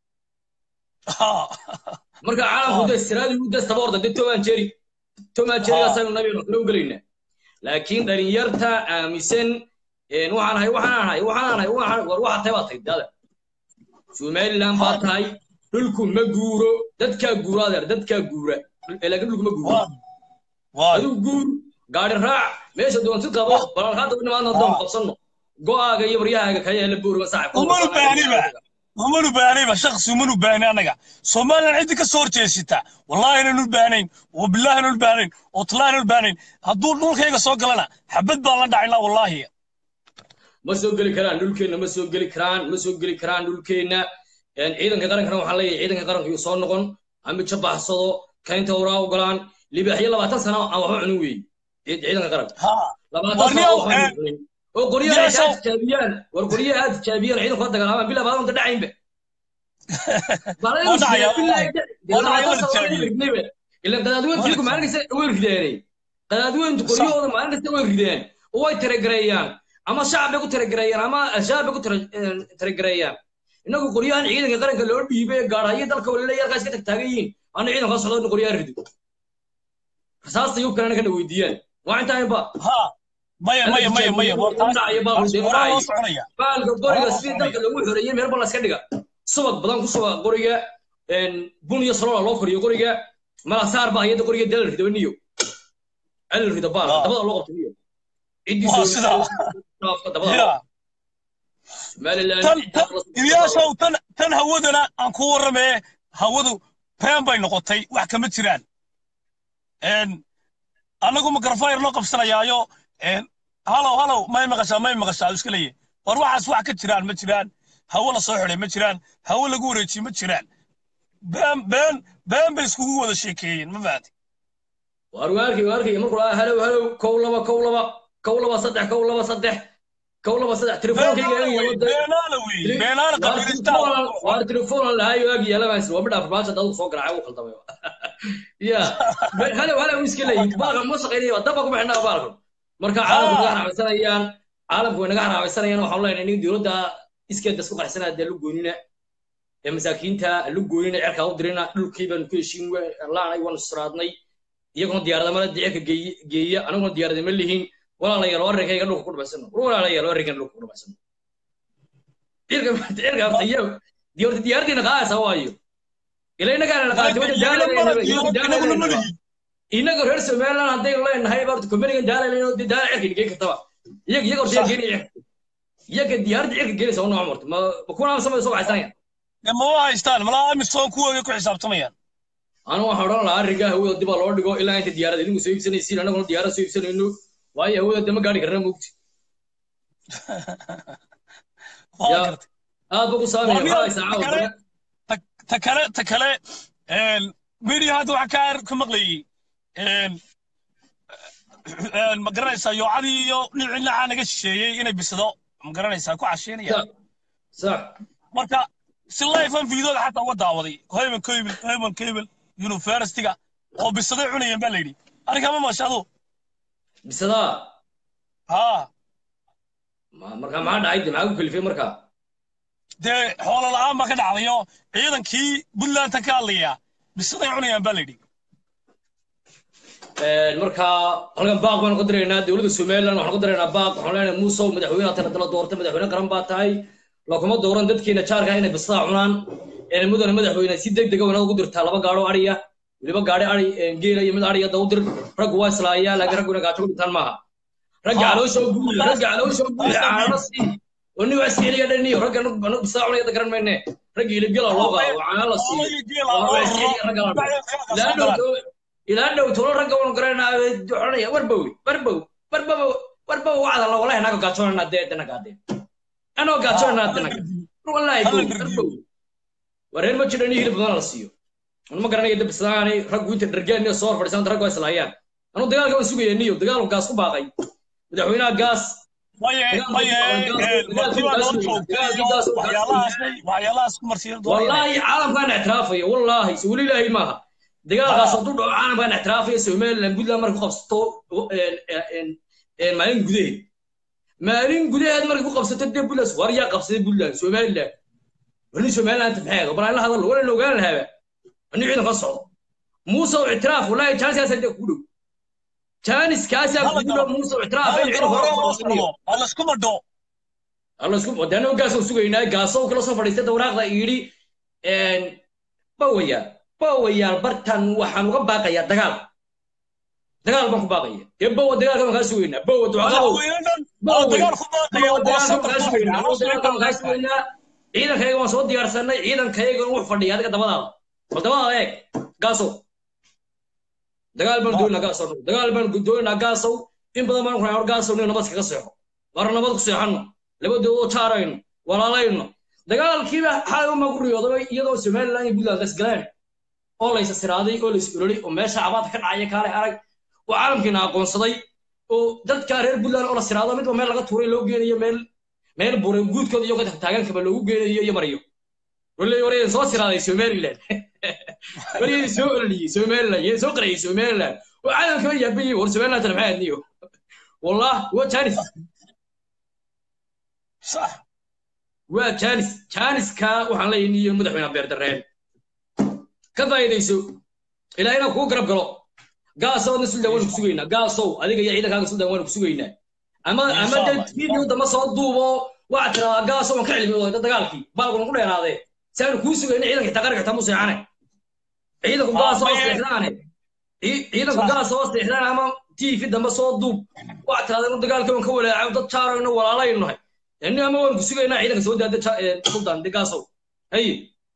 marka caalamku dastiraadi u dasta boorda dad toban jeri toban jeri asan nabi loo galina laakiin dhalinyarta aaminsan een waxaan hay waxaan hay waxaan hay waxaan war waxa taybay dada Soomaaliland baa tahay dhulku ma guuro dadka guuraadar dadka guura ilaa dhulku ma guuro waa guur gaari raac meesha doonto qabo bal hadda inaan doon qabsano go'aaga iyo baryahaaga ka yeela buurga saaxiib ومنو باني بشخص ومنو باني أنا سومالي عندك صور تيسيتا والله أنا نلبانين وبالله نلبانين وطلع نلبانين هدول نول كيغا سوق لنا حبيت بالله دعينا والله ما سوق لي كران دول كينا ما سوق لي كران ما سوق لي كران دول كينا يعني عيدن كقرن كانوا حلي عيدن كقرن يصون نقون عم بتشبع صدو كاين تورا وقلان اللي بحي الله بعد سنة أو عنوي عيدن كقرن ها بعد وقرية هاد شابيان والقرية هاد شابيان عيدن خد كلام بلا بعضهم تدعين به وضع يا وضع يا شابيان إلا قدادوين فيكم معنا كسر ويرك داري قدادوين تقوليهم معنا كسر ويرك داري وواي ترجريان أما الشعب يقول ترجريان أما الشعب يقول ترجريان إنه قريان عيدن كقرن كلور بيبي قارهية دلك ولا لا يركز كتك تاجين أنا عيدن خاص هذا قريان ردو أساس يوب كنا كنا ويديان وعند تاني با ها maya maya maya maya wartaas horaa loo soconaya baalka qoriga sidii dalka lagu xoreeyay meel bal iska dhiga subag badan ku suba qoriga een bun iyo salool loo koriyo qoriga mala saar baa iyada qoriga dalal ridwaniyo al rida baal dabada loo qabto niyo cidii soo sida dabada tan ilyaashow tan tan hawadana aan ku warramee hawadu been bay noqotay wax kama jiraan een anagu mikrofon loo qabsanayaayo een halow halow may maqashaa may maqashaa iska leeyahay war waxaas wax ka jiraan ma jiraan hawo la soo xidhay ma jiraan hawo lagu wareejiyey ma jiraan been been been bay iskugu wada sheekeeyeen ma fahanti war waarkii waarkii markuu ah halow halow kow laba kow laba kow laba saddex kow laba saddex kow laba saddex telefonkayga beenaala wey beenaala qabiilista war telefoon la hayo agi yala baan soo midha farmaajo dad soo garaacay uu khaldamay ya halow halow iska leeyahay baaqa ma shaqeynaya daba ku bixinaa baalka marka caalamku naga raacsanayaan caalamku naga raacsanayaan waxaan leenahay in dawladda iskeed isku qarsanaa lu goonina ee masaakiinta lu goonina cirka u dirina dhulkii baan ku heshiin laanay waan suraadnay iyagoo diyaarada mala dicirka geeya anaguna diyaarada ma lihiin walaalayaal warreekayga dhulka ku dhabaysano walaalayaal warreekayga dhulka ku dhabaysano cirka cirka tayo diyaarada diyaaradiina qaasa waayo ilayna gaana la qaatay wada daalay inaga reer Soomaaliland haday leenahay barta company-ga daalay oo diyaar cirka geey kartaba iyaga iyaga horta geeyay iyaga diyaarada cirka geeyay soo noocmarto ma kuna samay soo waxaysanayaan ma haystaan mala amisoon kuwooda ku xisaabtamayaan anu waxaan oran lahaa arriga hawada dib loo dhigo ilaa inta diyaarada idinku soo iibsanaysiin anaguna diyaarada soo iibsanayno waayo hawada dama gaari karna mugti aad buu ku saamay waxay ta kale ta kale een media hada waxa ka ka maqlayay een een ma garanaysaa yoocadii iyo nicina naga shisheeyay inay bisado ma garanaysaa ku casheynayaan sax marka si live aan video xataa uga daawaday hayman cable hayman cable university-ga oo bisaday cunayeen baa leeydi ariga ma maashado bisada ha ma marka ma dhacay ma ku kalifay marka de xoolo la'aan ba ka dhacdayo ciidankii Puntland ka hadlaya bisaday cunayeen baa leeydi een marka halkan baaq baan ku direynaa dawladda Soomaaliland waxaan ku direynaa baaq waxaan leenahay Muuse madaxweynaha tan dala doortay madaxweyne qaran baa tahay la kuma dooran dadkeena jaarka inay bisada cunaan ee mudane madaxweyne si degdeg ah ugu dirtaa laba gaaro ariya waliba gaari ari geela iyo mid ariya dawdir rag waa islaaya laga raguna gaajo intaan maaha rag caloosho guul rag caloosho guul caanasi وني واسيلي يدني رجل نو بساعة ولا يذكرن منه رجل يبيلا لغة وعلى سي لأنه لأنه تقول رجل ونقرنا جوعنا وربو وربو وربو وربو وعد الله والله هناك قاتشون نادي تنا قادي أنا قاتشون نادي تنا والله يقول وربو ورين ما تشرني هيل بدون راسيو أنا ما قرنا يد بساني رجل ويت الرجال ني صور فرسان رجل إسلايان أنا دجال كمان سوي نيو دجال وقاس كباقي بدحونا قاس مايه مايه والله عالم كان اعترافي والله سولي الله ما دقال قصدوا عالم كان اعترافي سومال لان قد لما خبصتو مالين قديه مالين قديه مركو خبصت الدب ولا سواريا قبصت بولا سومال لا وني سومال انت بحاجه برا الله هذا ولا لو قال هذا اني عيد قصعوا موسى اعتراف والله كان سياسه كله جانس كاسا كله موسى اعتراف الله اسكو مدو الله اسكو ودانو غاسو سوغينا غاسو كلا سو فديسته waraaqda yiri een bawaya bawaya bartan waxaan uga baaqaya dagaal dagaal baan ku baaqaya ee bawa dagaal ka gaas weeyna bawa ducada bawa dagaal ku baaqaya dagaal ka gaas weeyna dagaal ka gaas weeyna ciidankayga waan soo diyaarsanay ciidankayga wuxuu fadhiyaa adiga dabadaada bal dabada eeg gaaso dagaal baan doonaa gaaso dagaal baan doonaa gaaso in badan baan ku raacay gaaso inuu nabad kaga seexo war nabad ku seexano labadooda taarayno walaalayno dagaalkiiba xal uma guriyoodo iyadoo Soomaaliland iyo Puntland isgaleen oo la is siraaday oo la is ururi oo meesha cabaad ka dhacay kale arag oo caalamkiina aqoonsaday oo dadka reer Puntland oo la siraado mid meel laga tuuray loo geenayo meel meel buuray guudkooda iyo ka taagan kaba loogu geenayo iyo mariyo wala wareen soo siraaday Soomaaliland wali soo ururiyay Soomaaliland iyo soo qaray Soomaaliland oo caalamka yaabay war Soomaaliland maxay adniyo والله هو جانس صح هو جانس جانس كا وحنا ليني مدحونا بير درين كفايديسو الى هنا كو قرب قلو قاسو نسل دوان كسوينا قاسو اديك يا عيدك كسل دوان كسوينا ama ama dad video dama soo duubo waxa tira gaas oo ka cilmi wada dagaalkii baalku ku dheeraadee saan ku sugayna ciidanka taqarka tamu seexane ciidanku gaas oo seexdaane ciidanku gaas oo seexdaan ama tv dama soo duub waxa tira dagaalka ka walaaco dad jaarayno walaalaynahay yani ama waan ku sugayna ciidanka soo daada sultan dagaaso hay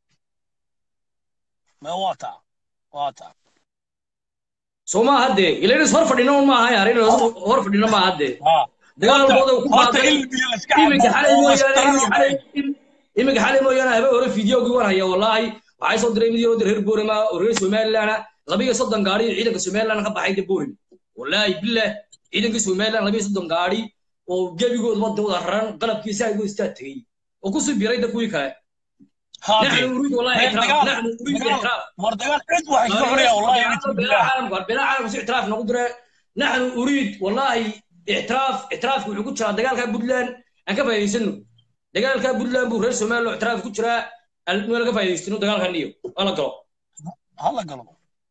ma wata wata soma hadde ilayna hor fadhino ma aha yaarina hor fadhino ma hadde dagaalkooda ku baaqay imika xalay mooyaane imika xalay mooyaane haba hore fiidiyowgii waan haya wallahi waxay soo diray midii oo reer Boorama oo reer Somaliland laba iyo soddon gaari ciidanka Somaliland ka baxay Boorama wallahi billah ciidanka Somaliland laba iyo soddon gaari oo gebigood wadada raran qalabkiisa ay u istaagtay oo ku soo biiray dadkii kale نحن نريد والله اعتراف نحن نريد اعتراف وردقان عد واحد كحرية والله بلا عالم بلا عالم مش اعتراف نقدر نحن نريد والله اعتراف اعتراف وحقول شرا دقال كان بدلان أنا كيف يسنو دقال كان بدلان بورير سومال اعتراف كل شرا المال كيف يسنو دقال كان نيو الله قلو الله قلو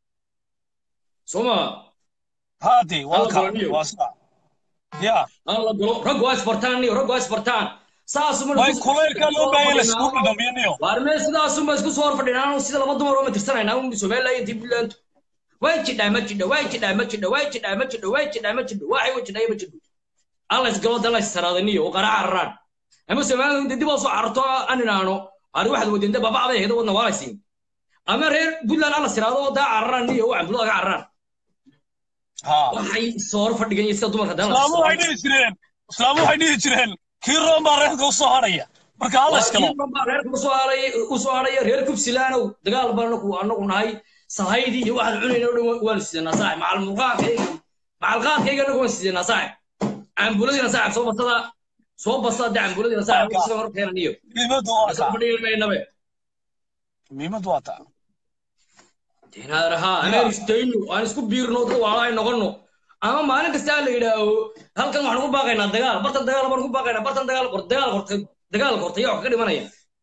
سوما هادي والله واسع يا الله قلو رجوا اسبرتان نيو رجوا اسبرتان ساسو من way kuleelka loo baahay la isku dhamiyo warme sidaasu ma isku soo fadhinaan sida laba dumar oo ma tirsanayna oo Soomaaliya intii bilaanto way jidhay ma jidhay way jidhay ma jidhay way jidhay ma jidhay way jidhay ma jidhay waxay way jidhay ma jidhay alla isgalo dala saraadaniyo oo qara carraan ama Soomaaliya intii dib oo soo carto aninaano ari waxad wadinta babacday heedo wadna waalaysiin ama reer buntland alla siraado oo daa carraan iyo waxan bulada carraan ha waxay soo fadhigan sida dumarka dala islaamu waxay dhihi jireen islaamu waxay dhihi jireen kii rooma reerka u soo haraya marka alla iskalo rooma reerka u soo haraya u soo haraya reer kubsilaano dagaal baan ku anagu nahay sahaydi iyo waxaan cunayna waan sidana saax macal muqaaqayga macal qaadkayga anagu waan sidana saax ambuladina saax soo basada soo basada ambuladina saax soo hor keenaniyo miimadu waa soo fadhiyeynaba miimadu waa taa dinaaraha ana istayno aan isku biirno dad walaal noqono ama maalin kasta la yiraahdo halkan waxaan ku baaqaynaa dagaal bartan dagaal baan ku baaqaynaa bartan dagaal qor dagaal qortay dagaal qortay wax ka dhimanaya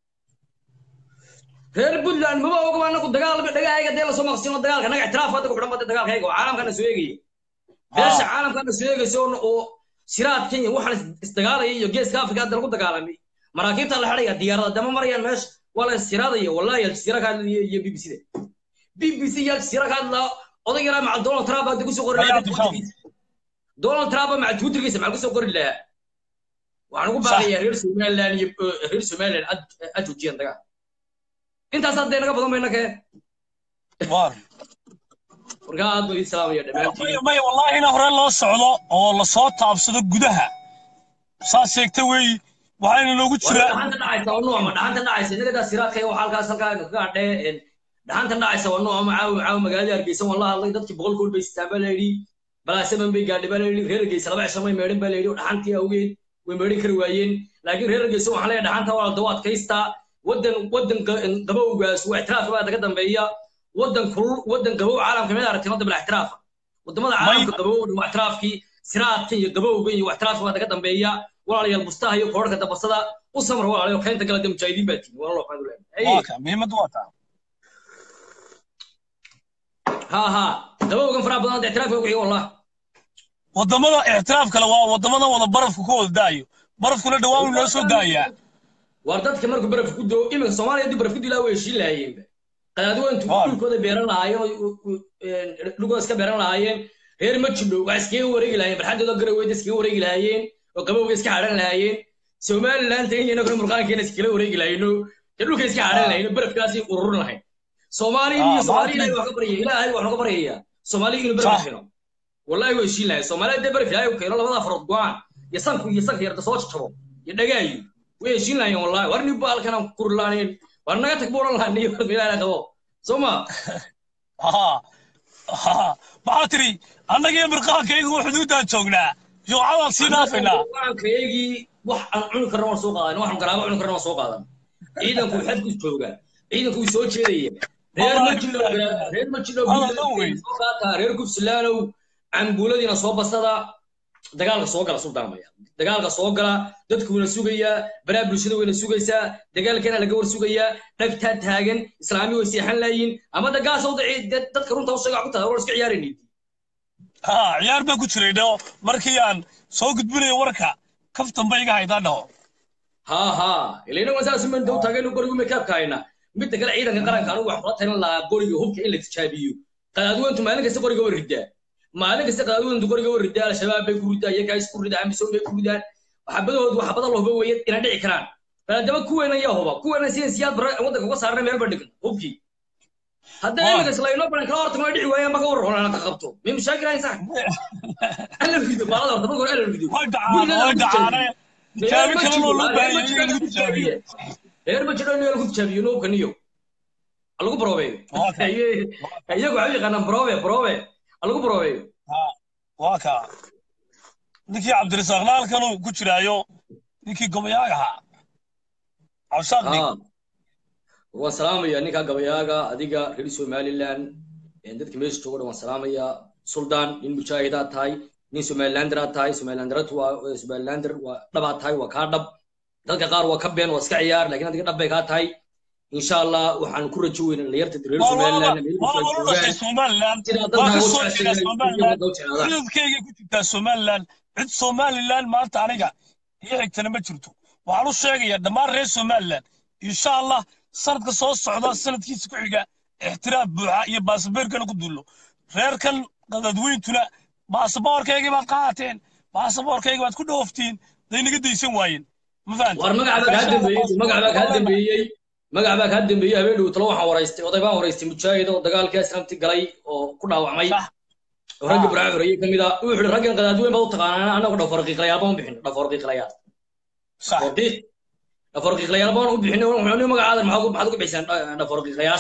reer Puntland ma oga waan ku dagaal ba dhagayga deel soo maqsino dagaalka naga ictiraafada ku xidhan dagaalkayga caalamkana soo eegay beesha caalamkana soo eegayso oo siraad Kenya waxaan isdagaalay iyo geeska Afrika dal ku dagaalamay maraakiibta la xidhay diyaarada dama marayaan meesh wala siraadayo wallahi siraka iyo B B C B B C yaa siraka la odayga ma Donald Trump aad ku soo qoray Donald Trump ma Twitterkiisa ma ku soo qoray la waxaan ugu baaqayaa reer Somaliland iyo reer Somaliland aad u jeedan dagaal intaas hadda naga badan bayna keen war wargaad buu islaamaya dhamaantii may wallahi ina hore loo socdo oo la soo taabsado gudaha saas sheegtay way waxayna noogu jiraa dhaxanta dhacaysa oo nooc ma dhaxanta dhacaysa inaga siraadkay waxa halkaas halkaa ka gaadhay dhaxanta dhacaysa waa nooc ma caaw caaw magaalada Hargeysa wallahi hadlay dadkii boqol kool bay istaabalayay balaasaban bay gaadhay balayay reer Hargeysa laba cisho meedin balayay dhaxantii awgeed way meedin kar waayeen laakiin reer Hargeysa waxa la dhaxanta waa dawaad kaysta wadan wadan qabowgaas waa ictiraaf baa daga dambeeya wadan kul wadan qabow caalamka meel aragtay wadda bil ictiraaf wadamada caalamka qabow waa ictiraafkii siraadka iyo qabowga iyo ictiraaf baa daga dambeeya walaalayaal bustaha iyo koorka dabasada u samar walaalayaal kaynta kala damjaydiin baa tiin walaalo waxaan leeyahay waa ka miimadu waa taa ha ha qabowgan fara badan ictiraafka wixii wallaah wadamada ictiraaf kale waa wadamada wada barafku ku wada daayo barafkuna dhawaan loo soo daayaa wardadka markuu baraf ku doo imika Soomaaliya dib baraf ku dilaa way shiilaayeen qadaadweyntu dhulkooda beeran lahaayeen dhulkooda iska beeran lahaayeen reer ma jidho wax iska wareegi lahaayeen barxadooda garaweyda iska wareegi lahaayeen oo qabowga iska xaran lahaayeen Soomaaliland tayna kuna murqaankeena iska wareegi lahaayeen dhulka iska xaran lahaayeen barafkaasi ururin lahayn Soomaaliya iyo Soomaaliya wax ka bariyay ilaahay wax ka bariyay Soomaaliya inuu baraf xiro wallahi way shiilaayeen Soomaaliya dib baraf ilaahay u keeno labada farood go'an iyo sanku iyo sanka yarda soo jabo iyo dhagaayo way shiilaayeen wallahi warni baalkana kurlaaneen warnaga tag booran lahayn meelaha qabo soma ha ha baatri annaga mirqaankaygu xuduuda joognaa joocadan si dhaafayna mirqaankaygi wax aan cuni karno waan soo qaadan waxaan garaabo cuni karno waan soo qaadan ciidanku xad ku jooga ciidanku soo jeedaya reer ma jiro reer ma jiro soo qaata reer kubsilaanow ambuladina soo basada dagaalka soo gala suldaamaya dagaalka soo gala dadku wada sugaya baraab bulshada wada sugaysa dagaalkana laga war sugaya dhagta taagan islaami way seexan laayin ama dagaal soo dadka runta u sheega ku tahay war iska ciyaareen ها عيار بقى كتير ده مركيان سوق تبني وركا كفتم بيجا هيدا ده ها ها إلينا وساس من دو تاجي نقول لكم كيف كاينا متى كلا عيدا كقرن كانوا وحرات هنا لا قولي هوك إلا تشابيو قادوا أنتم ما لك استقولي قول الرداء ما لك استقادوا أنتم قولي قول الرداء الشباب بيقولوا الرداء يكايس قول الرداء عم يسوي بيقولوا الرداء وحبضوا وحبض الله بويت إن ده إكران فلما كوينا ياهو كوينا سياسيات برا وده كوكا صارنا مير بدك هوكي هذا إنك سلاينو بنا كلارت ما يدعي ويا ما كور هنا كخبطه مين مشاكل هاي صح أنا الفيديو ما هذا تبغى أنا الفيديو ودع ودع جابي كلام والله باي هير بتشرب نيو الكوت شابي نو كنيو ألقو بروبي أيه أيه قاعد يغنى بروبي بروبي ألقو بروبي واكا نكي عبد الرزاق نال كانوا كشرايو نكي قبياها عشاقني آه والسلام يا نيكا قبياها أديكا ريدي سومالي لان عندك كميش تقول والسلام يا سلطان إن مشاهدات هاي نين سومالي لاندرات هاي سومالي لاندرات و سومالي لاندر ودبات هاي وكاردب dadka qaar waa ka been waa iska ciyaar laakiin adiga dhabbay ka tahay insha Allah waxaan ku rajooyn in leeyarta reer Soomaaliland dadkayga ku jirta Soomaaliland cid Soomaaliland maanta aniga iyo xigtana ma jirto waxaan u sheegayaa dhammaan reer Soomaaliland insha Allah sanadka soo socda sanadkiisa ku xiga ixtiraam buuxa iyo baasaboorkana ku duulo reerkan dadweyntuna baasaboorkayga baad qaateen baasaboorkayga baad ku dhooftiin daynaga deysan waayeen war magacaba ka dambeeyay magacaba ka dambeeyay magacaba ka dambeeyay habeen uu talo waxaan waraystay oday baan waraystay mujaahid oo dagaalkii asramti galay oo ku dhaawacmay oo rag Ibrahim Horeeye kamida uu xidhay raggan qadaadweyn baa u taqaanaa anagu dhafar qiiqlayaal baan bixin dhafar qiiqlayaal sax wadi dhafar qiiqlayaal baan u bixin wuxuu magacaada maxaa maxaad ku bixisaan dhafar qiiqlayaal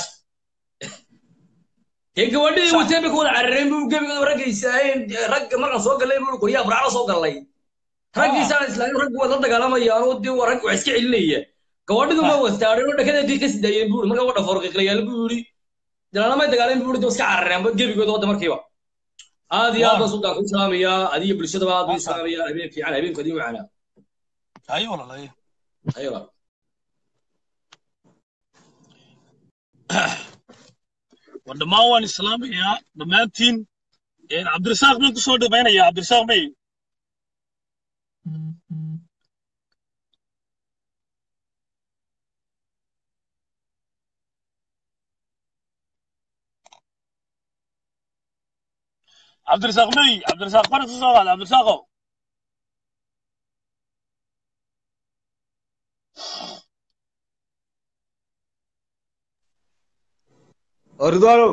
ee gabadhii uu teebe ku wada carareen buu gabiga ragaysaayeen rag markan soo galay buu qoriyaa burcada soo galay raggiisa islaam rag wada dagaalamaya oo dii warag wax iska celinaya gabadhidu ma wastaareen oo dhakada ka sidayeen buu marka wada farqiqlayaal buu yiri dalana ma dagaaleen buu iska carareen gabigooda wada markiiba aad iyo aad baan sultaan ku salaamaya adiga bulshada aad baan salaamaya habeen fiican habeen kadii waxana ayo wallahi ayo wadama waan islaamaya dhamaantiin ee Cabdirasaaq baan ku soo dhaweynaya Cabdirasaaq may عبد الرزاق مي عبد الرزاق فرق صوغال عبد الرزاق رضوانو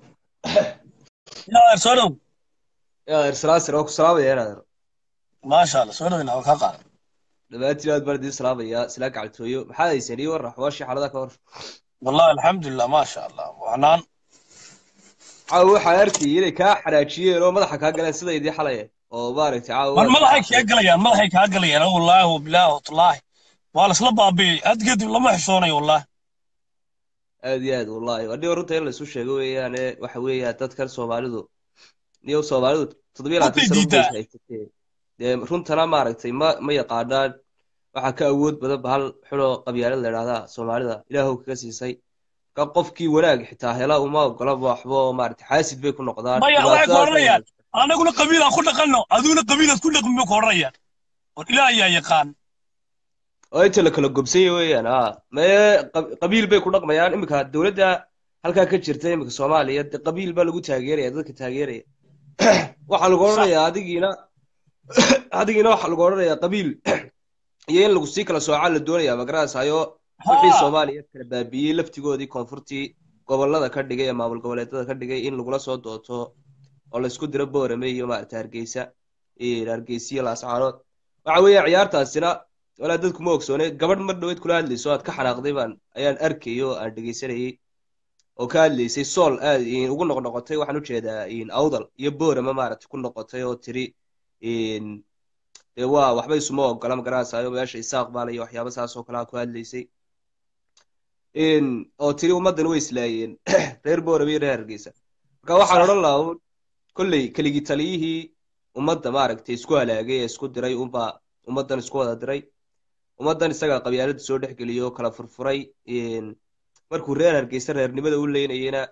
يا ارسلوا يا ارسل سلام سلام يا نادر ما شاء الله سولو هنا وكاقع دباتي لا بردي سلام يا سلاك على تويو maxaa haysani war waxwashi xalada ka hor والله الحمد لله ما شاء الله وعنان caaw waxa arkay inay ka xaraajiyeen oo madaxa ka galeen sidaydii xalay oo baaragtay caaw man madaxa ka galayaan madaxa ka galayaan wallahi wabillahi wallahi wala isla baabi adgeed lama xishoonay wallahi aad iyo aad wallahi wadii runta in la soo sheego weeyaan waxa weeyaa dadkan Soomaalidu niyo Soomaalidu toddoba iyo labaatan sano haysatay ee runtana maaragtay ma ma yaqaanaan waxa ka awood badan bahal xulo qabyaalad la yiraahdaa Soomaalida Ilaahow ka siisay ka qofkii wanaag xitaa hela uma ogola waxba maartay xaasid bay ku noqdaan ma yaa qorayaan anaguna qabiil aan ku dhaqanno aduna qabiil aad ku dhaqmo qorayaan oo Ilaahay yaa yaqaan oo inta la kala gobsay weeyaan ah ma qabiil bay ku dhaqmayaan imika dawladda halka ka jirta imika Soomaaliya qabiil ba lagu taageeraya dadka taageeraya waxa lagu oranayaa adigiina adigiina waxa lagu oranayaa qabiil iyo in lagu sii kala sooca la doonayaa magaraasayo wixii Soomaaliya kala baabiyay laftigoodii koonfurtii gobolada ka dhigay ee maamul goboleedyada ka dhigay in lagu la soo dooto oo la isku diro Boorame iyo maarta Hargeysa ee Hargeysa la ascaanood waxa weeye ciyaartaasina wala dadku ma ogsoonay gabadh mar dhaweyd kula hadlayso aad ka xanaaqday baan ayaan arkayo aan dhageysanayay oo ka hadlaysay sool aad ugu noqnoqotay waxaan u jeedaa in awdal iyo Boorame maarta ku noqotay oo tiri in ee waa waxba isuma ogola magaraasayo meesha isaaq baalayo waxyaabo saas oo kala ku hadlaysay in oo tiri ummadan way islaayeen reer Boorame iyo reer Hargeysa marka waxaan oran lahaa kullay kaligi taliyihii ummadda maaragtay isku halaagay isku diray umba ummadan isku wada diray ummadan isaga qabyaalada soo dhaxgeliyo kala furfuray in markuu reer Hargeysa reernimada u leeynayna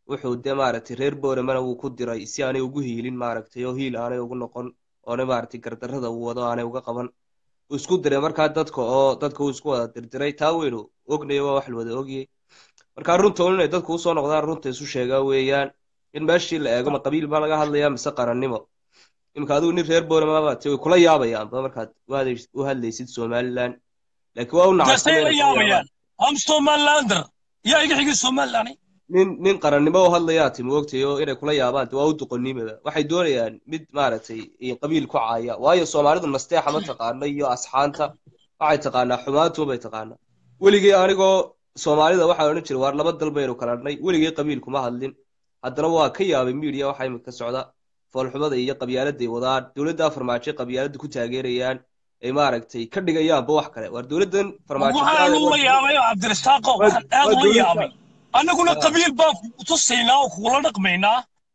wuxuu dee maaragtay reer booramana wuu ku diray si aanay ugu hiilin maaragtay oo hiil aanay ugu noqon oona maaragtay gardarrada uu wado aanay uga qaban uu isku diray markaa dadka oo dadka uu isku wada dirdiray taa weynu ognayo waa wax la wada ogyay markaa runta un inay dadku usoo noqdaan runta isu sheegaa weeyaan in meeshii la eego ma qabiil baa laga hadlayaa mise qarannimo imika adigu nin reer boorama way kula yaabayaanba markaad u hadlaysid somaliland laakiin waa u nacayaan am somalilander yaa iga xigay somaliland nin nin qarannimo u hadlayaa timi ogtayo inay kula yaabaan waa u doqonnimada waxay doonayaan mid maaragtay qabiil ku caaya waayo soomaalidu nasteexa ma taqaana iyo asxaanta waxay taqaanaa xumaantu bay taqaanaa weligii anigoo soomaalida waxaa odhan jiray waar laba dal baynu kala dhnay weligii qabiil kuma hadlin haddana waa ka yaabay media waxaa imika ka socda foolxumada iyo qabyaaladday wadaan dowladda farmaajo qabyaaladda ku taageerayaan ay maaragtay ka dhigayaanba wax kale waar dowladdan farmaajo waxaan ula yaabay cabdirasaaqo waxaan aad ula yaabay annaguna qabiil baan ku tusaynaa oo kugula dhaqmaynaa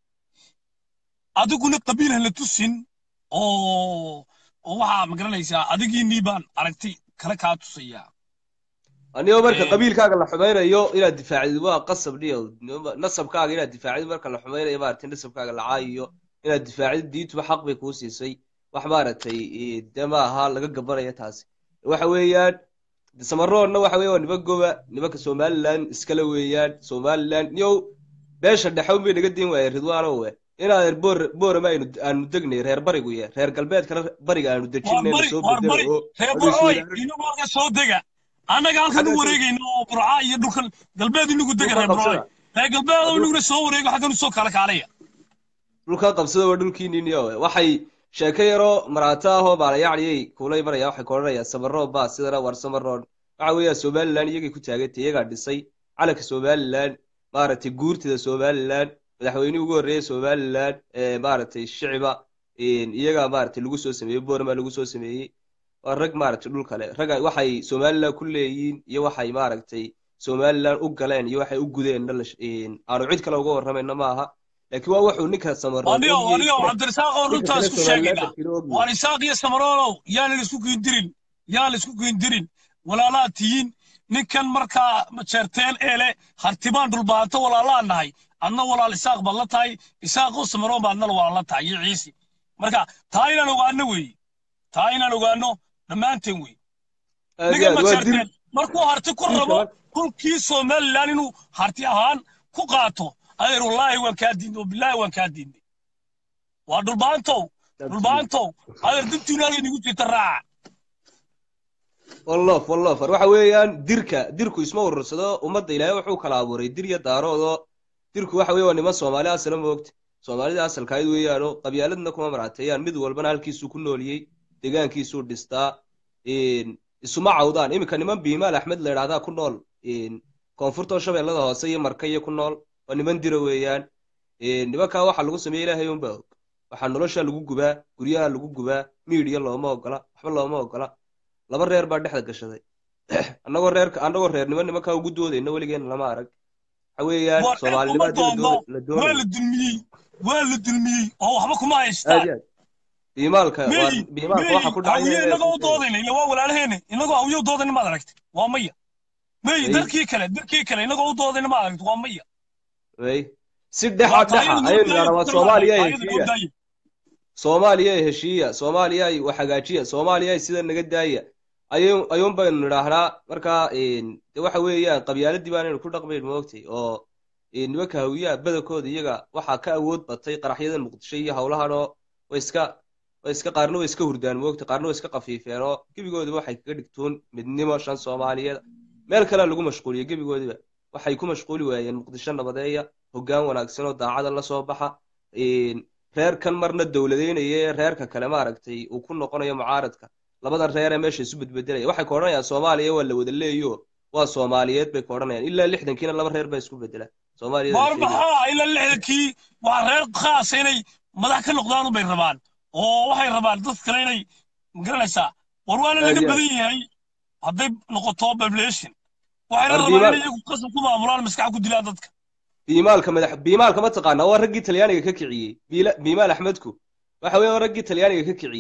adiguna qabiil hala tusin oo oo waxaa ma garanaysaa adigiinii baan aragtay kale kaa tusayaa anigoo marka qabiilkaaga la xumaynayo inaad difaacdid waa qasab dhiyo nasabkaaga inaad difaacdid marka la xumaynayo maaragtay nasabkaaga la caayiyo inaad difaacdid diintuba xaq bay kuu siisay wax maaragtay dee ma aha laga gabanaya taasi waxa weeyaan samaroonna waxa weeye waa niman goba nimanka somaliland iskale weeyaan somaliland niyow beesha dhexe unbay naga diin waayeen ridwaano we inaad boor boorama aynu aanu degnay reer barigu ye reer galbeedkana bariga aanu dejinayno soo bedelo reer boroy inu marka soo dega annaga halkan u wareegayno oo burca iyo dhulkan galbeed inagu dega reer boroy reer galbeed inaguna soo wareego xaggan usoo kala kaalaya dhulka qabsada waa dhulkiinii niyo waxay sheeko yaroo maraata ahoo maalayacniyay kuulay maraya waxay koodhanayaan samaroon baa sidana war samaroon waxa weeyaa somaliland iyagay ku taagantay iyagaa dhisay calanka somaliland maaragtay guurtida somaliland madaxweynihii ugu horreeyay somaliland maaragtay shiciba iyagaa maaragtay lagu soo sameeyey boorama lagu soo sameeyey waa rag maaragtay dhul kale ragga waxay somaliland ku leeyihiin iyo waxay maaragtay somaliland u galeen iyo waxay u gudeen aanu cid kale uga warramayna maaha laakiin waa wuxuu ninka samaroon aniyo aniyo cabdirasaaqoo runtaas ku sheegayna waan isaaq iyo samaroonow yaana laisku geendirin yaana laisku geendirin walaalaad tihiin ninkan markaa majeerteen eele hartibaan dhulbaato walaalaan nahay adna walaal isaaq baad la tahay isaaqoo samaroon baad adna walaal la tahay iyo ciisi marka taa inaan ogaano weeye taa inaan ogaano dhammaanteen weeye ninkan majeerteen markuu harti ku rabo dhulkii somaliland inuu harti ahaan ku qaato ayr wallaahi waan kaa diidnay oo bilaahi waan kaa diidnay waa dhulbaantow dhulbaantow ayr dintiina halka inagu jirta raaca wallof wallof waxa weeyaan dirka dirku isma urursado ummadda ilaahay wuxuu kala abuuray dir iyo daaroodo dirku waxa weeye waa niman soomaali asala moogta soomaalida asalkaayid weeyaanoo qabyaaladna kuma maraateeyaan mid walbana halkiisuu ku nooliyey deegaankiisuu dhistaa isuma cawdaan iminka niman biimaal axmed la idhahdaa ku nool koonfurta shabeellada hoose iyo marka iyo ku nool waa niman dira weeyaan nimankaa waxaa lagu sameeye ilaahay unbaa og waxaa nolosha lagu gubaa guryaha lagu gubaa miidiya looma ogola waxba looma ogola laba reer baa dhexda gashaday annagoo reerka annagoo reernimo nimankaa ugu doodayna weligeena lama arag waxa weeyaan soomaalinimada la doonayo waa la dulmiyey waa la dulmiyey oo waxba kuma haystaan biimaalka biimaalka waxa ku dhacay inagoo u doodayna ila waa walaalaheena inagoo awyo doodayna maad aragtay waa maya may darkii kale darkii kale inagoo u doodayna maad aragtay waa maya way si dhexa dhexa ayaynu nidhahnaa soomaaliya ay heshiiya soomaaliya ay heshiiya soomaaliya ay wax hagaajiya soomaaliya ay sida naga daaya ayuun ayuun baynu nidhaahnaa markaa de waxa weeyaan qabyaaladii baanaynu ku dhaqmayn moogtay oo nimanka hawiyaha badankooda iyaga waxaa ka awood batay qaraxyadan muqdisho iyo howlahanoo way iska way iska qaarna way iska hurdaan moogtay qaarna way iska qafiifeen oo gebigoodiba waxay kaga dhigtuun midnimo shan soomaaliyeed meel kalea lagu mashquuliyo gebigoodiba waxay ku mashquuli waayeen muqdisho nabadeeya hoggaan wanaagsan oo daacada la soo baxa reerkan marna dowladeynaya ee reerka kale maaragtay uu ku noqonayo mucaaradka labada reer ee meesha isu bedbedelaya waxay ka odhanayaan soomaaliya waa la wada leeyo waa soomaaliyeed bay ka odhanayaan ilaa lixdankiina laba reer baa isku bedela soomaaliyadmaarbaxaa ilaa lixdankii waa reer khaasa inay madax ka noqdaan bay rabaan oo waxay rabaan dad kale inay magaranaysaa war waana laga badan yahay hadday noqoto population waxayna rabaan inay iyagu qasab ku maamulaan maskax ku dilaan dadka biimaalka madax biimaalka ma taqaanaa waa raggii talyaaniga ka kiciyey biimaal axmedku waxa weeye raggii talyaaniga ka kiciyey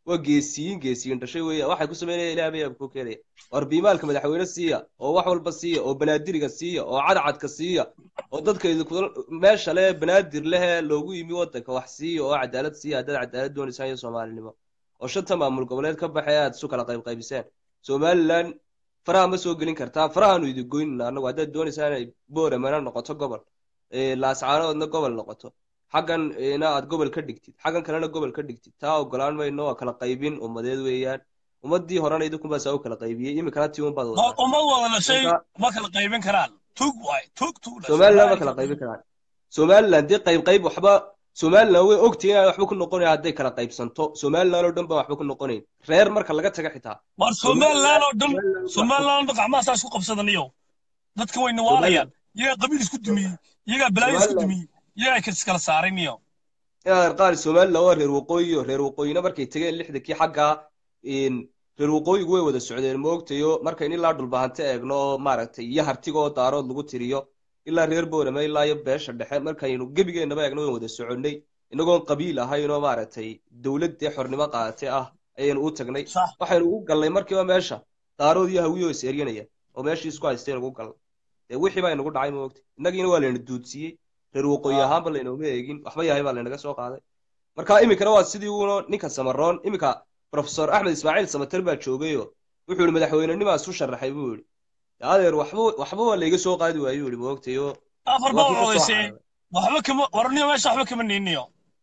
waa geesiyiin geesiyiin dhashay weeyaan waxay ku sameynaya ilaah bay ku keenaya war biimaalka madaxweyne siiya oo wax walba siiya oo banaadiriga siiya oo cadcadka siiya oo dadka idinku meesha leh banaadir leh loogu yimi wadanka wax siiya oo cadaalad siiya dad cadaalad doonaysan iyo Soomaalinimo oo shanta maamul goboleed ka baxay aad isu kala qayb qaybiseen Somaliland faraha ma soo gelin kartaa farahaanu idin goynina anagu haddaad doonaysaan inay Boorama noqoto gobol ee laascaanoodna gobol noqoto xaggan ina aad gobol ka dhigtid xaggan kalena gobol ka dhigtid taa ogolaan mayno waa kala qaybin ummadeed weeyaan ummadii horena idinku baa saa kala qaybiyay imikana tii uun baad Ma ummad wada dhashay ma kala qaybin karaan tug waay tug tug Somaliland ma kala qaybin karaan Somaliland dee qayb qayb waxba Somaliland way ogtay inay waxba ku noqonay hadday kala qaybsanto Somaliland oo dhan baa waxba ku noqonayn reer marka laga taga xitaa war Somaliland oo dhan Somaliland gacmaha saas ku qabsadaniyo dadka way nawaalayaan iyaga qabiil isku dumiyay iyaga balaayo isku dumiyay iyaga ka iskala saarayniyo yaa qaar Somaliland waa reer waqooyi reer waqooyina markay tageen lixdankii xagga in reer waqooyigu way wada socdeen ma ogtayo markay in la dhulbaahante eegno maaragtay iyo hartigoo daarood lagu tiriyo ilaa reer Boorama ilaa iyo beesha dhexe markaynu gebigeennaba eegno way wada soconay inagoo qabiil ahaynoo maaragtay dawladda xornimo qaadatay ah ayaynu u tagnay waxaynu u galnay markiiba meesha daarood iyo hawiyo is eryanaya oo meeshii isku haysteen ugu galnay ee wixii baa inagu dhacay ma ogtay inagiina waa leena duudsiyay reer waqooyi ahaanba laynooma eegin waxba yahay baa laynaga soo qaaday marka imikana waa sidii uuna ninka Samaroon imika Professor Ahmed Ismail Samatar baa joogayo wuxuu yiri madaxweynenimaas u sharaxay buu yiri adeer waxba waxba waa layga soo qaadi waayo yiri ma ogtayo afar boqoleysay waxba kama warniyo meesha waxba kama niiniyo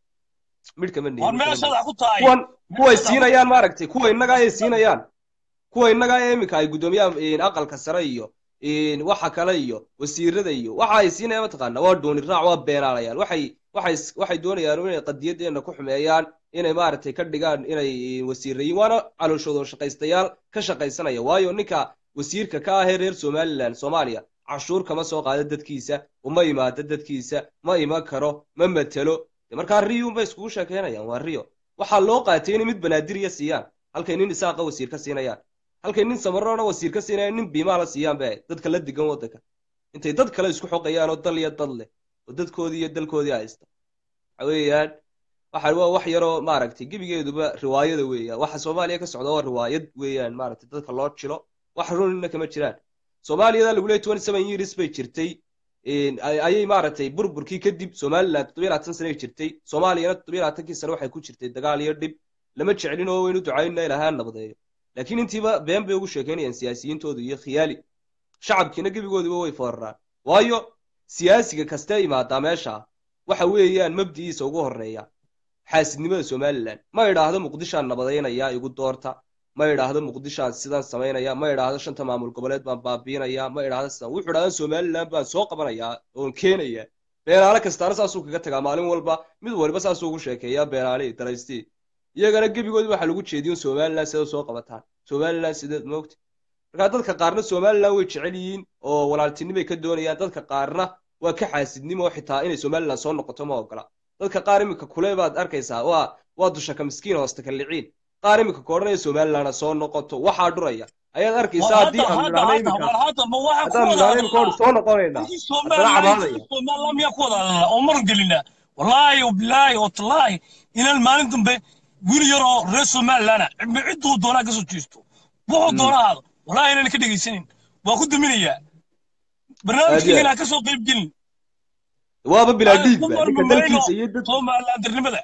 mid kama niiniyo war meesha wax ku taay kuwan kuwa siinayaan maaragtay kuwa inaga ay siinayaan kuwa inaga ay imika ay gudoomiyaan aqalka sare iyo in waxa kale iyo wasiirada iyo waxa ay siinayaan mataqaana waa dooni raac waa beenalayaan waxay waxay waxay doonayaan inay qadiyadeena ku xumeeyaan inay maaragtay ka dhigaan inay wasiirayeen waana calooshooda shaqaystayaal ka shaqaysanaya waayo ninka wasiirka ka ah reer Somaliland Soomaaliya cashuur kama soo qaado dadkiisa uma imaado dadkiisa ma iman karo ma matalo marka riyo ma isku sheekeynayaan waa riyo waxa loo qaatay in mid banaadiriya siiyaan halkay nin isaaqa wasiir ka siinayaan halkay nin Samaroona wasiir ka siinayaan nin biimaala siiyaan baa dadka la digan wadanka intay dad kale isku xoqayaan oo dal iyo dad leh oo dadkoodii iyo dalkoodii haysta weeyaan waxa waa wax yaro maaragtay gibigeeduba riwaayada weeyaan waxa Soomaaliya ka socda waa riwaayad weeyaan maaragtay dadka loo jilo wax runina kama jiraan Soomaaliyada lagu leeyahay twenty-seven years bay jirtay in ayay maaragtay burburkii kadib Somaliland toddoba iyo labaatan sano jirtay Soomaaliyana toddoba iyo labaatan sano waxay ku jirtay dagaal iyo dhib lama jeclin oo waynu ducaynaa ilaahay nabadeeyo laakiin intiiba been bay ugu sheekeynayaan siyaasiyiintoodu iyo khiyaali shacabkiina gibigooduba way fooraraan waayo siyaasiga kasta imaada meesha waxa weeyaan mabdiisa ugu horeeya xaasidnimada Somaliland ma yiraahdo Muqdisho nabadeynaya igu doorta ma yiraahdo Muqdisho sidan sameynaya ma yiraahdo shanta maamul goboleed baan baabiinaya ma yiraahdo sidan wuxuu yiraahdaa Somaliland baan soo qabanaya oo keenaya beeraale kasta saasuu kaga tagaa maalin walba mid walba saasuu ugu sheekeeyaa beeraale daraysti iyagana gibigoodu waxa lagu jeediyo Somaliland sida soo qabataan Somaliland sida moogta marka dadka qaarna Somaliland way jecel yihiin oo walaaltinimo ay ka doonayaan dadka qaarna waa ka xaasidnimo xitaa inay Somaliland soo noqoto ma ogola dadka qaar imika kule baad arkaysaa waa waa dusha ka miskiin hoosta ka liciin qaar imika koodhanaya Somaliland soo noqoto waxa dhuraya ayaad arkaysaa hadii aan raacnay imika hadda ma waxa ku wada kood soo noqonayna Somaliland miya ku wada oo mar gelina wallahi wallahi wallahi inal maalin dambe wiil yar oo reer Somaliland ciduu doonaa ka soo jeesto wuxuu doonaa wallahi inaan ka dhageysanin waa ku daminaya barnaamijkeena ka soo qayb gelin waaba bilaadiid ba ninka dalkiisa iyo dad Somaliland darnimada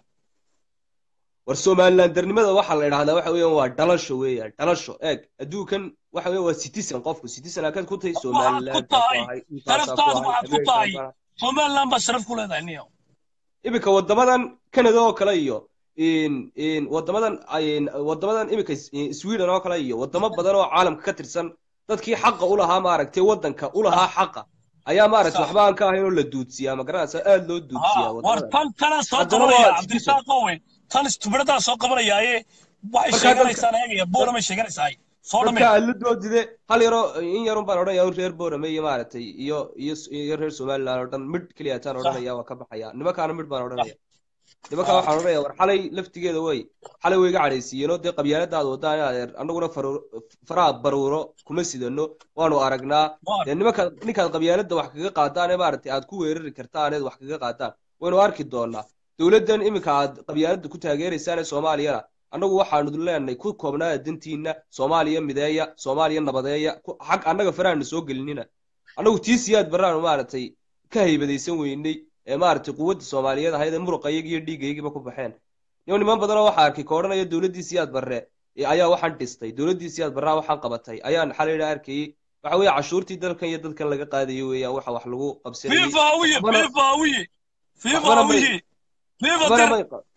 war Somaliland darnimada waxa la yiraahdaa waxa weeyaan waa dhalasho weeyaan dhalasho eeg adduunkan waxa weeyaan waa citizen qofku citizen aad ku tahay Somaliland taraftaadu waxa ku tahay Somaliland ba sharaf ku leedahay niyo ibika wadamadan Canada oo kale iyo in in wadamadan ay wadamadan imika Sweden oo kale iyo wadamo badan oo caalamka ka tirsan dadkii xaq u lahaa maaragtay wadanka u lahaa xaq ayaa maaragtay waxba aan ka ahayn oo la duudsiyaa ma garanaysa aad loo duudsiyaa war tan kana soo qabanaya Cabdirasaaq Qowe tan istubrada soo qabanayaaye waxay sheeganaysaa ayaga Boorama sheeganaysaa soo dhamay marka la doodide hal yaro in yaro baan odhanayaa reer Boorama iyo maaragtay iyo iyo reer Somaliland oo dhan mid kaliya taan odhanaya waa ka baxaya nimakaana mid baan odhanaya nimaka waxa odhanaya war xalay laftigeeda way xalay way iga cadeysiyeen oo de qabyaaladaada wadaan adeer anaguna faraa baruuro kuma sidano waanu aragnaa de nimaka ninka qabyaalada wax kaga qaadaan ee maaragtay aad ku weerari kartaan ee wax kaga qaadaan waynu arki doonaa dawladdan imika aad qabyaalada ku taageeraysaan ee Soomaaliya annagu waxaanu leenahay ku koobnaada dantiina soomaaliya mideeya soomaaliya nabadeeya xag annaga faraana soo gelinina annagu tii siyaad barraanu maaragtay ka haybadaysan weynay ee maaragtay quwadda soomaaliyeed ahayd ee muruqayaga iyo dhiigaygiiba ku baxeen niyo niman badanoo waxaa arkay ka odhanaya dowladdii siyaad barre ayaa waxaan dhistay dowladdii siyaad barraa waxaan qabatay ayaan xalayna arkayey waxa weeye cashuurtii dalkan iyo dadkan laga qaadayo weeyaan waxa wax lagu qabsanayay فيفا هوية فيفا هوية فيفا هوية فيفا در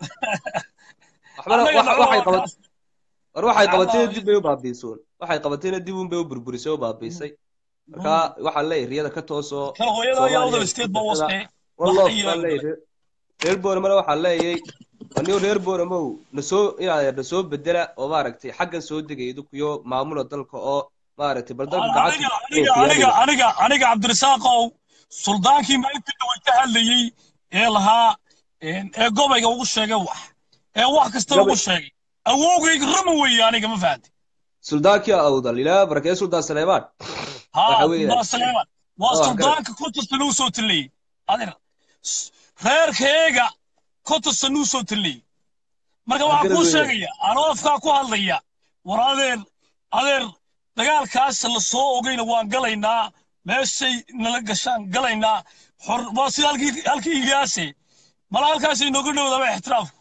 waxbana waxay qabat war waxay qabatay dib bay u baabiisoon waxay qabatayna dib uun bay u burburisay oo baabiisay marka waxaan leeyahay riyada ka toosoo كان هوية يا أول ستيت بوسطة والله waxaan leeyahay reer boorama waxaan leeyahay anigu reer boorama nasoo inaad nasoo bedela oo maaragtay xaggan soo degay kuyo maamula dalka oo maaragtay bal dalka gacanta aniga aniga aniga aniga cabdirasaaq oo suldaankii maalintii dhawayta hadlayay ee lahaa ee gobayga ugu sheegay wax ee wax kasta ugu sheegay awowgayga rama weeye aniga ma fahanti suldaankii awdal ilaa barakee suldaan Saleemaan ha suldaan Saleemaan waa suldaanka kontonta noo soo tilay adeer reerkayga kontonta noo soo tilay marka waxa ku sheegaya anoo afka ku hadlaya war adeer adeer dagaalkaas la soo ogayna waan galaynaa meeshay nala gashaan galaynaa xor waa sida halkii halkii Ilyaasi mala halkaas inooga dhowdaba ixtiraafku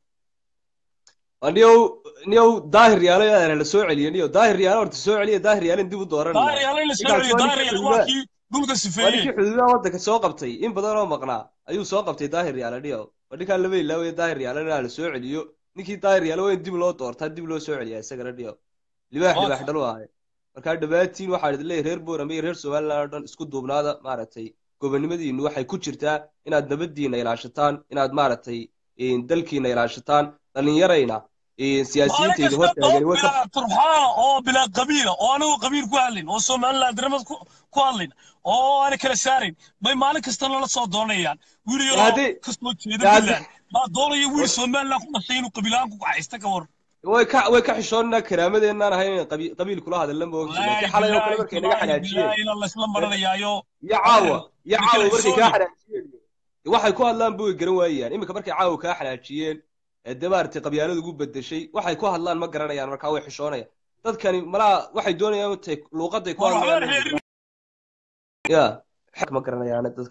aniyow niyow daahir yaalay aad la soo celiyay niyow daahir yaalay horta soo celiyay daahir yaalay dib u dooran daahir yaalay la soo celiyay daahir yaalay waa kii dhulka sifeeyay wali xuduudaha waddanka soo qabtay in badan oo maqnaa ayuu soo qabtay daahir yaalay niyow wadinka laba ilaaway daahir yaalay la soo celiyo ninkii daahir yaalay waa dib loo doortaa dib loo soo celiyaa isaga niyow libaax libaax dhalo ah marka dhawaatiin waxaa idin leeyahay reer boorama iyo reer somaliland oo dhan isku duubnaada maaragtay gobonimadiinu waxay ku jirtaa inaad nabadiina ilaashataan inaad maaragtay dalkiina ilaashataan dhalinyarayna siyaasiyiintayda hortaagan turxaana oo bilaa qabiila oo anigu qabiil ku hadlin oo somaliland diramad ku hadlin oo aan kala saarin bay maalin kasta nala soo doonayaan wiil yar ka soo jeeda bilaan ma doonaya wiil somaliland ku dhashay inuu qabiilaan ku haysta ka war way ka way ka xishoonna karaamadeenaan ahayn qabiil kula hadallan boo laakiin xalay oo kale markay naga xanaajiyeen ila la isla maranayaayo ya caawa ya caawa markay ka xanaajiyeen waxay ku hadlaan buu garan waayaan imika markay caawa ka xanaajiyeen dabaartii qabyaaladu ugu bedeshay waxay ku hadlaan ma garanayaan markaa way xishoonayaan dadkani malaa waxay doonayaan intay luuqaday ku hadlaan ya xaq ma garanayaan dadka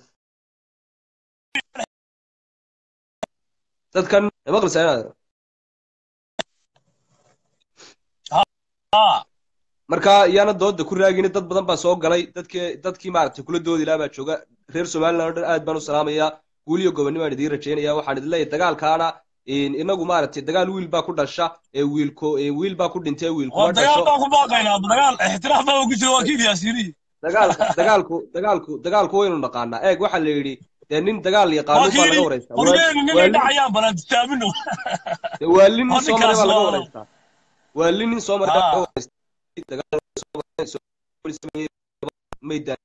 dadkan maqlisayaan marka iyana dooda ku raagin dad badan baa soo galay dadkii dadkii maaragtay kula doodi ilaa baa jooga reer Soomaaliland oo dhan aad baan u salaamayaa guuliyo gobonimo aan idin rajaynayaa waxaan idin leeyahay dagaalkaana inagu maaragtay dagaal wiil baa ku dhasha ee wiilko ee wiil baa ku dhintay wiil kuma dhasho dagaal baa ku baaqaynaa dagaal ixtiraaf baa ugu jiro waa kii yaasiiri dagaal dagaalku dagaalku dagaalku waynu naqaanaa eeg waxa la yiri dee nin dagaal yaqaano baa laga wareystaa waa dhacayaan bala taabino waa lin Soomaali baa laga wareystaa waa lin Soomaali baa laga wareystaa dagaal Soomaali meydaan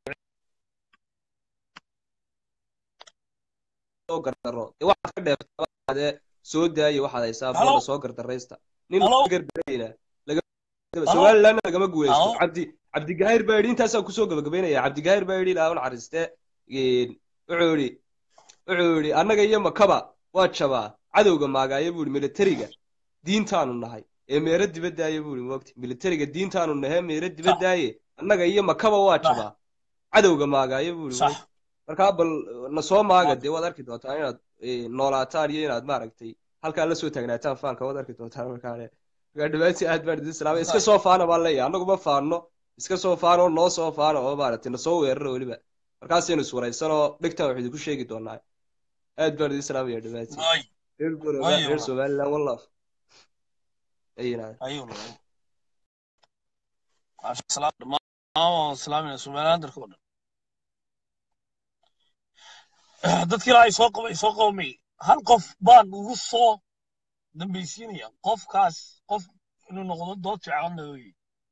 soo gardaro waxa ka dheertay soo daayay waxa ay saafada soo gardareysta nin gardareyna laga Soomaaliland laga guuleysto cabdi cabdi gaayir baa yiri intaas ku soo gabagabeynaya cabdi gaayir baa yiri ilaa uu naxariiste ee wuxuu yiri wuxuu yiri annaga iyo makaba waa jabaa cadowga maagaya buu militariga diintaanu nahay ee meera dibadaaye buu yiri waqti militariga diintaanu nahay meera dibadaaye annaga iyo makaba waa jabaa cadowga maagaya buu yiri marka bal na soo maaga de wad arki doontaa inaad noolaataan iyo inaad maaragtay halka la soo taagnaataan faanka wad arki doontaa markaane marka dhawaati aad baan idin salaamay iska soo faana baan leeyahay anagu ma faano iska soo faano noo soo faano oo maaragtay na soo weeraro waliba markaas aynu iswaraysanoo dhigtaan waxaan idinku sheegi doonaa aad baan idin salaamaya dhawaati reer Boorama reer Somaliland wallah ayina ayuu salaam dhamaan salaamina Somaliland darkooda dadkii ilaahay soo qabay soo qowmay hal qof baan ugu soo dambaysiinaya qofkaas qof inuu noqdo dood fiican weeye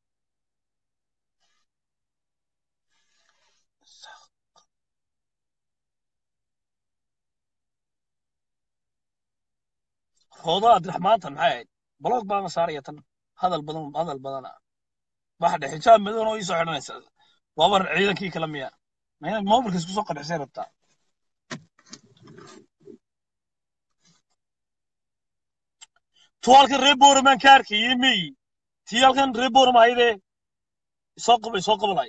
hooda Abdiraxmaantan maxay ahayd blog baan saaraya tan hadal badan hadal badan waxa dhex xijaab madow oo isoo xidhanaysa waa war ciidankii kala miya ma mobilkiis ku soo qadxisay rabtaa tu halkan reer boorman ka arkayay mi tii halkan reer boorma hayde soo qabay soo qabalay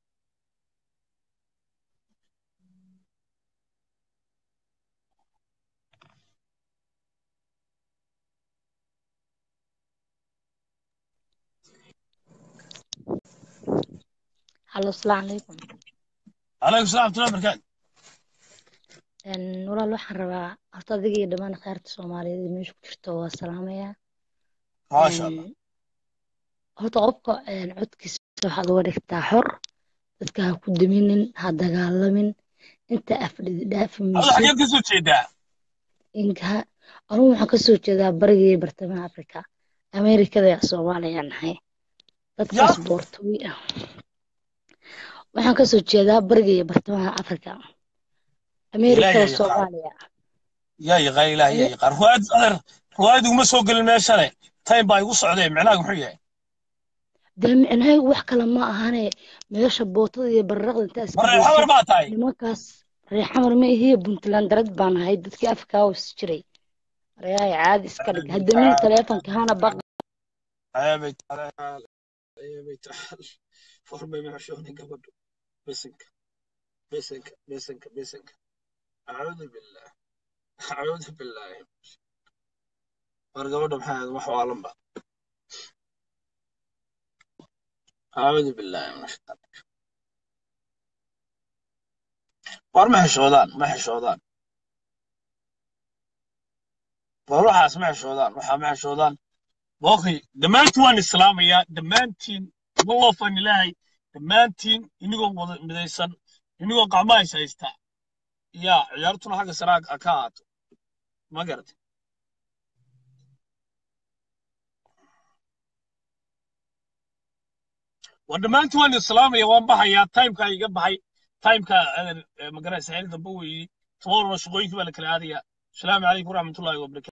Hello, السلام عليكم. عليكم السلام ورحمة الله وبركاته. إن ولا الواحد ربع أرتضي جدا ما نخيرت الصومالية مش كشتوا والسلامية. ما شاء الله. هو طبقة إن عد كسب واحد ورك تحر تذكر كود من هذا قال من أنت أفرد دافع من هذا حاجة كسوت شيء ده. إنك أروح حكسو كذا برجي برتمان أفريقيا أمريكا ذا الصومالية يعني هاي تذكر سبورتوي waxaan ka soo jeedaa bariga iyo bartamaha Afrika Ameerika iyo Soomaaliya yaa yaqaan ilaahay yaa yaqaan ruwaad adar ruwaad uma soo galin meeshane time baa igu socday macnaheedu muxuu yahay damicnahay wax kale ma ahane meesha bootada iyo barraqda inta iska xamar baa tahay nimankaas reexamar ma ihiyo Puntland darad baan ahay dadkii Afrika oo jiray reeyahay caadi iska dhig hadda min telefoonka hana baq aabay aabay فرمي مع شؤوني قبل بسنك بسنك بسنك بسنك أعوذ بالله أعوذ بالله ورقبنا بحال وحو عالم بعض أعوذ بالله من الشيطان ورمح الشوذان مح الشوذان وروح أسمع الشوذان روح مع الشوذان واخي دمانتوان إسلامية دمانتين والله فان إلهي دمانتين إنيقو مديسان إنيقو قعماي سايستا يا عيارتنا حاجة سراق أكاات ما قرد ودمانتوان إسلامية وان بحي يا تايم كا يقبحي تايم كا مقرأ سعيد دبوي طور وشغويت بالك العادية السلام عليكم ورحمة الله وبركاته